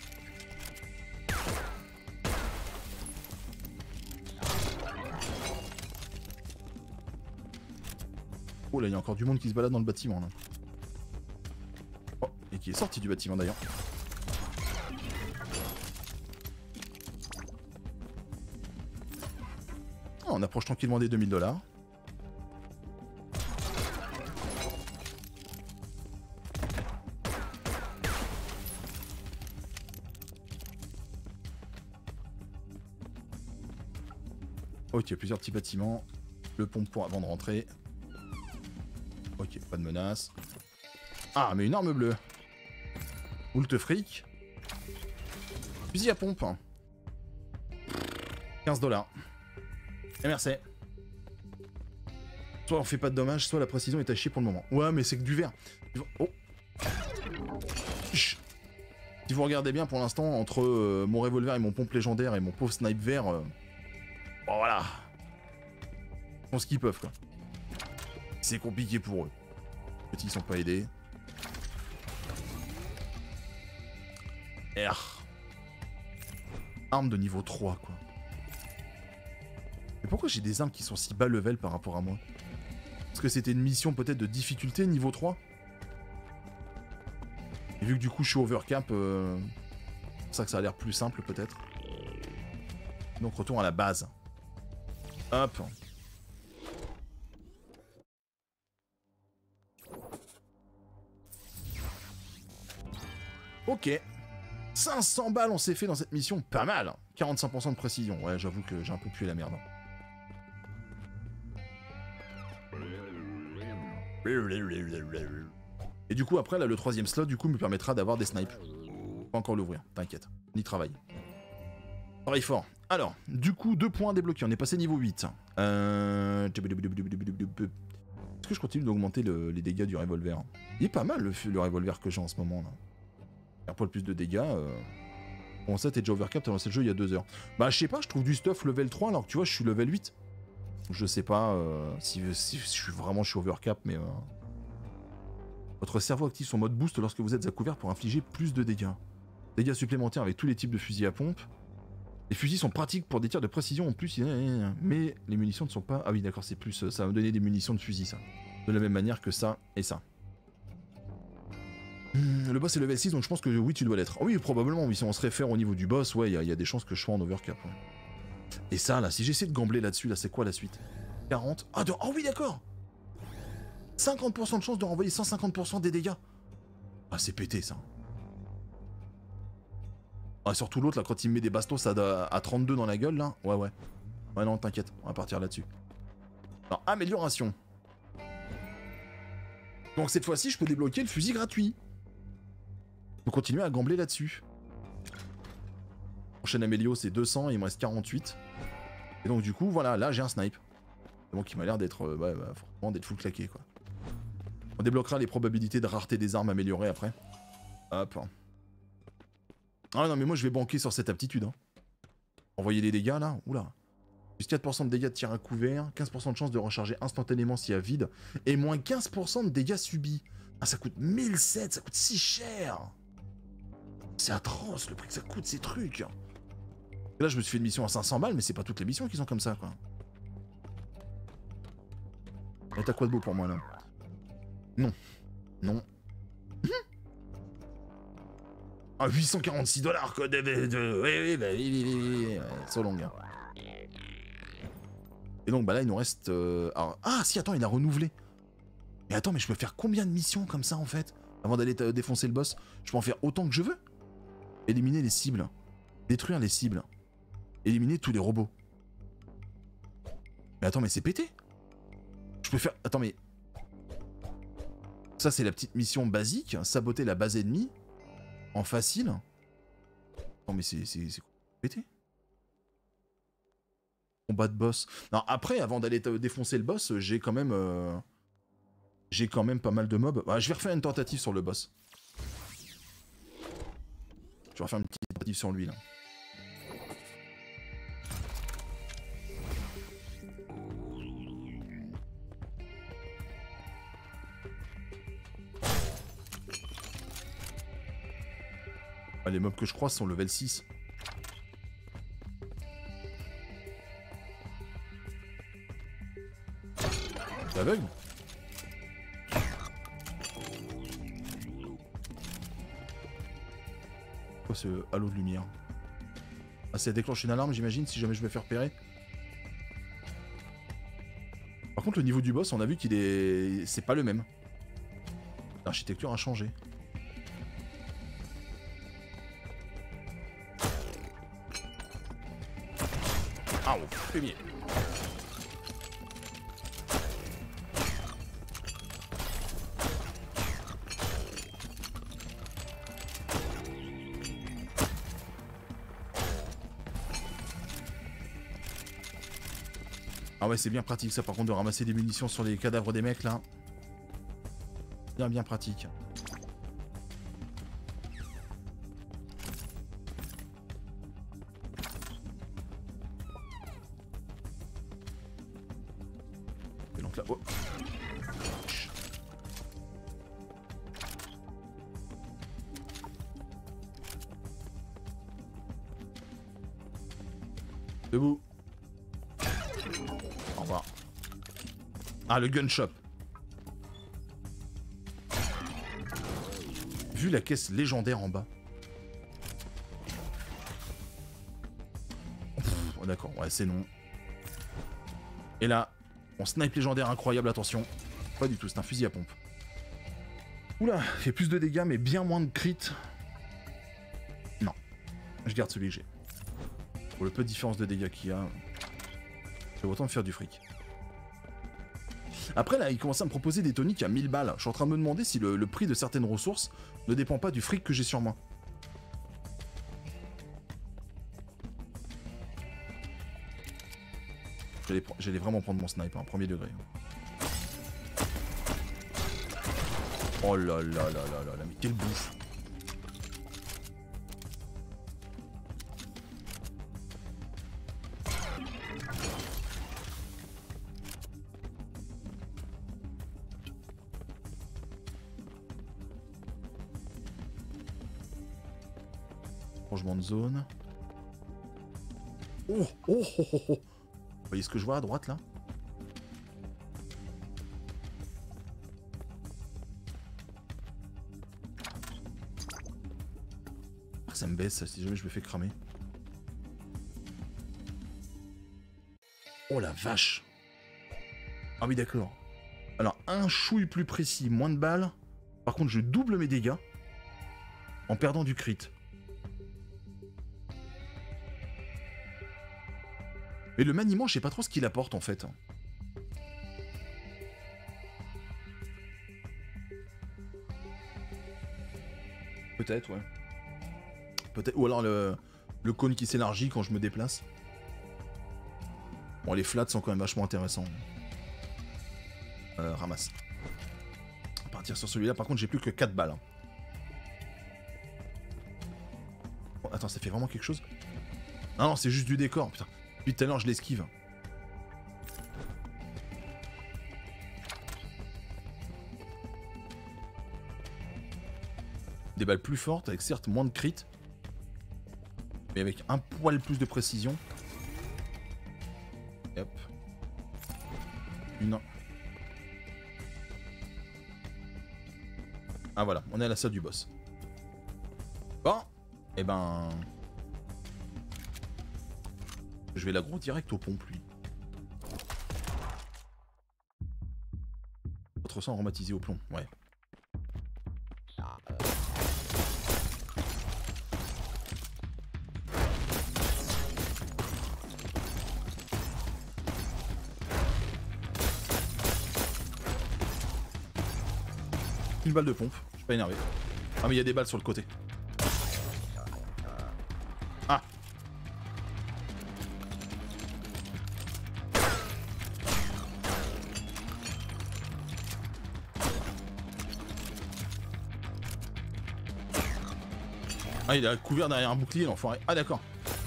Oh là, il y a encore du monde qui se balade dans le bâtiment là. Oh, et qui est sorti du bâtiment d'ailleurs. Oh, on approche tranquillement des 2000 $. Ok, plusieurs petits bâtiments. Le pont avant de rentrer. Ok, pas de menace. Ah, mais une arme bleue. Oult fric. Fusil à pompe. 15 $. Et merci. Soit on fait pas de dommages, soit la précision est à chier pour le moment. Ouais, mais c'est que du verre. Oh. Chut. Si vous regardez bien pour l'instant, entre mon revolver et mon pompe légendaire et mon pauvre snipe vert... bon voilà. Ils font ce qu'ils peuvent quoi. C'est compliqué pour eux. Les petits ils sont pas aidés. R. Arme de niveau 3 quoi. Mais pourquoi j'ai des armes qui sont si bas level par rapport à moi? Parce que c'était une mission peut-être de difficulté niveau 3? Et vu que du coup je suis overcap, c'est pour ça que ça a l'air plus simple peut-être. Donc retour à la base. Hop. Ok. 500 balles on s'est fait dans cette mission, pas mal. 45% de précision, ouais j'avoue que j'ai un peu pué la merde. Et du coup après là le troisième slot du coup me permettra d'avoir des snipes. Pas encore l'ouvrir, t'inquiète, on y travaille. Travaille fort. Alors, du coup 2 points débloqués, on est passé niveau 8. Est-ce que je continue d'augmenter les dégâts du revolver? Il est pas mal le revolver que j'ai en ce moment là. Un poil plus de dégâts. Bon ça t'es déjà overcap, t'as lancé le jeu il y a 2 heures. Bah je sais pas, je trouve du stuff level 3 alors que tu vois je suis level 8. Je sais pas si je suis overcap, mais... Votre cerveau active son mode boost lorsque vous êtes à couvert pour infliger plus de dégâts. Dégâts supplémentaires avec tous les types de fusils à pompe. Les fusils sont pratiques pour des tirs de précision en plus, mais les munitions ne sont pas... Ah oui d'accord, c'est plus... Ça va me donner des munitions de fusil ça. De la même manière que ça et ça. Le boss est level 6 donc je pense que oui tu dois l'être. Oui probablement, oui si on se réfère au niveau du boss, ouais il y a des chances que je sois en overcap. Ouais. Et ça là, si j'essaie de gambler là-dessus, là c'est quoi la suite? 40... Ah oh oui d'accord. 50% de chance de renvoyer 150% des dégâts. Ah c'est pété ça. Ah surtout l'autre là quand il me met des bastos à 32 dans la gueule là. Ouais ouais. Ouais non t'inquiète, on va partir là-dessus. Alors amélioration. Donc cette fois-ci je peux débloquer le fusil gratuit. Je peux continuer à gambler là-dessus. Prochaine amélio c'est 200 et il me reste 48. Et donc du coup voilà, là j'ai un snipe. Donc il m'a l'air d'être forcément d'être full claqué quoi. On débloquera les probabilités de rareté des armes améliorées après. Hop. Ah non mais moi je vais banquer sur cette aptitude. Hein. Envoyer les dégâts là, oula. Plus 4% de dégâts de tir à couvert, 15% de chance de recharger instantanément s'il y a vide, et moins 15% de dégâts subis. Ah ça coûte 1007, ça coûte si cher. C'est atroce le prix que ça coûte ces trucs. Là je me suis fait une mission à 500 balles, mais c'est pas toutes les missions qui sont comme ça quoi. Et t'as quoi de beau pour moi là? Non. Non. Ah 846 $ quoi oui, so long. Et donc bah là il nous reste... Alors... Ah si attends il a renouvelé. Mais attends mais je peux faire combien de missions comme ça en fait? Avant d'aller défoncer le boss, je peux en faire autant que je veux. Éliminer les cibles. Détruire les cibles. Éliminer tous les robots. Mais attends mais c'est pété. Je peux faire... Attends mais... Ça c'est la petite mission basique. Saboter la base ennemie. En facile. Non mais c'est pété. Combat de boss. Non après avant d'aller défoncer le boss, j'ai quand même pas mal de mobs. Bah, je vais refaire une tentative sur le boss. Je vais refaire une petite tentative sur lui là. Ah, les mobs que je croise sont level 6. T'es aveugle? Quoi ce halo de lumière? Ah, ça déclenche une alarme, j'imagine, si jamais je me fais repérer. Par contre, le niveau du boss, on a vu qu'il est... C'est pas le même. L'architecture a changé. Ah, on fait bien. Ah ouais, c'est bien pratique ça par contre de ramasser des munitions sur les cadavres des mecs là. Bien pratique. Et donc là, oh. Debout. Au revoir. Ah, le gun shop. Vu la caisse légendaire en bas. Oh, d'accord, ouais, c'est non. Et là, on snipe légendaire incroyable, attention. Pas du tout, c'est un fusil à pompe. Oula, fait plus de dégâts, mais bien moins de crit. Non. Je garde celui que j'ai. Pour le peu de différence de dégâts qu'il y a, j'ai autant de faire du fric. Après là, il commence à me proposer des toniques à 1000 balles. Je suis en train de me demander si le prix de certaines ressources ne dépend pas du fric que j'ai sur moi. J'allais vraiment prendre mon sniper, premier degré. Oh là là là là là là, mais quelle bouffe. Changement de zone. Oh, oh, oh, oh, oh. Vous voyez ce que je vois à droite là? Ça me baisse si jamais je me fais cramer. Oh la vache. Ah oui d'accord. Alors un chouille plus précis, moins de balles. Par contre je double mes dégâts en perdant du crit. Mais le maniement, je sais pas trop ce qu'il apporte en fait. Peut-être, ouais. Peut-être. Ou alors le cône qui s'élargit quand je me déplace. Bon, les flats sont quand même vachement intéressants. Ramasse. On va partir sur celui-là. Par contre, j'ai plus que 4 balles. Bon, attends, ça fait vraiment quelque chose? Ah non, c'est juste du décor, putain. Depuis tout à l'heure, je l'esquive. Des balles plus fortes, avec certes moins de crit. Mais avec un poil plus de précision. Et hop. Une. Ah voilà, on est à la salle du boss. Bon. Et ben... Je vais l'aggro direct aux pompes, lui. Votre sang aromatisé au plomb, ouais. Une balle de pompe, je suis pas énervé. Ah mais il y a des balles sur le côté. Ah. Ah, il a couvert derrière un bouclier, l'enfoiré. Ah, d'accord.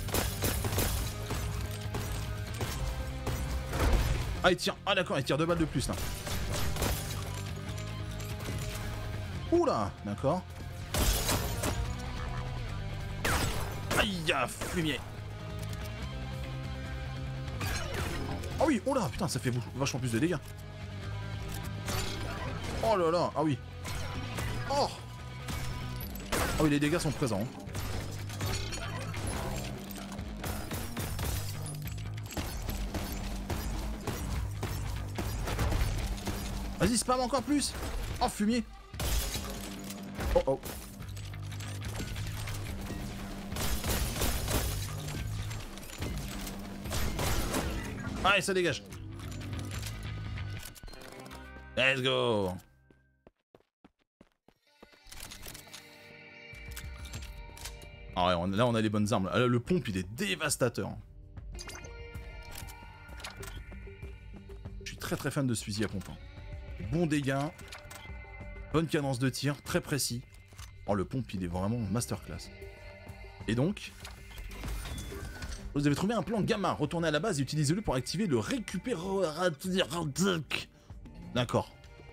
Ah, il tire. Ah, d'accord, il tire 2 balles de plus, là. Oula, d'accord. Aïe, fumier. Ah oui, oh là, putain, ça fait vachement plus de dégâts. Oh là là, ah oui. Oh. Ah oui, les dégâts sont présents. Vas-y, spam encore plus. Oh, fumier. Oh oh. Allez, ça dégage. Let's go. Ah ouais, là on a les bonnes armes. Là, le pompe il est dévastateur. Je suis très fan de ce fusil à pompe. Bon dégâts. Bonne cadence de tir, très précis. Oh, le pompe il est vraiment masterclass. Et donc... Vous avez trouvé un plan gamma. Retournez à la base et utilisez-le pour activer le récupérateur. D'accord.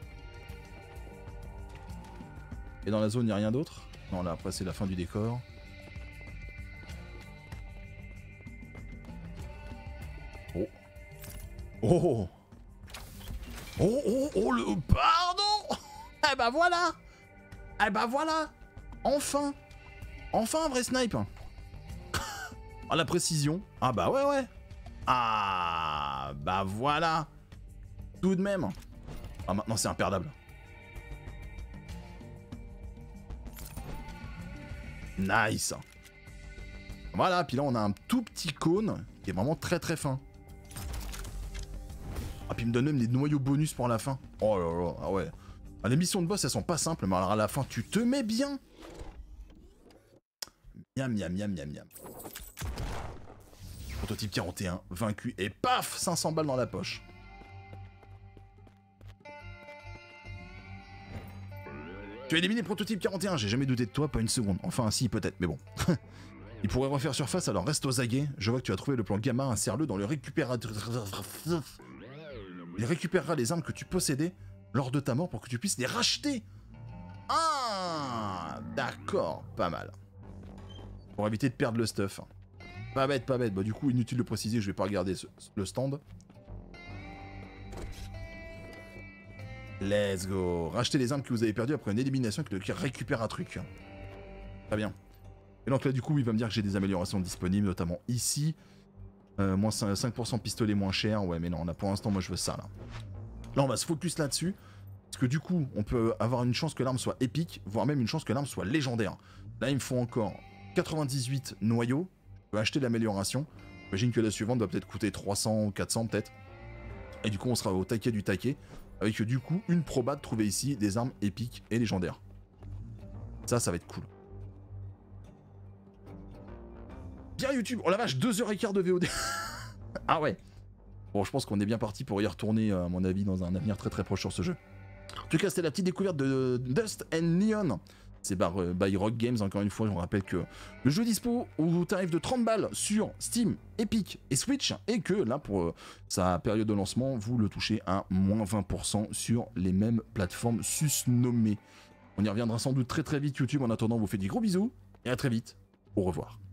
Et dans la zone, il n'y a rien d'autre? Non, là, après, c'est la fin du décor. Oh. Oh. Oh, oh, oh, le... Pardon. Eh ben voilà. Eh ben voilà. Enfin. Enfin un vrai snipe. Ah, la précision. Ah bah ouais. Ah bah voilà. Tout de même. Ah, maintenant c'est imperdable. Nice. Voilà, puis là on a un tout petit cône qui est vraiment très fin. Ah, puis il me donne même des noyaux bonus pour la fin. Oh là là, ah ouais. Ah, les missions de boss elles sont pas simples, mais alors à la fin tu te mets bien. Miam. Prototype 41, vaincu, et paf, 500 balles dans la poche. Tu as éliminé Prototype 41, j'ai jamais douté de toi, pas une seconde. Enfin, si, peut-être, mais bon. Il pourrait refaire surface, alors reste aux aguets. Je vois que tu as trouvé le plan gamma, insère-le dans le récupérateur. Il récupérera les armes que tu possédais lors de ta mort pour que tu puisses les racheter. Ah, d'accord, pas mal. Pour éviter de perdre le stuff. Pas bête. Bah du coup, inutile de préciser, je vais pas regarder le stand. Let's go. Rachetez les armes que vous avez perdues après une élimination qui récupère un truc. Très bien. Et donc là, du coup, il va me dire que j'ai des améliorations disponibles, notamment ici. Moins 5% pistolet moins cher. Ouais, mais non, pour l'instant, moi, je veux ça, là. Là, on va se focus là-dessus. Parce que du coup, on peut avoir une chance que l'arme soit épique, voire même une chance que l'arme soit légendaire. Là, il me faut encore 98 noyaux. Je peux acheter l'amélioration. J'imagine que la suivante doit peut-être coûter 300 ou 400 peut-être. Et du coup, on sera au taquet du taquet. Avec du coup, une proba de trouver ici des armes épiques et légendaires. Ça va être cool. Bien YouTube. Oh la vache, 2h15 de VOD. Ah ouais. Bon, je pense qu'on est bien parti pour y retourner, à mon avis, dans un avenir très proche sur ce jeu. En tout cas, c'était la petite découverte de Dust and Neon. C'est by Rock Games, encore une fois, je vous rappelle que le jeu est dispo au tarif de 30 balles sur Steam, Epic et Switch, et que là, pour sa période de lancement, vous le touchez à moins 20% sur les mêmes plateformes susnommées. On y reviendra sans doute très vite YouTube. En attendant, on vous fait des gros bisous, et à très vite. Au revoir.